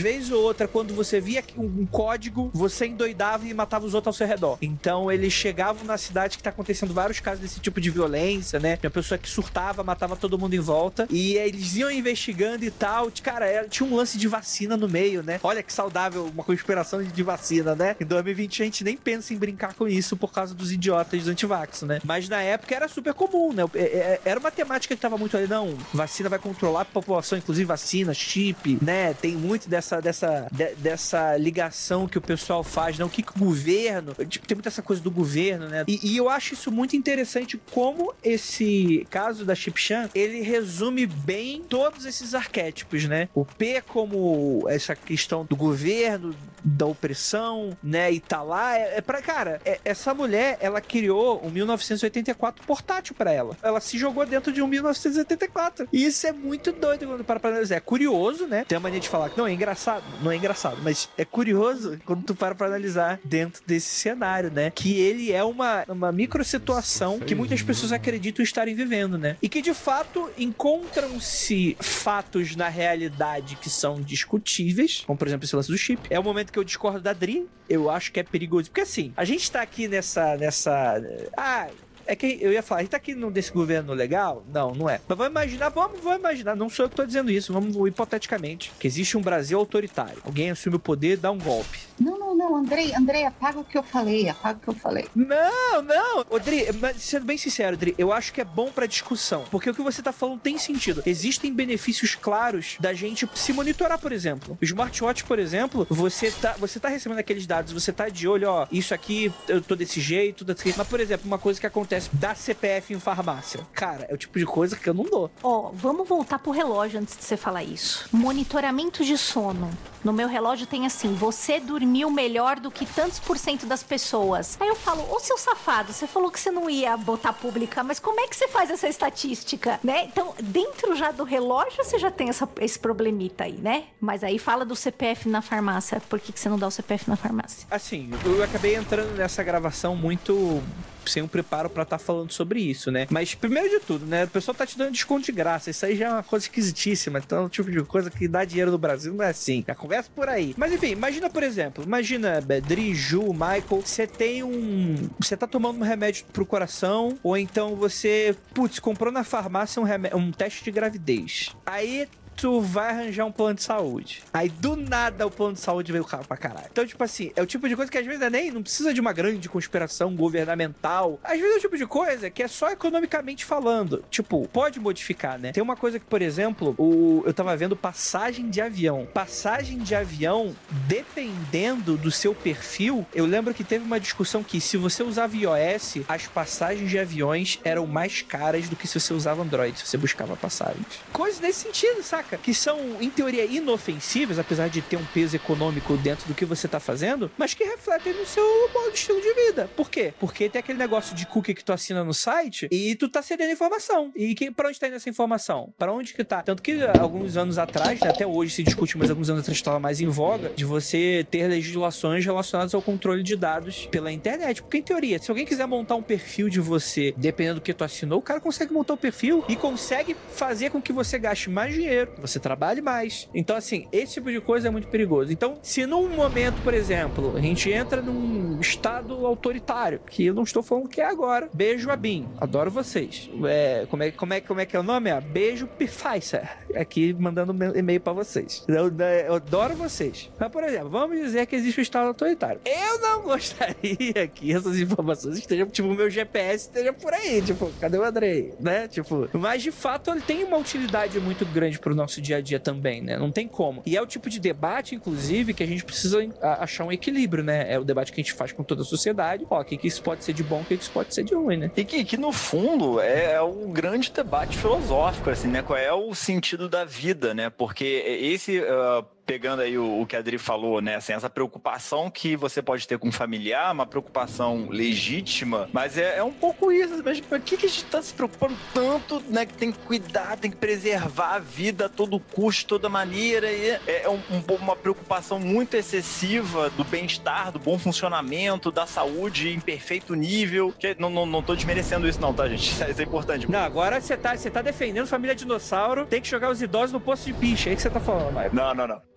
outra, quando você via um, um código, você endoidava e matava os outros ao seu redor. Então eles chegavam na cidade que tá acontecendo vários casos desse tipo de violência, né? Uma pessoa que surtava, matava todo mundo em volta. E eles iam investigando e tal. Cara, era, tinha um lance de vacina no meio, né? Olha que saudável, uma conspiração de vacina, né? Em dois mil e vinte a gente nem pensa em brincar com isso por causa dos idiotas antivax, né? Mas na época era super comum, né? Era uma temática que tava muito ali, não, vacina vai controlar a população, inclusive vacina, chip, né? Tem muito dessa, dessa, de, dessa ligação que o pessoal faz, né? O que, que o governo... Tipo, tem muita essa coisa do governo, né? E, e eu acho isso muito interessante como esse caso da Chip-Chan, ele resume bem todos esses arquétipos, né? O P como essa questão do governo, da opressão, né? E tá lá, é, é pra... Cara, é, essa mulher, ela criou um mil novecentos e oitenta e quatro portátil pra ela. Ela se jogou dentro de um mil novecentos e oitenta e quatro. E isso é muito doido quando para pra analisar. É curioso, né? Tem a mania de falar que não é engraçado. Não é engraçado, mas é curioso quando tu para pra analisar dentro desse cenário, né? Que ele é uma, uma micro situação que muitas pessoas acreditam estarem vivendo, né? E que de fato encontram-se fatos na realidade que são discutíveis, como por exemplo esse lance do chip. É o momento que eu discordo da Dri. Eu acho que é perigoso. Porque assim, a gente tá aqui nessa... nessa... Ah... É que eu ia falar, a gente tá aqui desse governo legal? Não, não é. Mas vamos imaginar, vamos, vamos imaginar, não sou eu que tô dizendo isso, vamos hipoteticamente, que existe um Brasil autoritário. Alguém assume o poder, dá um golpe. Não, não, não, Andrei, Andrei, apaga o que eu falei, apaga o que eu falei. Não, não, Odri, mas sendo bem sincero, Odri, eu acho que é bom pra discussão, porque o que você tá falando tem sentido. Existem benefícios claros da gente se monitorar, por exemplo. O smartwatch, por exemplo, você tá, você tá recebendo aqueles dados, você tá de olho, ó, isso aqui, eu tô desse jeito, desse jeito. Mas, por exemplo, uma coisa que acontece da C P F em farmácia. Cara, é o tipo de coisa que eu não dou. Ó, oh, vamos voltar pro relógio antes de você falar isso. Monitoramento de sono. No meu relógio tem assim, você dormiu melhor do que tantos por cento das pessoas. Aí eu falo, ô seu safado, você falou que você não ia botar pública, mas como é que você faz essa estatística, né? Então, dentro já do relógio, você já tem essa, esse problemita aí, né? Mas aí fala do C P F na farmácia. Por que, que você não dá o C P F na farmácia? Assim, eu acabei entrando nessa gravação muito... sem um preparo pra estar tá falando sobre isso, né? Mas, primeiro de tudo, né? O pessoal tá te dando desconto de graça. Isso aí já é uma coisa esquisitíssima. Então, é o tipo de coisa que dá dinheiro no Brasil não é assim. Já conversa por aí. Mas, enfim, imagina, por exemplo, imagina, Dri, Ju, Michael, você tem um... Você tá tomando um remédio pro coração, ou então você, putz, comprou na farmácia um, remé... um teste de gravidez. Aí... tu vai arranjar um plano de saúde. Aí, do nada, o plano de saúde veio caro pra caralho. Então, tipo assim, é o tipo de coisa que às vezes é nem não precisa de uma grande conspiração governamental. Às vezes é o tipo de coisa que é só economicamente falando. Tipo, pode modificar, né? Tem uma coisa que, por exemplo, o, eu tava vendo passagem de avião. Passagem de avião, dependendo do seu perfil, eu lembro que teve uma discussão que se você usava iOS, as passagens de aviões eram mais caras do que se você usava Android, se você buscava passagens. Coisas nesse sentido, saca? Que são, em teoria, inofensivas, apesar de ter um peso econômico dentro do que você tá fazendo, mas que refletem no seu modo de estilo de vida. Por quê? Porque tem aquele negócio de cookie que tu assina no site e tu tá cedendo informação. E que, pra onde tá indo essa informação? Pra onde que tá? Tanto que alguns anos atrás, né, até hoje se discute, mas alguns anos atrás estava mais em voga, de você ter legislações relacionadas ao controle de dados pela internet. Porque, em teoria, se alguém quiser montar um perfil de você, dependendo do que tu assinou, o cara consegue montar o perfil e consegue fazer com que você gaste mais dinheiro, você trabalhe mais. Então, assim, esse tipo de coisa é muito perigoso. Então, se num momento, por exemplo, a gente entra num estado autoritário, que eu não estou falando que é agora, beijo a Bin, adoro vocês. É, como, é, como, é, como é que é o nome? É beijo Pfizer, aqui mandando um e-mail pra vocês. Eu, eu adoro vocês. Mas, por exemplo, vamos dizer que existe um estado autoritário. Eu não gostaria que essas informações estejam, tipo, o meu G P S esteja por aí, tipo, cadê o Andrei? Né? Tipo, mas de fato ele tem uma utilidade muito grande pro nosso dia a dia também, né? Não tem como. E é o tipo de debate, inclusive, que a gente precisa achar um equilíbrio, né? É o debate que a gente faz com toda a sociedade. Ó, o que, que isso pode ser de bom, o que, que isso pode ser de ruim, né? E que, que no fundo, é, é o grande debate filosófico, assim, né? Qual é o sentido da vida, né? Porque esse... Uh... pegando aí o, o que a Adri falou, né, assim, essa preocupação que você pode ter com um familiar, uma preocupação legítima, mas é, é um pouco isso, mas por que, que a gente tá se preocupando tanto, né, que tem que cuidar, tem que preservar a vida a todo custo, de toda maneira, e é, é um, um, uma preocupação muito excessiva do bem-estar, do bom funcionamento, da saúde em perfeito nível, que não, não, não tô desmerecendo isso não, tá, gente? Isso é importante. Não, agora você tá, você tá defendendo família dinossauro, tem que jogar os idosos no posto de picha, é isso que você tá falando, Maio. Não, não, não.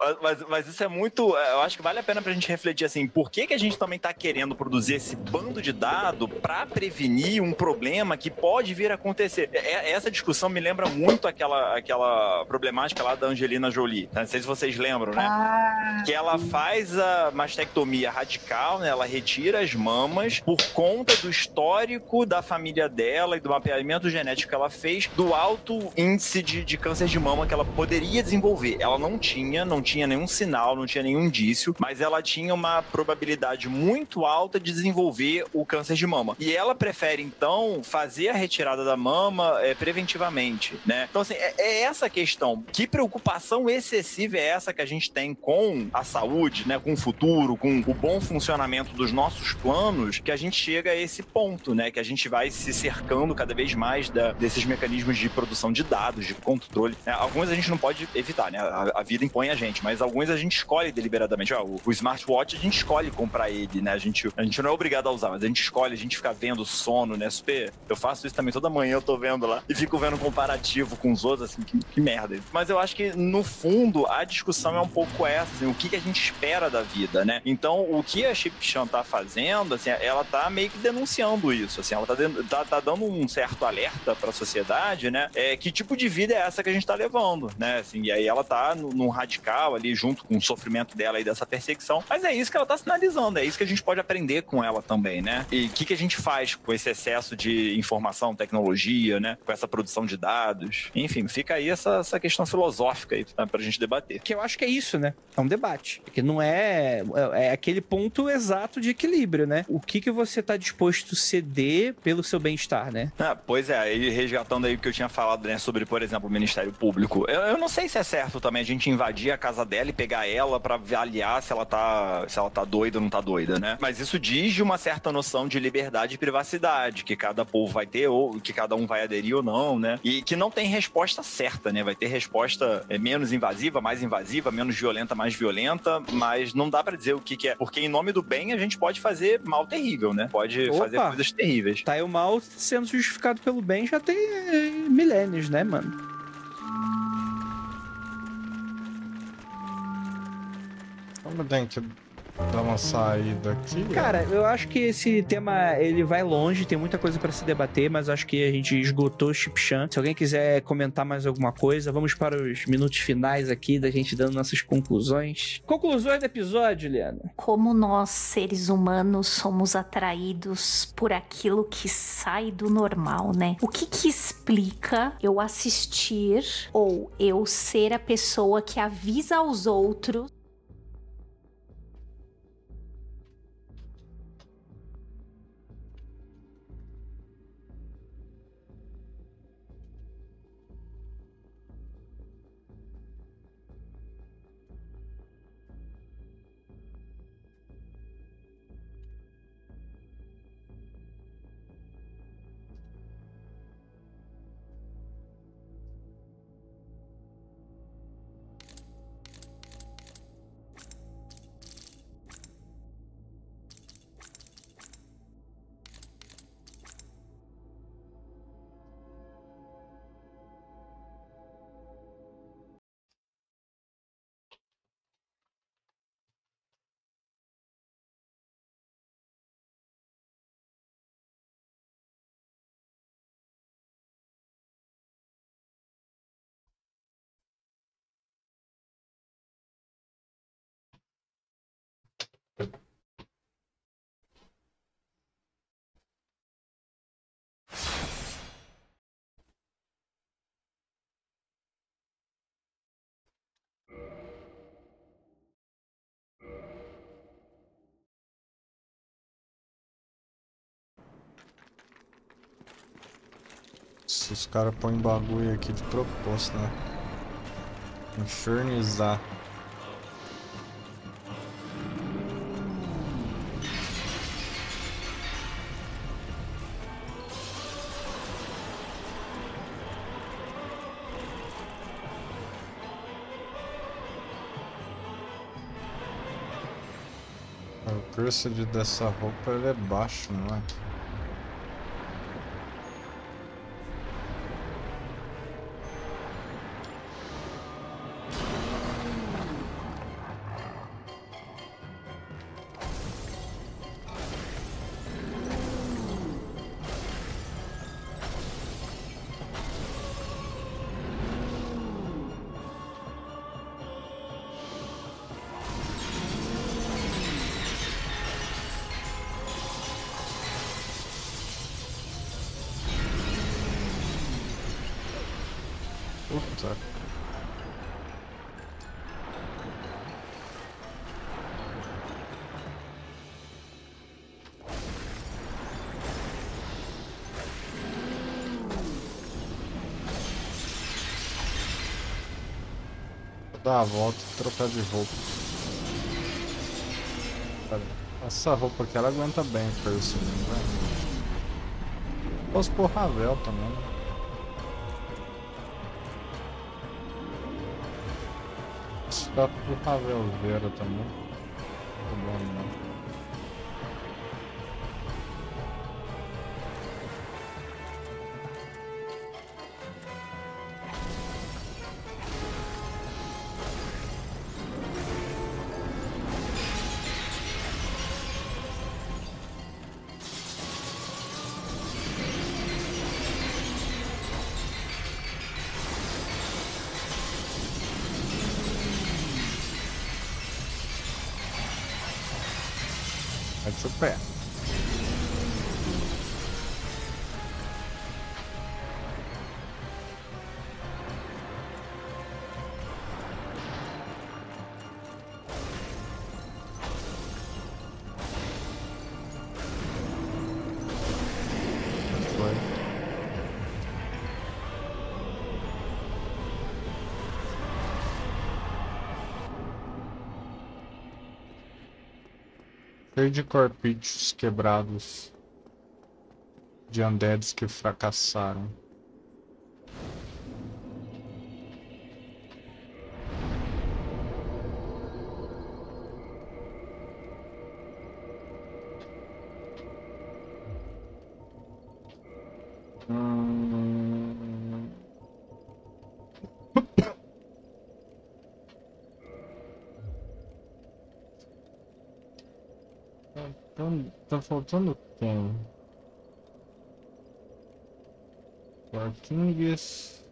Mas, mas isso é muito... Eu acho que vale a pena pra gente refletir, assim, por que que a gente também tá querendo produzir esse bando de dados pra prevenir um problema que pode vir a acontecer? É, essa discussão me lembra muito aquela, aquela problemática lá da Angelina Jolie. Não sei se vocês lembram, né? Ah, que ela faz a mastectomia radical, né? Ela retira as mamas por conta do histórico da família dela e do mapeamento genético que ela fez, do alto índice de, de câncer de mama que ela poderia desenvolver. Ela não tinha, não tinha nenhum sinal, não tinha nenhum indício, mas ela tinha uma probabilidade muito alta de desenvolver o câncer de mama. E ela prefere, então, fazer a retirada da mama é, preventivamente, né? Então, assim, é, é essa a questão. Que preocupação excessiva é essa que a gente tem com a saúde, né? Com o futuro, com o bom funcionamento dos nossos planos, que a gente chega a esse ponto, né? Que a gente vai se cercando cada vez mais da, desses mecanismos de produção de dados, de controle. Né? Alguns a gente não pode evitar, né? A, a vida impõe a gente, mas alguns a gente escolhe deliberadamente. Ó, o, o smartwatch a gente escolhe comprar ele, né? A gente, a gente não é obrigado a usar, mas a gente escolhe, a gente fica vendo sono, né? Super. Eu faço isso também toda manhã, eu tô vendo lá e fico vendo comparativo com os outros, assim, que, que merda. Mas eu acho que, no fundo, a discussão é um pouco essa, assim, o que, que a gente espera da vida, né? Então, o que a Chip-Chan tá fazendo, assim, ela tá meio que denunciando isso, assim, ela tá, de, tá, tá dando um certo alerta pra sociedade, né? É, que tipo de vida é essa que a gente tá levando, né? Assim, e aí ela tá num radical ali, junto com o sofrimento dela e dessa perseguição, mas é isso que ela tá sinalizando, é isso que a gente pode aprender com ela também, né? E o que, que a gente faz com esse excesso de informação, tecnologia, né? Com essa produção de dados. Enfim, fica aí essa, essa questão filosófica aí, tá, pra gente debater. Que eu acho que é isso, né? É um debate. Que não é... É aquele ponto exato de equilíbrio, né? O que que você tá disposto a ceder pelo seu bem-estar, né? Ah, pois é, aí resgatando aí o que eu tinha falado, né? Sobre, por exemplo, o Ministério Público. Eu, eu não sei se é certo também a gente invadir a casa dela e pegar ela pra avaliar se ela tá, se ela tá doida ou não tá doida, né? Mas isso diz de uma certa noção de liberdade e privacidade, que cada povo vai ter, ou que cada um vai aderir ou não, né? E que não tem resposta certa, né? Vai ter resposta é, menos invasiva, mais invasiva, menos violenta, mais violenta, mas não dá pra dizer o que que é. Porque em nome do bem a gente pode fazer mal terrível, né? Pode Opa, fazer coisas terríveis. Tá aí o mal sendo justificado pelo bem já tem é, milênios, né, mano? Vamos ter que dar uma saída aqui. Cara, eu acho que esse tema, ele vai longe, tem muita coisa pra se debater, mas acho que a gente esgotou o Chip-Chan. Se alguém quiser comentar mais alguma coisa, vamos para os minutos finais aqui, da gente dando nossas conclusões. Conclusões do episódio, Liana. Como nós, seres humanos, somos atraídos por aquilo que sai do normal, né? O que que explica eu assistir ou eu ser a pessoa que avisa aos outros Os caras põem bagulho aqui de propósito, né? Infernizar. O preço de, dessa roupa ele é baixo, não é? Puta. Vou dar a volta e trocar de roupa. Essa roupa aqui ela aguenta bem o piercing, né? Posso pôr Ravel também, né? Dá pro Ravel Vera também. Tá bom, né? Mete o pé. Foi. Cheio de corpídeos quebrados de undeads que fracassaram. Hum... Então, tá faltando quem? Four Kings.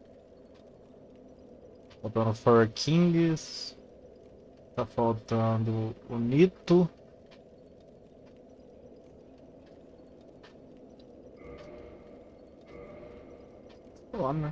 Faltando Four Kings. Tá faltando o Nito. Ó, né?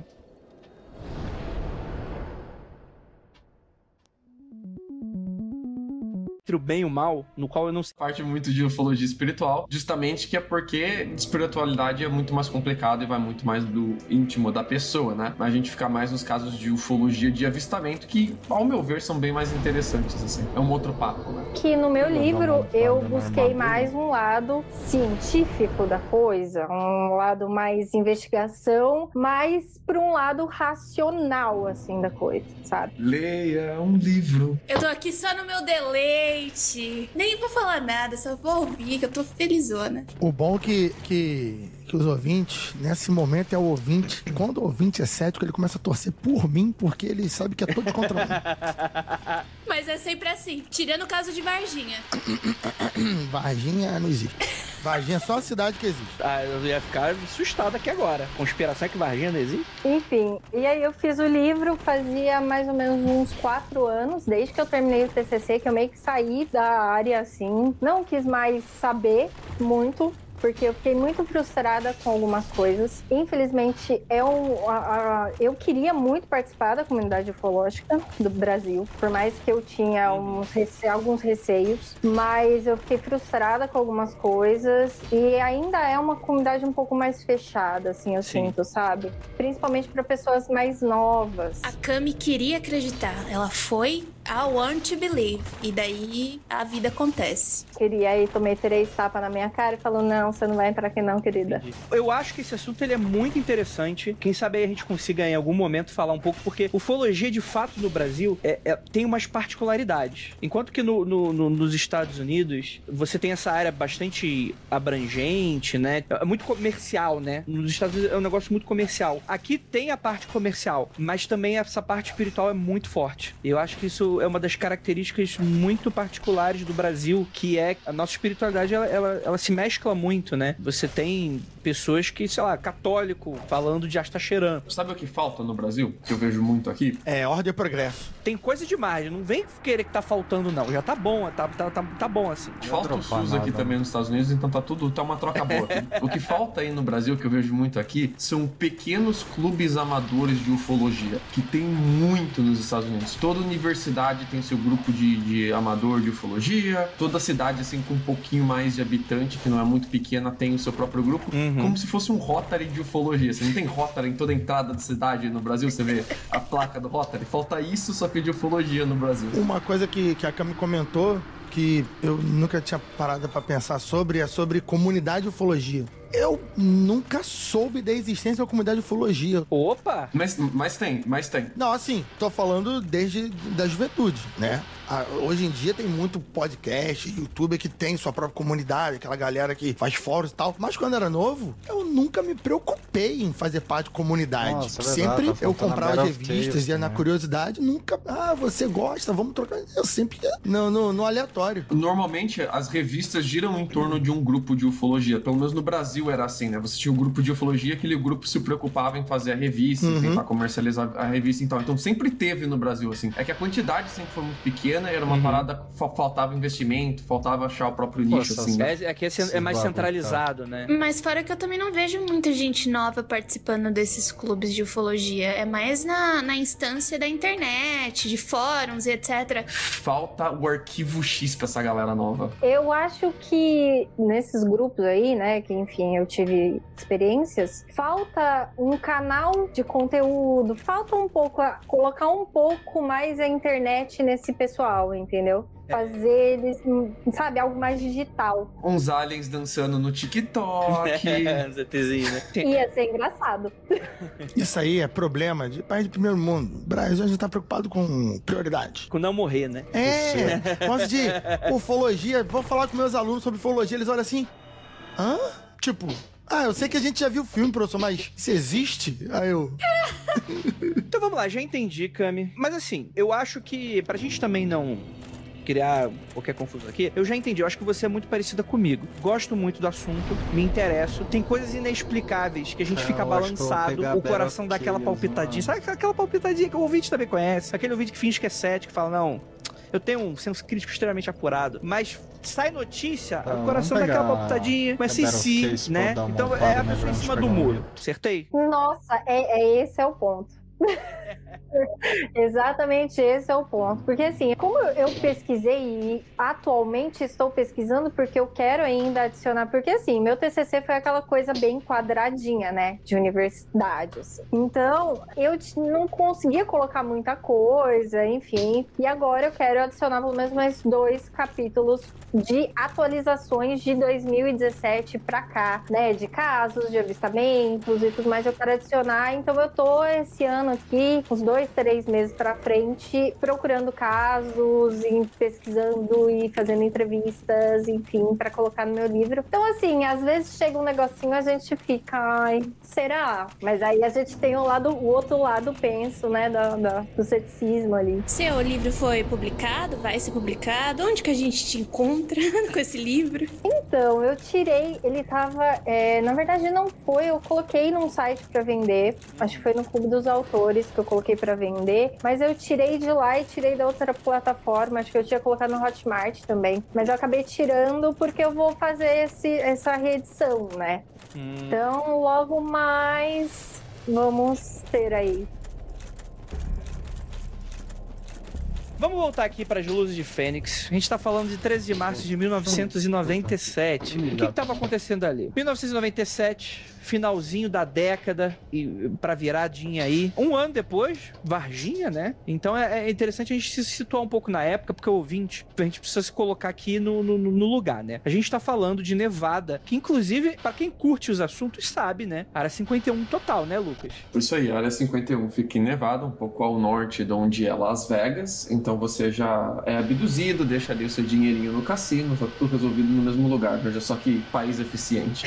Entre o bem e o mal, no qual eu não sei. Parte muito de ufologia espiritual, justamente que é porque espiritualidade é muito mais complicado e vai muito mais do íntimo da pessoa, né? Mas a gente fica mais nos casos de ufologia de avistamento, que, ao meu ver, são bem mais interessantes, assim. É um outro papo, né? Que no meu livro eu busquei mais um lado científico da coisa, um lado mais investigação, mais para um lado racional, assim, da coisa, sabe? Leia um livro. Eu tô aqui só no meu deleite. Nem vou falar nada, só vou ouvir, que eu tô felizona. O bom que, que, que os ouvintes, nesse momento, é o ouvinte. Quando o ouvinte é cético, ele começa a torcer por mim, porque ele sabe que é todo contra mim. Mas é sempre assim, tirando o caso de Varginha. Varginha não existe. Varginha é só a cidade que existe. Ah, eu ia ficar assustado aqui agora. Conspiração é que Varginha não existe? Enfim, e aí eu fiz o livro fazia mais ou menos uns quatro anos, desde que eu terminei o T C C, que eu meio que saí da área, assim. Não quis mais saber muito, porque eu fiquei muito frustrada com algumas coisas. Infelizmente, eu, a, a, eu queria muito participar da comunidade ufológica do Brasil, por mais que eu tinha uns rece- alguns receios, mas eu fiquei frustrada com algumas coisas e ainda é uma comunidade um pouco mais fechada, assim, eu Sim. sinto, sabe? Principalmente para pessoas mais novas. A Cami queria acreditar, ela foi I want to believe. E daí a vida acontece. Queria e tomei três tapas na minha cara e falou: não, você não vai entrar aqui não, querida. Eu acho que esse assunto ele é muito interessante. Quem sabe aí a gente consiga em algum momento falar um pouco, porque ufologia de fato no Brasil é, é, tem umas particularidades. Enquanto que no, no, no, nos Estados Unidos você tem essa área bastante abrangente, né? É muito comercial, né? Nos Estados Unidos é um negócio muito comercial. Aqui tem a parte comercial, mas também essa parte espiritual é muito forte. Eu acho que isso isso é uma das características muito particulares do Brasil, que é a nossa espiritualidade, ela, ela, ela se mescla muito, né? Você tem pessoas que, sei lá, católico, falando de Astacheran. Sabe o que falta no Brasil, que eu vejo muito aqui? É, ordem e progresso. Tem coisa demais, não vem querer que tá faltando, não. Já tá bom, tá, tá, tá, tá bom assim. Falta o SUS aqui também nos Estados Unidos, então tá tudo, tá uma troca boa. O que falta aí no Brasil, que eu vejo muito aqui, são pequenos clubes amadores de ufologia, que tem muito nos Estados Unidos. Toda universidade tem seu grupo de, de amador de ufologia, toda cidade, assim, com um pouquinho mais de habitante, que não é muito pequena, tem o seu próprio grupo, uhum. como se fosse um Rotary de ufologia. Você não tem Rotary em toda a entrada da cidade no Brasil, você vê a placa do Rotary? Falta isso, só que de ufologia no Brasil. Uma coisa que, que a Cami comentou, que eu nunca tinha parado pra pensar sobre, é sobre comunidade de ufologia. Eu nunca soube da existência da comunidade de ufologia. Opa! Mas, mas tem, mas tem. Não, assim, tô falando desde da juventude, né? Ah, hoje em dia tem muito podcast, youtuber que tem sua própria comunidade, aquela galera que faz fóruns e tal. Mas quando eu era novo, eu nunca me preocupei em fazer parte de comunidade. Nossa, é sempre verdade, tá eu faltando comprava a as Battle of revistas, Tales, ia na né? curiosidade, nunca... Ah, você gosta, vamos trocar... Eu sempre ia no, no, no aleatório. Normalmente, as revistas giram em torno de um grupo de ufologia. Pelo menos no Brasil era assim, né? Você tinha um grupo de ufologia, aquele grupo se preocupava em fazer a revista, Uhum. tentar comercializar a revista e tal. Então sempre teve no Brasil, assim. É que a quantidade sempre foi muito pequena, era uma Uhum. parada, fa- faltava investimento, faltava achar o próprio nicho, Nossa, assim. né? É, aqui é, é mais centralizado, né? Mas fora que eu também não vejo muita gente nova participando desses clubes de ufologia. É mais na, na instância da internet, de fóruns e etcétera. Falta o arquivo X pra essa galera nova. Eu acho que nesses grupos aí, né, que enfim, eu tive experiências, falta um canal de conteúdo, falta um pouco, a, colocar um pouco mais a internet nesse pessoal, entendeu? Fazer eles, sabe, algo mais digital. Uns aliens dançando no TikTok. ZTzinho, né? Ia ser engraçado. Isso aí é problema de país de primeiro mundo. O Brasil, a gente tá preocupado com prioridade. Com não morrer, né? É, gosto de ufologia. Vou falar com meus alunos sobre ufologia, eles olham assim... Hã? Tipo... Ah, eu sei que a gente já viu o filme, professor, mas isso existe? Aí eu... Então vamos lá, já entendi, Cami. Mas assim, eu acho que pra gente também não criar qualquer confusão aqui, eu já entendi, eu acho que você é muito parecida comigo. Gosto muito do assunto, me interesso. Tem coisas inexplicáveis que a gente É, fica eu acho que eu vou balançado, pegar o coração Battle dá aquela Tales, palpitadinha. mano. Sabe aquela palpitadinha que o ouvinte também conhece? Aquele ouvinte que finge que é cético, que fala, não... Eu tenho um senso crítico extremamente apurado, mas sai notícia, Tá, o coração vamos dá aquela pegar palpitadinha, mas a sim, Battle of sim, Tales pra né? dar uma Então loupada é a melhor pessoa em antes de cima do pegar um muro. livro. Acertei? Nossa, é, é esse é o ponto. Exatamente esse é o ponto. Porque assim, como eu pesquisei e atualmente estou pesquisando porque eu quero ainda adicionar, porque assim, meu T C C foi aquela coisa bem quadradinha, né, de universidade, assim. Então, eu t- não conseguia colocar muita coisa, enfim, e agora eu quero adicionar pelo menos mais dois capítulos de atualizações de dois mil e dezessete pra cá, né, de casos, de avistamentos e tudo mais, eu quero adicionar, então eu tô esse ano aqui, uns dois, três meses pra frente, procurando casos e pesquisando e fazendo entrevistas, enfim, pra colocar no meu livro. Então, assim, às vezes chega um negocinho, a gente fica, ai, será? Mas aí a gente tem o lado, o outro lado, penso, né, da, da- do ceticismo ali. Seu livro foi publicado? Vai ser publicado? Onde que a gente te encontra com esse livro? Então, eu tirei, ele tava, é, na verdade não foi, eu coloquei num site pra vender, acho que foi no Clube dos Autores que eu coloquei pra vender, mas eu tirei de lá e tirei da outra plataforma, acho que eu tinha colocado no Hotmart também, mas eu acabei tirando porque eu vou fazer esse, essa reedição, né? Hum. Então, logo mais, vamos ter aí. Vamos voltar aqui para as Luzes de Fênix. A gente tá falando de treze de março de mil novecentos e noventa e sete. O que que tava acontecendo ali? mil novecentos e noventa e sete, finalzinho da década, e pra viradinha aí. Um ano depois, Varginha, né? Então é, é interessante a gente se situar um pouco na época, porque o ouvinte, a gente precisa se colocar aqui no, no, no lugar, né? A gente tá falando de Nevada, que inclusive, pra quem curte os assuntos, sabe, né? Área cinquenta e um total, né, Lucas? Por isso aí, a área cinquenta e um fica em Nevada, um pouco ao norte de onde é Las Vegas. Então você já é abduzido, deixa ali o seu dinheirinho no cassino, tá tudo resolvido no mesmo lugar. Veja só que país eficiente.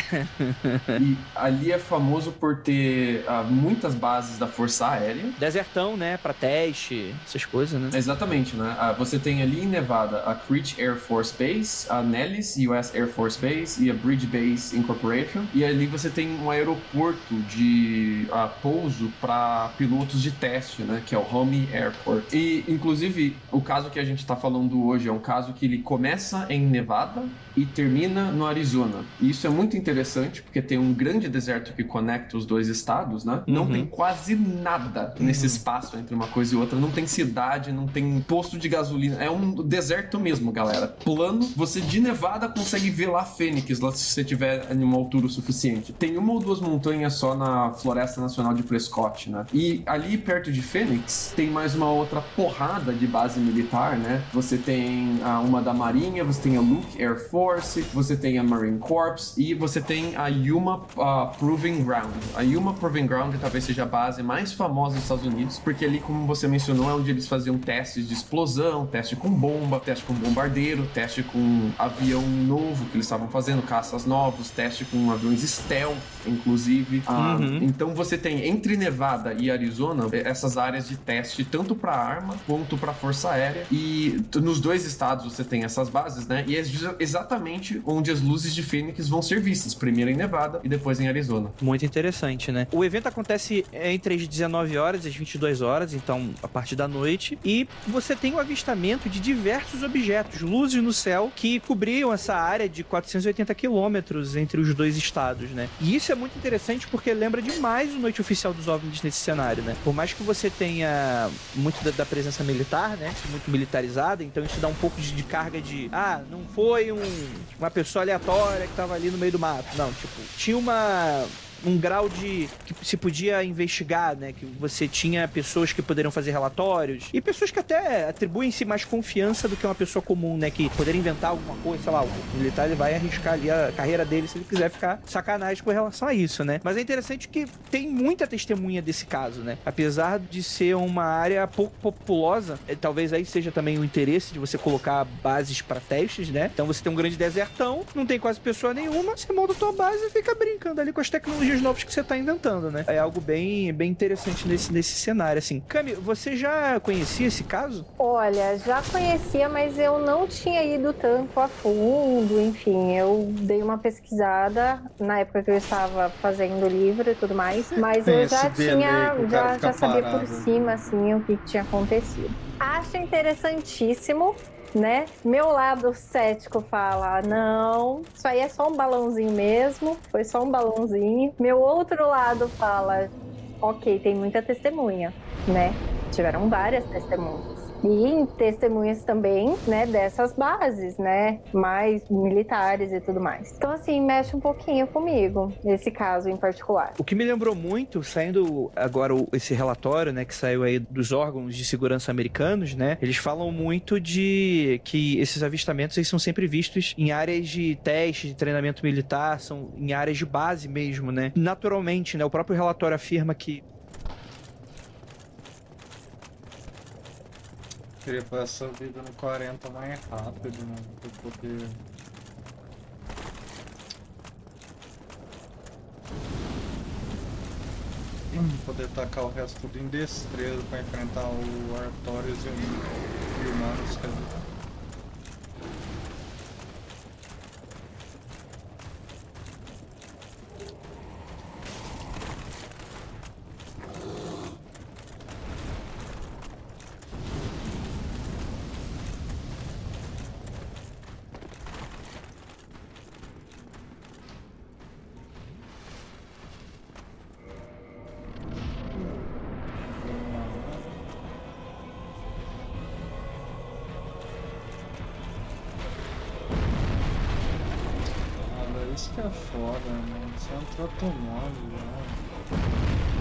E ali é famoso por ter ah, muitas bases da Força Aérea. Desertão, né? Pra teste, essas coisas, né? Exatamente, né? Ah, você tem ali em Nevada a Creech Air Force Base, a Nellis U S Air Force Base e a Bridge Base Incorporation. E ali você tem um aeroporto de ah, pouso para pilotos de teste, né? Que é o Homey Airport. E, inclusive, o caso que a gente tá falando hoje é um caso que ele começa em Nevada e termina no Arizona. E isso é muito interessante, porque tem um grande deserto que conecta os dois estados, né? Não Uhum. tem quase nada nesse espaço entre uma coisa e outra. Não tem cidade, não tem posto de gasolina. É um deserto mesmo, galera. Plano. Você de Nevada consegue ver lá Fênix, lá se você tiver em uma altura o suficiente. Tem uma ou duas montanhas só na Floresta Nacional de Prescott, né? E ali perto de Fênix tem mais uma outra porrada de base militar, né? Você tem ah, uma da Marinha, você tem a Luke Air Force, você tem a Marine Corps e você tem a Yuma ah, Proving Ground. A Yuma Proving Ground talvez seja a base mais famosa dos Estados Unidos, porque ali, como você mencionou, é onde eles faziam testes de explosão, teste com bomba, teste com bombardeiro, teste com avião novo que eles estavam fazendo, caças novos, teste com aviões stealth, inclusive. Ah, Uhum. então você tem entre Nevada e Arizona essas áreas de teste tanto para arma quanto para força aérea, e t- nos dois estados você tem essas bases, né? E é exa- exatamente onde as luzes de Fênix vão ser vistas, primeiro em Nevada e depois em Arizona. Muito interessante, né? O evento acontece entre as dezenove horas e as vinte e duas horas, então a partir da noite, e você tem o avistamento de diversos objetos, luzes no céu, que cobriam essa área de quatrocentos e oitenta quilômetros entre os dois estados, né? E isso é muito interessante porque lembra demais o Noite Oficial dos OVNIs nesse cenário, né? Por mais que você tenha muito da, da presença militar, né? Muito militarizada, então isso dá um pouco de, de carga de, ah, não foi um, uma pessoa aleatória que tava ali no meio do mato. Não, tipo, tinha uma... um grau de que se podia investigar, né? Que você tinha pessoas que poderiam fazer relatórios e pessoas que até atribuem-se mais confiança do que uma pessoa comum, né? Que poderia inventar alguma coisa, sei lá, o militar ele vai arriscar ali a carreira dele se ele quiser ficar sacanagem com relação a isso, né? Mas é interessante que tem muita testemunha desse caso, né? Apesar de ser uma área pouco populosa, é, talvez aí seja também o interesse de você colocar bases para testes, né? Então você tem um grande desertão, não tem quase pessoa nenhuma, você monta a tua base e fica brincando ali com as tecnologias novos que você tá inventando, né? É algo bem, bem interessante nesse, nesse cenário, assim. Cami, você já conhecia esse caso? Olha, já conhecia, mas eu não tinha ido tanto a fundo, enfim, eu dei uma pesquisada na época que eu estava fazendo o livro e tudo mais, mas Tem eu já esse delay tinha, que o cara já, fica já sabia por parado. cima, assim, o que, que tinha acontecido. Acho interessantíssimo, né? Meu lado cético fala, não, isso aí é só um balãozinho mesmo, foi só um balãozinho. Meu outro lado fala, ok, tem muita testemunha, né? Tiveram várias testemunhas. E testemunhas também, né, dessas bases, né, mais militares e tudo mais. Então, assim, mexe um pouquinho comigo, esse caso em particular. O que me lembrou muito, saindo agora o- esse relatório, né, que saiu aí dos órgãos de segurança americanos, né, eles falam muito de que esses avistamentos eles são sempre vistos em áreas de teste, de treinamento militar, são em áreas de base mesmo, né. Naturalmente, né, o próprio relatório afirma que Queria passar a vida no quarenta mais rápido, né? Pra poder. Hum, poder tacar o resto tudo em destreza pra enfrentar o Artorius e o, e o Manus, quer dizer. Ah, isso que é foda, mano. Você entrou tomando já.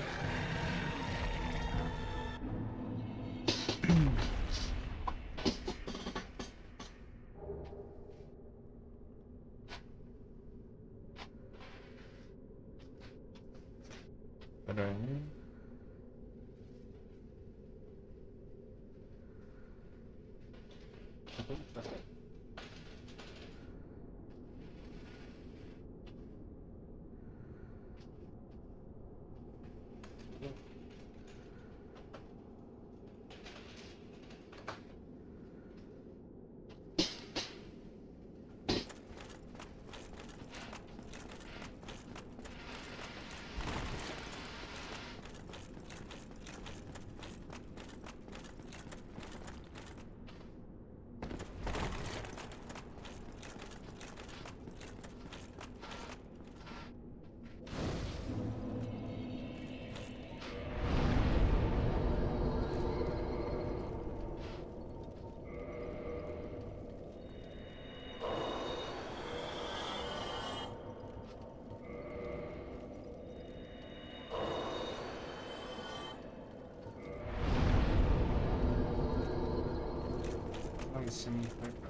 Pera aí. Em cima.